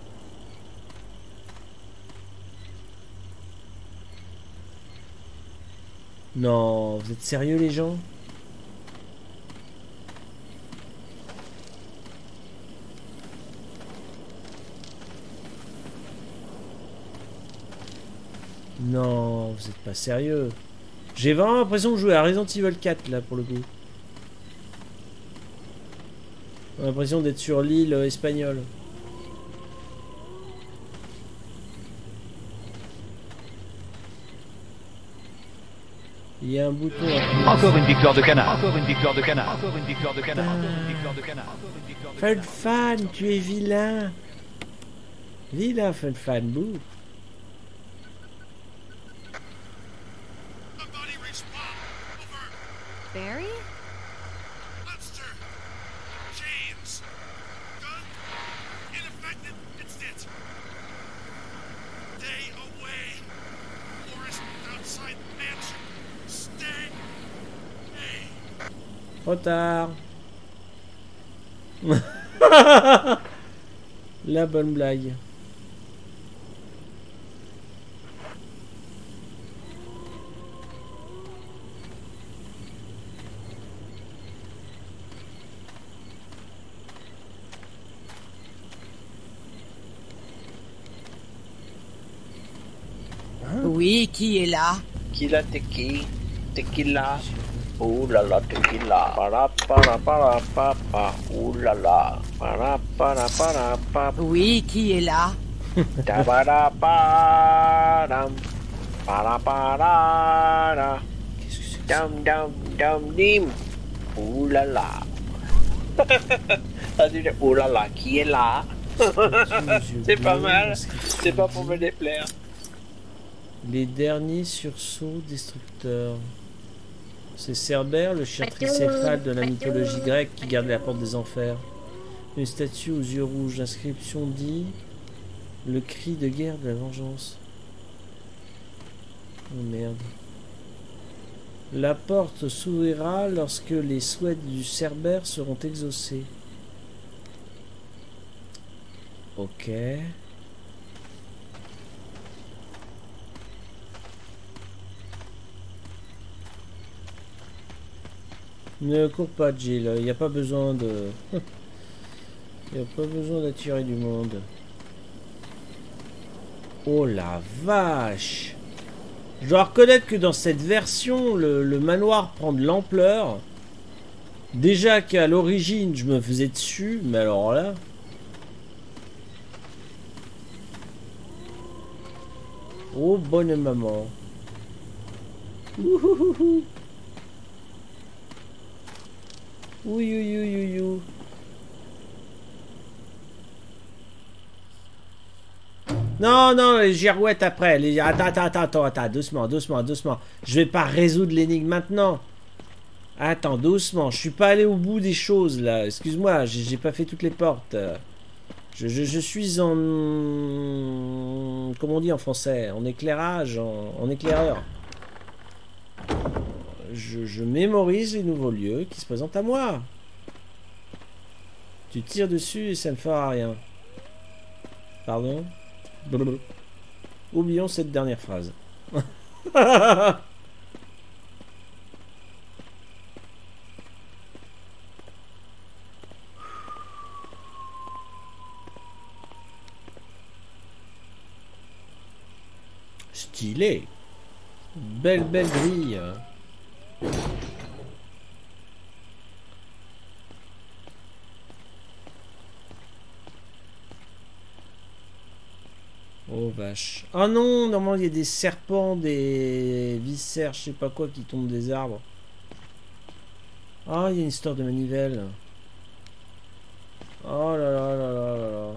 Non, vous êtes sérieux les gens? Non, vous êtes pas sérieux. J'ai vraiment l'impression de jouer à Resident Evil quatre là pour le coup. J'ai l'impression d'être sur l'île espagnole. Il y a un bouton. Encore une victoire de canard. Encore une victoire de canard. Encore une victoire de canard. Encore une victoire de canard. Fun fan, tu es vilain. Vilain Fun fan, bouh. Barry? Lester! James! Gun? Ineffective? It's it! Stay away! Forest outside the mansion! Stay! Hey! Trop tard. La bonne blague. Oui, qui est là? Qui là, t'es qui? T'es qui là? Ouh là là, t'es qui là? Para para para papa. Ouh là là. Para para para papa. Oui, qui est là? Tabara param. Para para. Qu'est-ce que c'est? Dam dam dam dim. Ouh là là. Ah, tu dis, oh là là, qui est là? C'est pas mal. C'est pas pour me déplaire. Les derniers sursauts destructeurs. C'est Cerbère, le chien tricéphale de la mythologie grecque qui garde la porte des enfers. Une statue aux yeux rouges. L'inscription dit le cri de guerre de la vengeance. Oh merde. La porte s'ouvrira lorsque les souhaits du Cerbère seront exaucés. Ok. Ne cours pas, Jill. Il n'y a pas besoin de... Il n'y a pas besoin d'attirer du monde. Oh la vache! Je dois reconnaître que dans cette version, le, le manoir prend de l'ampleur. Déjà qu'à l'origine, je me faisais dessus, mais alors là... Oh, bonne maman. Ouhouhouhou. Oui, oui, oui, oui, oui. Non, non, les girouettes après. Les... Attends, attends, attends, attends, attends, doucement, doucement, doucement. Je vais pas résoudre l'énigme maintenant. Attends, doucement. Je suis pas allé au bout des choses là. Excuse-moi, j'ai pas fait toutes les portes. Je, je, je suis en... Comment on dit en français? En éclairage, en, en éclaireur. Je, je mémorise les nouveaux lieux qui se présentent à moi. Tu tires dessus et ça ne fera rien. Pardon? Blablabla. Oublions cette dernière phrase. Stylé. Belle, belle grille. Oh vache. Ah non, normalement il y a des serpents, des viscères, je sais pas quoi qui tombent des arbres. Ah, il y a une histoire de manivelle. Oh là là là là là là.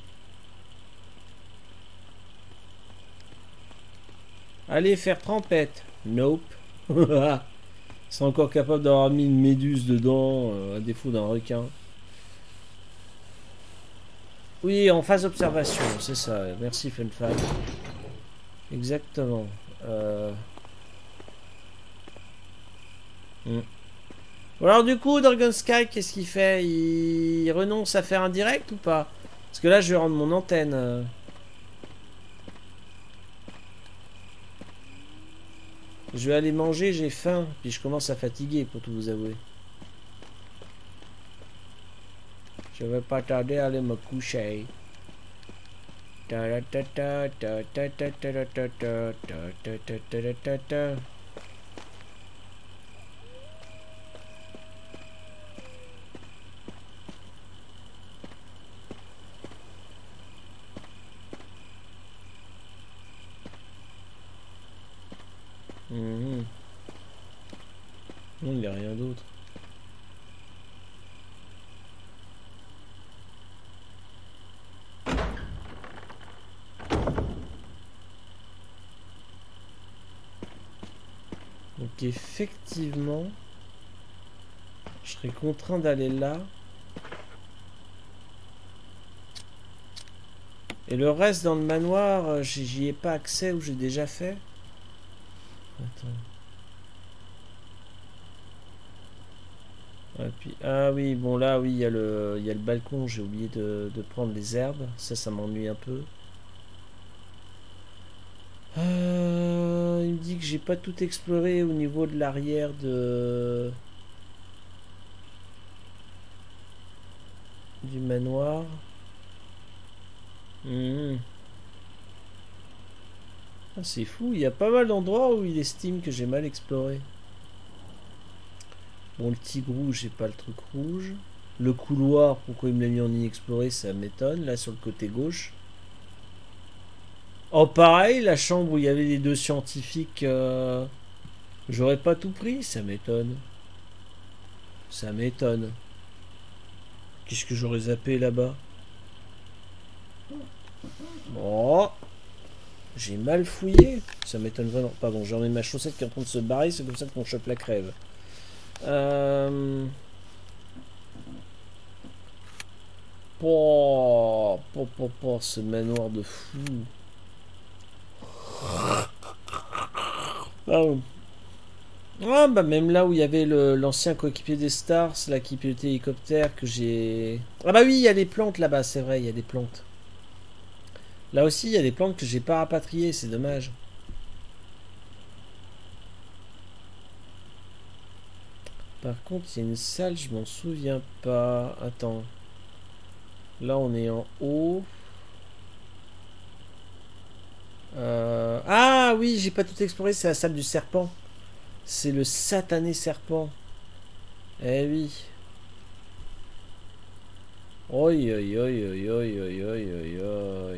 Allez faire trempette. Nope. Ils sont encore capables d'avoir mis une méduse dedans, euh, à défaut d'un requin. Oui, en phase d'observation, c'est ça. Merci Funfan. Exactement. Euh... Hmm. Alors du coup, Dragon Sky, qu'est-ce qu'il fait? Il renonce à faire un direct ou pas? Parce que là, je vais rendre mon antenne. Je vais aller manger, j'ai faim. Puis je commence à fatiguer, pour tout vous avouer. Je vais pas tarder à aller me coucher. Mmh. Non, il n'y a rien d'autre. Donc effectivement, je serais contraint d'aller là. Et le reste dans le manoir, j'y ai pas accès ou j'ai déjà fait. Attends. Et puis, ah oui, bon là, oui, il y a le, il y a le balcon, j'ai oublié de, de prendre les herbes. Ça, ça m'ennuie un peu. Euh, il me dit que j'ai pas tout exploré au niveau de l'arrière de... du manoir. Mmh. Ah, c'est fou, il y a pas mal d'endroits où il estime que j'ai mal exploré. Bon, le tigre rouge, j'ai pas le truc rouge. Le couloir, pourquoi il me l'a mis en inexploré, ça m'étonne. Là, sur le côté gauche. Oh, pareil, la chambre où il y avait les deux scientifiques, euh, j'aurais pas tout pris, ça m'étonne. Ça m'étonne. Qu'est-ce que j'aurais zappé là-bas? Oh, j'ai mal fouillé. Ça m'étonne vraiment. Pardon, j'en ai ma chaussette qui est en train de se barrer. C'est comme ça qu'on chope la crève. Euh... Oh, oh, oh, oh, ce manoir de fou. Oh. Ah bah même là où il y avait l'ancien coéquipier des Stars, là qui pilotait l'hélicoptère que j'ai... Ah bah oui, il y a des plantes là-bas, c'est vrai, il y a des plantes. Là aussi, il y a des plantes que j'ai pas rapatriées, c'est dommage. Par contre, il y a une salle, je m'en souviens pas. Attends. Là, on est en haut. Euh... Ah oui, j'ai pas tout exploré, c'est la salle du serpent. C'est le satané serpent. Eh oui. Oi, oi, oi, oi, oi, oi, oi, oi.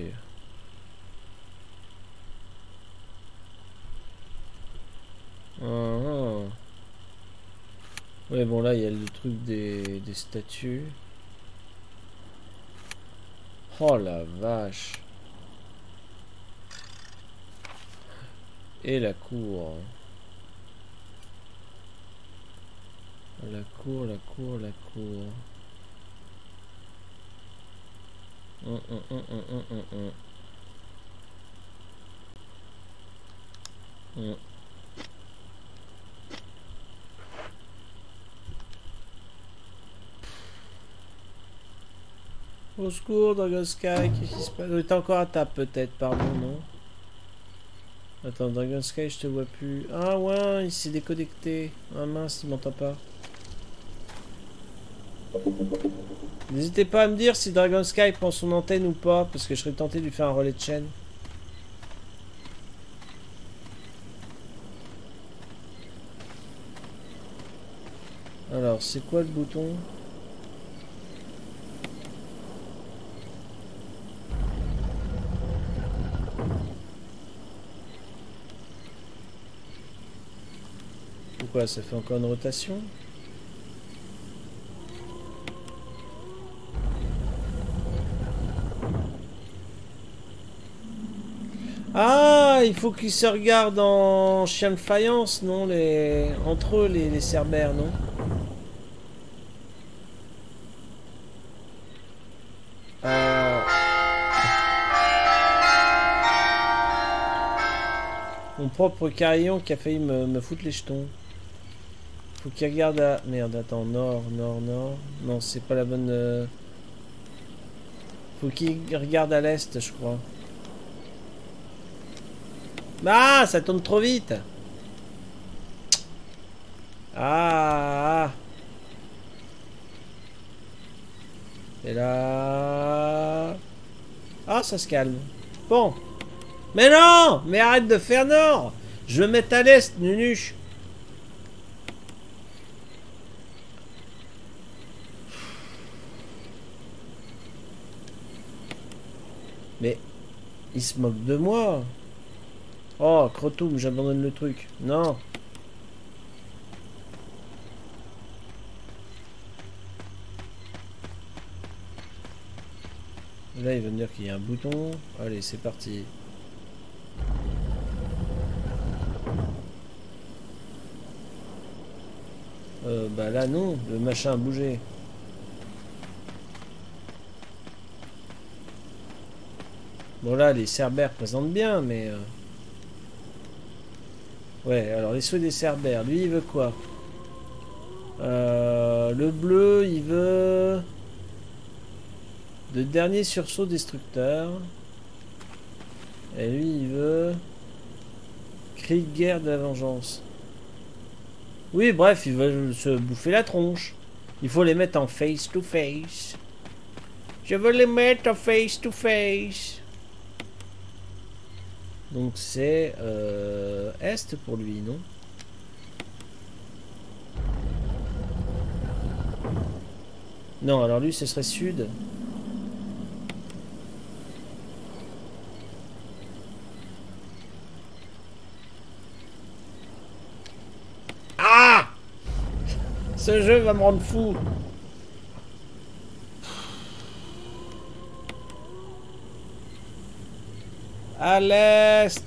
Ah. Ouais, bon, là, il y a le truc des, des statues. Oh la vache. Et la cour. La cour, la cour, la cour. Hum, hum, hum, hum, hum, hum, hum. Hum. Au secours, Dragon Sky, qu'est-ce qui se passe? T'es encore à table peut-être, pardon, non? Attends, Dragon Sky, je te vois plus. Ah ouais, il s'est déconnecté. Ah mince, il m'entend pas. N'hésitez pas à me dire si Dragon Sky prend son antenne ou pas, parce que je serais tenté de lui faire un relais de chaîne. Alors, c'est quoi le bouton? Pourquoi ça fait encore une rotation? Ah, il faut qu'ils se regardent en chien de faïence, non, les entre eux, les, les cerbères, non? Euh... Mon propre carillon qui a failli me, me foutre les jetons. Faut qu'il regarde à... Merde, attends, nord, nord, nord. Non, c'est pas la bonne... Euh... Faut qu'il regarde à l'est, je crois. Ah, ça tourne trop vite. Ah. Et là... Ah, ça se calme. Bon. Mais non. Mais arrête de faire nord. Je veux mettre à l'est, nunuche. Mais... Il se moque de moi. Oh, Crotoum, j'abandonne le truc. Non. Là, il va me dire qu'il y a un bouton. Allez, c'est parti. Euh, bah là, non. Le machin a bougé. Bon, là, les cerbères présentent bien, mais... Euh... Ouais, alors les souhaits des cerbères. Lui, il veut quoi? euh, Le bleu, il veut... De dernier sursaut destructeur. Et lui, il veut... Cri de guerre de la vengeance. Oui, bref, il veut se bouffer la tronche. Il faut les mettre en face to face. Je veux les mettre en face to face. Donc c'est euh, est pour lui, non? Non, alors lui, ce serait sud. Ah! Ce jeu va me rendre fou. À l'est.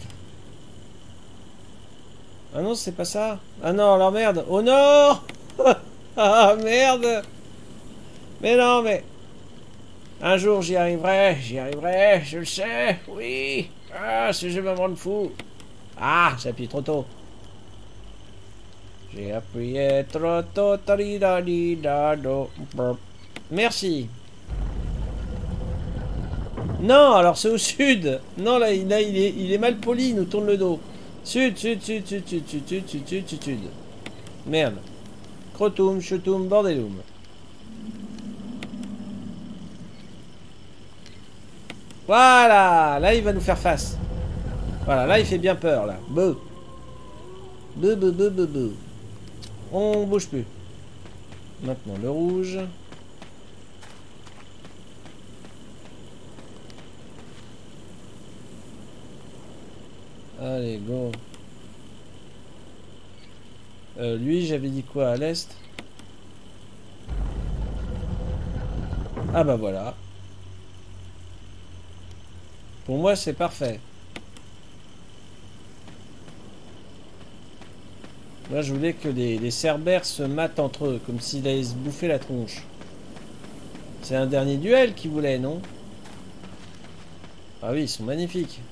Ah non, c'est pas ça. Ah non, alors merde. Au nord. Ah merde. Mais non, mais... Un jour, j'y arriverai. J'y arriverai, je le sais. Oui. Ah, ce jeu me rend fou. Ah, j'ai appuyé trop tôt. J'ai appuyé trop tôt. Merci. Non, alors c'est au sud. Non, là, il, là, il, est, il est mal poli, il nous tourne le dos. Sud, sud, sud, sud, sud, sud, sud, sud, sud, sud, sud. Merde. Crotum, chutum, bordelum. Voilà, là il va nous faire face. Voilà, là il fait bien peur, là. Beuh. Beuh, beuh, beuh, beuh, beuh. On bouge plus. Maintenant le rouge. Allez, go. Euh, lui, j'avais dit quoi, à l'est? Ah bah voilà. Pour moi, c'est parfait. Moi, je voulais que les, les cerbères se matent entre eux, comme s'ils allaient se bouffer la tronche. C'est un dernier duel qu'ils voulaient, non? Ah oui, ils sont magnifiques.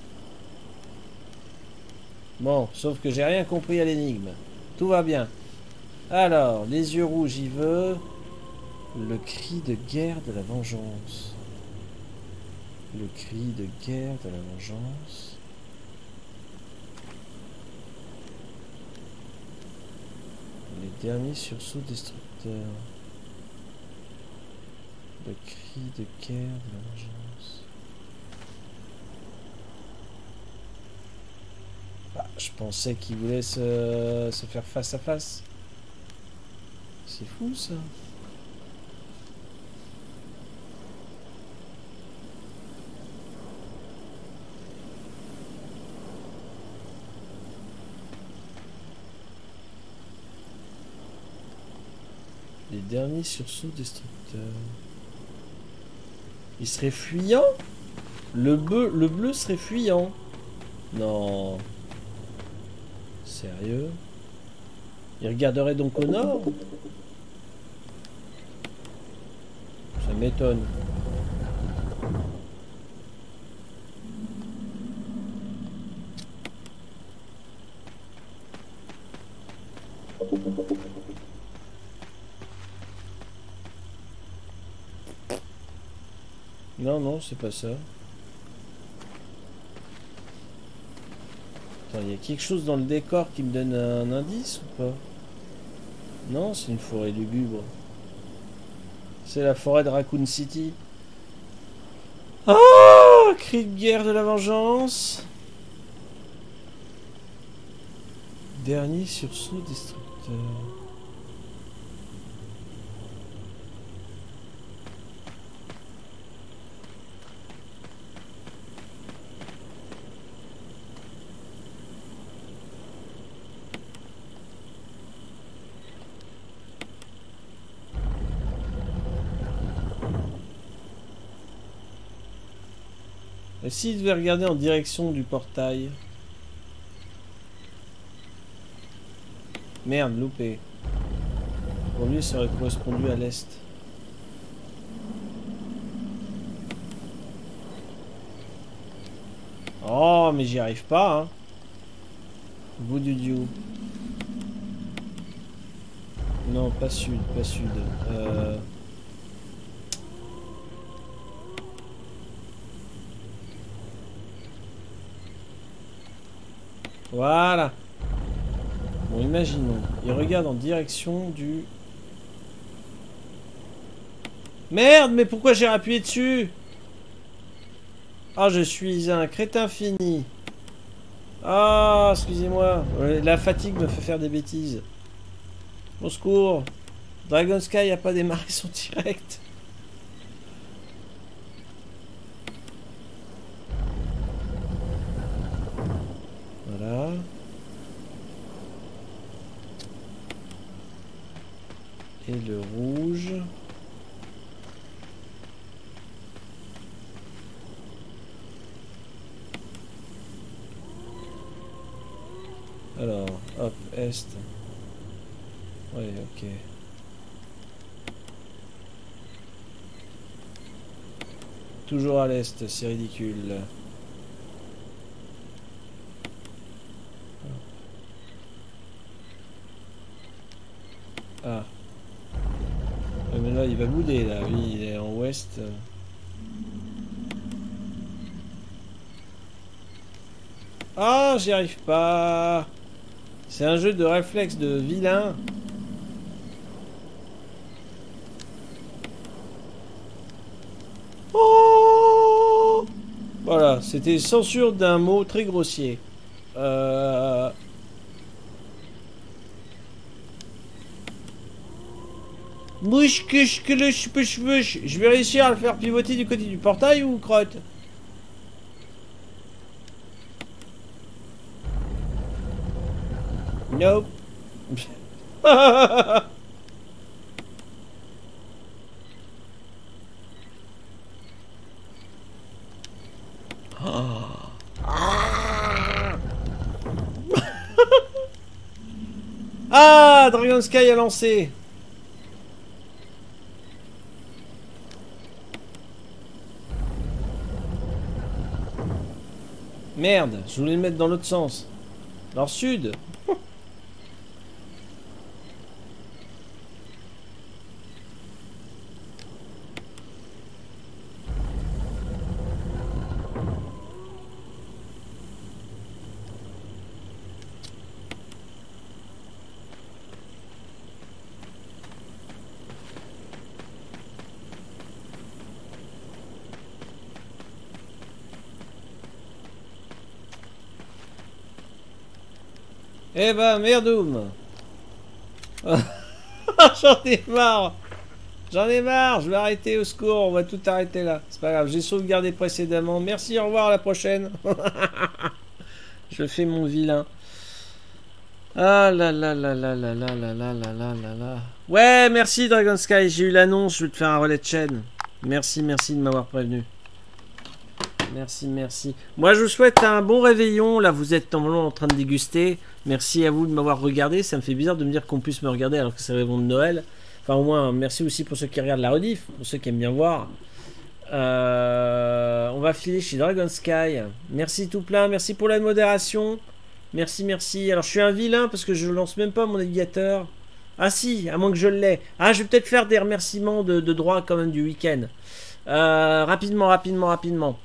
Bon, sauf que j'ai rien compris à l'énigme. Tout va bien. Alors, les yeux rouges, il veut... Le cri de guerre de la vengeance. Le cri de guerre de la vengeance. Les derniers sursauts destructeurs. Le cri de guerre de la vengeance. Bah, je pensais qu'il voulait se, se faire face à face. C'est fou ça. Les derniers sursauts destructeurs. Il serait fuyant? Le bleu, le bleu serait fuyant. Non. Sérieux? Il regarderait donc au nord? Ça m'étonne. Non, non, c'est pas ça. Attends, il y a quelque chose dans le décor qui me donne un indice ou pas? Non, c'est une forêt lugubre. C'est la forêt de Raccoon City. Oh, cri de guerre de la vengeance. Dernier sursaut destructeur. Et s'il devait regarder en direction du portail? Merde, loupé. Pour lui, ça aurait correspondu à l'est. Oh, mais j'y arrive pas, hein. Bout du dieu. Non, pas sud, pas sud. Euh... Voilà. Bon, imaginons. Il regarde en direction du... Merde, mais pourquoi j'ai appuyé dessus? Ah, je suis un crétin fini. Ah, excusez-moi. La fatigue me fait faire des bêtises. Au secours. Dragon Sky a pas démarré son direct. Voilà. Et le rouge. Alors, hop, est. Ouais, ok. Toujours à l'est, c'est ridicule. Ah. Ouais, mais là, il va bouder, là. Oui, il est en ouest. Ah, j'y arrive pas. C'est un jeu de réflexe de vilain. Oh, voilà, c'était censure d'un mot très grossier. Euh... Mouche que je que le chouche mouche. Je vais réussir à le faire pivoter du côté du portail ou crotte? Nope. Ah, Dragon Sky a lancé. Merde, je voulais le mettre dans l'autre sens. Nord-sud. Eh ben, merdoum. J'en ai marre. J'en ai marre. Je vais arrêter, au secours. On va tout arrêter là. C'est pas grave. J'ai sauvegardé précédemment. Merci, au revoir, à la prochaine. Je fais mon vilain. Ah là là là là là là là là là là là là. Ouais, merci Dragon Sky. J'ai eu l'annonce. Je vais te faire un relais de chaîne. Merci, merci de m'avoir prévenu. Merci, merci. Moi, je vous souhaite un bon réveillon. Là, vous êtes en train de déguster. Merci à vous de m'avoir regardé. Ça me fait bizarre de me dire qu'on puisse me regarder alors que c'est le réveillon de Noël. Enfin, au moins, merci aussi pour ceux qui regardent la rediff, pour ceux qui aiment bien voir. Euh, on va filer chez Dragon Sky. Merci tout plein. Merci pour la modération. Merci, merci. Alors, je suis un vilain parce que je lance même pas mon navigateur. Ah si, à moins que je l'ai. Ah, je vais peut-être faire des remerciements de, de droit quand même du week-end. Euh, rapidement, rapidement, rapidement.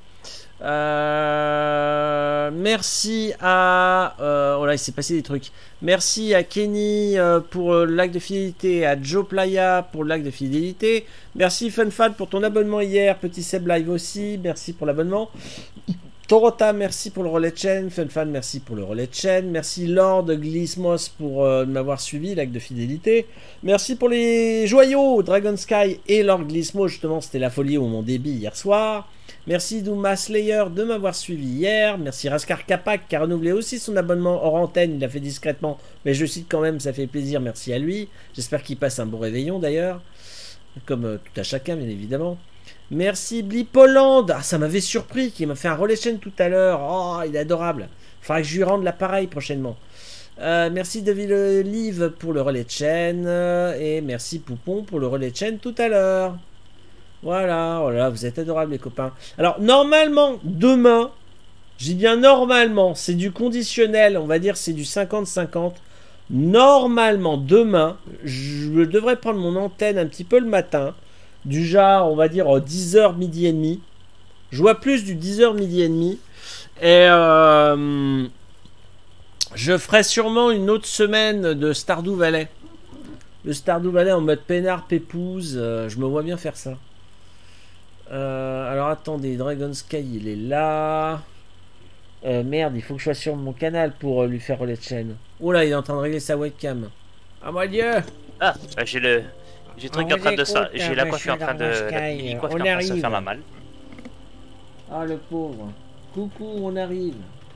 Euh, merci à euh, oh là il s'est passé des trucs. Merci à Kenny euh, pour euh, le like de fidélité, à Joe Playa pour le like de fidélité. Merci FunFad pour ton abonnement hier, Petit Seb Live aussi, merci pour l'abonnement. Torota, merci pour le relais de chaîne. FunFan, merci pour le relais de chaîne. Merci Lord Glismos pour euh, m'avoir suivi, like de fidélité. Merci pour les joyaux, Dragon Sky et Lord Glismos, justement c'était la folie au mon débit hier soir. Merci Douma Slayer de m'avoir suivi hier. Merci Raskar Kapak qui a renouvelé aussi son abonnement hors antenne. Il l'a fait discrètement, mais je le cite quand même, ça fait plaisir. Merci à lui. J'espère qu'il passe un bon réveillon d'ailleurs. Comme euh, tout à chacun, bien évidemment. Merci Blipoland. Ah, ça m'avait surpris qu'il m'a fait un relais de chaîne tout à l'heure. Oh, il est adorable. Il faudra que je lui rende l'appareil prochainement. Euh, merci David Live pour le relais de chaîne. Et merci Poupon pour le relais de chaîne tout à l'heure. Voilà, voilà, vous êtes adorables les copains. Alors normalement, demain, j'ai bien normalement, c'est du conditionnel, on va dire c'est du cinquante cinquante. Normalement, demain, je devrais prendre mon antenne un petit peu le matin, du genre, on va dire dix heures, midi et demi. Je vois plus du dix heures, midi et demi. Et euh, je ferai sûrement une autre semaine de Stardew Valley. Le Stardew Valley en mode peinard, pépouze, euh, je me vois bien faire ça. Euh, alors attendez, Dragon Sky il est là. Euh, merde, il faut que je sois sur mon canal pour euh, lui faire relais de chaîne. Oh là, il est en train de régler sa webcam. Ah mon dieu. Ah, bah, j'ai le. J'ai le truc en train de ça. J'ai la coiffe en train de. La mini coiffe en train de se faire la malle. Ah le pauvre. Coucou, on arrive.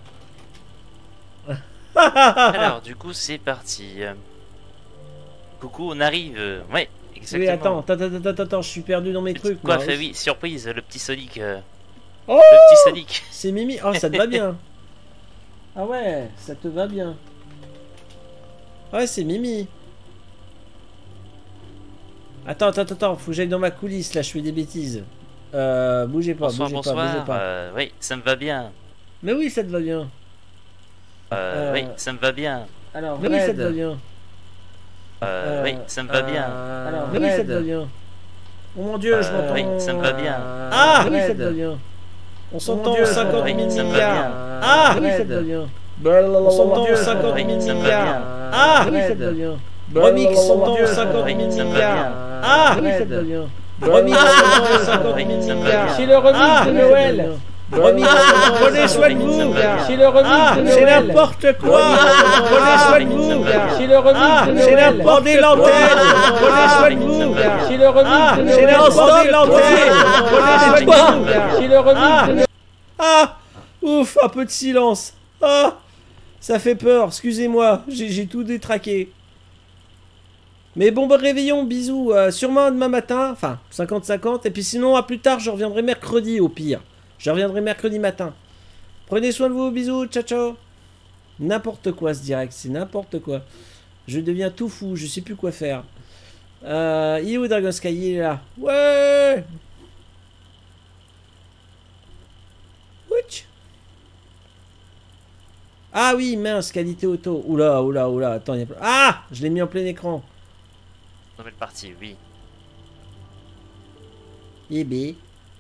Alors, du coup, c'est parti. Coucou, on arrive. Ouais. Exactement. Oui, attends, attends, attends, attends, je suis perdu dans mes trucs. Quoi, fait oui, surprise, le petit Sonic. Euh... Oh, le petit Sonic. C'est Mimi. Oh, ça te va bien. Ah ouais, ça te va bien. Ouais, c'est Mimi. Attends, attends, attends, faut que j'aille dans ma coulisse, là, je fais des bêtises. Euh, bougez pas, Bonsoir, bougez bonsoir. pas, bougez pas. Euh, oui, ça me va bien. Mais oui, ça te va bien. Euh, Euh, oui, ça me va bien. Alors, mais oui, ça te va bien. Euh, Euh, oui, ça me va bien. Alors, mais oui, ça te va bien. Oh mon dieu, je Euh, m'entends. oui, ça me va bien. Ah, oui, ça te va bien. On s'entend cinquante oui, ça me va milliards. bien. Ah, oui, ça te va bien. On s'entend cinquante Oui, ça me va milliards. bien. Ah, oui, ça te va bien. Remix, on s'entend cinquante Oui, ça me va milliards. bien. Ah, oui, ça te va bien. Remix, on s'entend cinquante Oui, ça me va milliards. bien. C'est le remix de Noël. Remix, prenez soin de vous. C'est le remix de Noël. C'est n'importe quoi. Prenez soin de vous. C'est le remix de Noël. C'est n'importe l'antenne. Prenez soin de vous. C'est le remix de Noël. C'est n'importe l'antenne. Prenez soin de vous. C'est le remix de Noël. Ah, ouf, un peu de silence. Ah, ça fait peur. Excusez-moi, j'ai tout détraqué. Mais bon, bon réveillon, bisous. Euh, sûrement demain matin, enfin cinquante cinquante. Et puis sinon, à plus tard, je reviendrai mercredi au pire. Je reviendrai mercredi matin. Prenez soin de vous, bisous, ciao ciao. N'importe quoi ce direct, c'est n'importe quoi. Je deviens tout fou, je sais plus quoi faire. Euh, il est où Dragon Sky? Il est là. Ouais. Ouch. Ah oui, mince, qualité auto. Oula, oula, oula, attends, y a... Ah, je l'ai mis en plein écran. Nouvelle partie, oui. Eh B.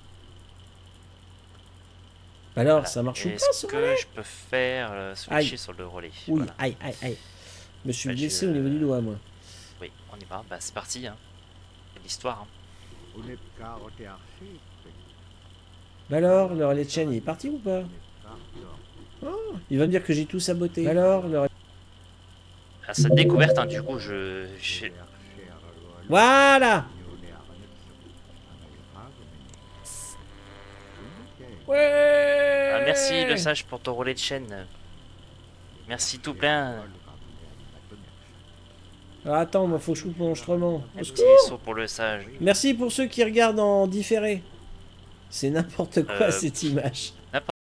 Alors, Voilà. ça marche ou pas Est-ce ce que relais? je peux faire euh, switcher Aïe. sur le relais? Oui, Voilà. aïe, aïe, aïe. Je me suis Bah, blessé je- au niveau du doigt, moi. Oui, on y va. Bah, c'est parti. Hein. C'est l'histoire. Hein. Bah alors, le relais de chaîne, il est parti ou pas? Oh, il va me dire que j'ai tout saboté. Bah alors, le relais... À sa découverte, hein, du coup, je. je- Voilà. Ouais. Ah, merci le sage pour ton relais de chaîne. Merci tout plein. Alors attends, moi faut que je coupe mon enregistrement. Au Un secours. petit saut pour le sage. Merci pour ceux qui regardent en différé. C'est n'importe quoi Euh, cette image.